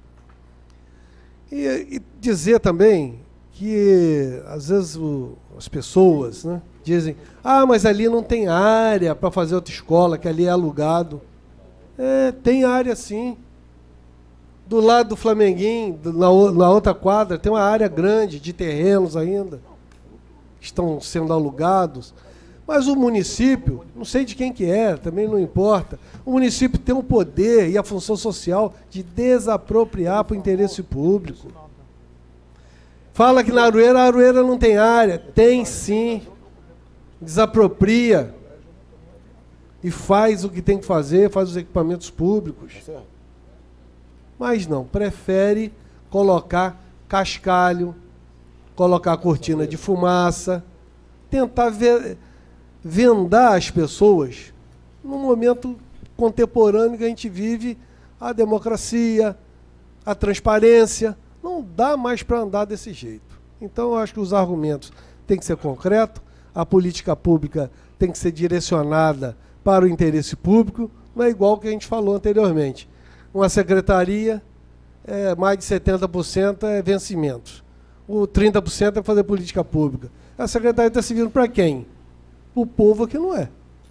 E dizer também que, às vezes, as pessoas, né, dizem, mas ali não tem área para fazer outra escola, que ali é alugado. Tem área sim. Do lado do Flamenguinho, na outra quadra, tem uma área grande de terrenos ainda, que estão sendo alugados. Mas o município, não sei de quem que é, também não importa, o município tem o poder e a função social de desapropriar para o interesse público. Fala que na Aroeira, a Aroeira não tem área. Tem sim. Desapropria. E faz o que tem que fazer, faz os equipamentos públicos. Mas não, prefere colocar cascalho, colocar cortina de fumaça, tentar vendar as pessoas num momento contemporâneo que a gente vive, a democracia, a transparência. Não dá mais para andar desse jeito. Então, eu acho que os argumentos têm que ser concretos, a política pública tem que ser direcionada para o interesse público, não é igual o que a gente falou anteriormente. Uma secretaria, mais de 70% é vencimentos. O 30% é fazer política pública. A secretaria está servindo para quem? O povo que não é.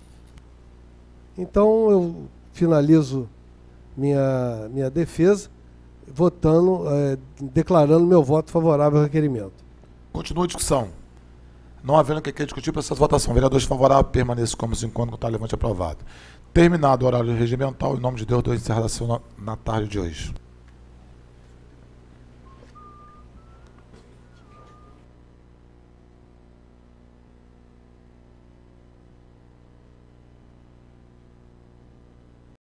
Então, eu finalizo minha defesa, votando, declarando meu voto favorável ao requerimento. Continua a discussão. Não havendo o que discutir, para essa votação. Vereadores favoráveis, permaneçam como se encontra, com o tal levante aprovado. Terminado o horário regimental, em nome de Deus, dou encerração na tarde de hoje.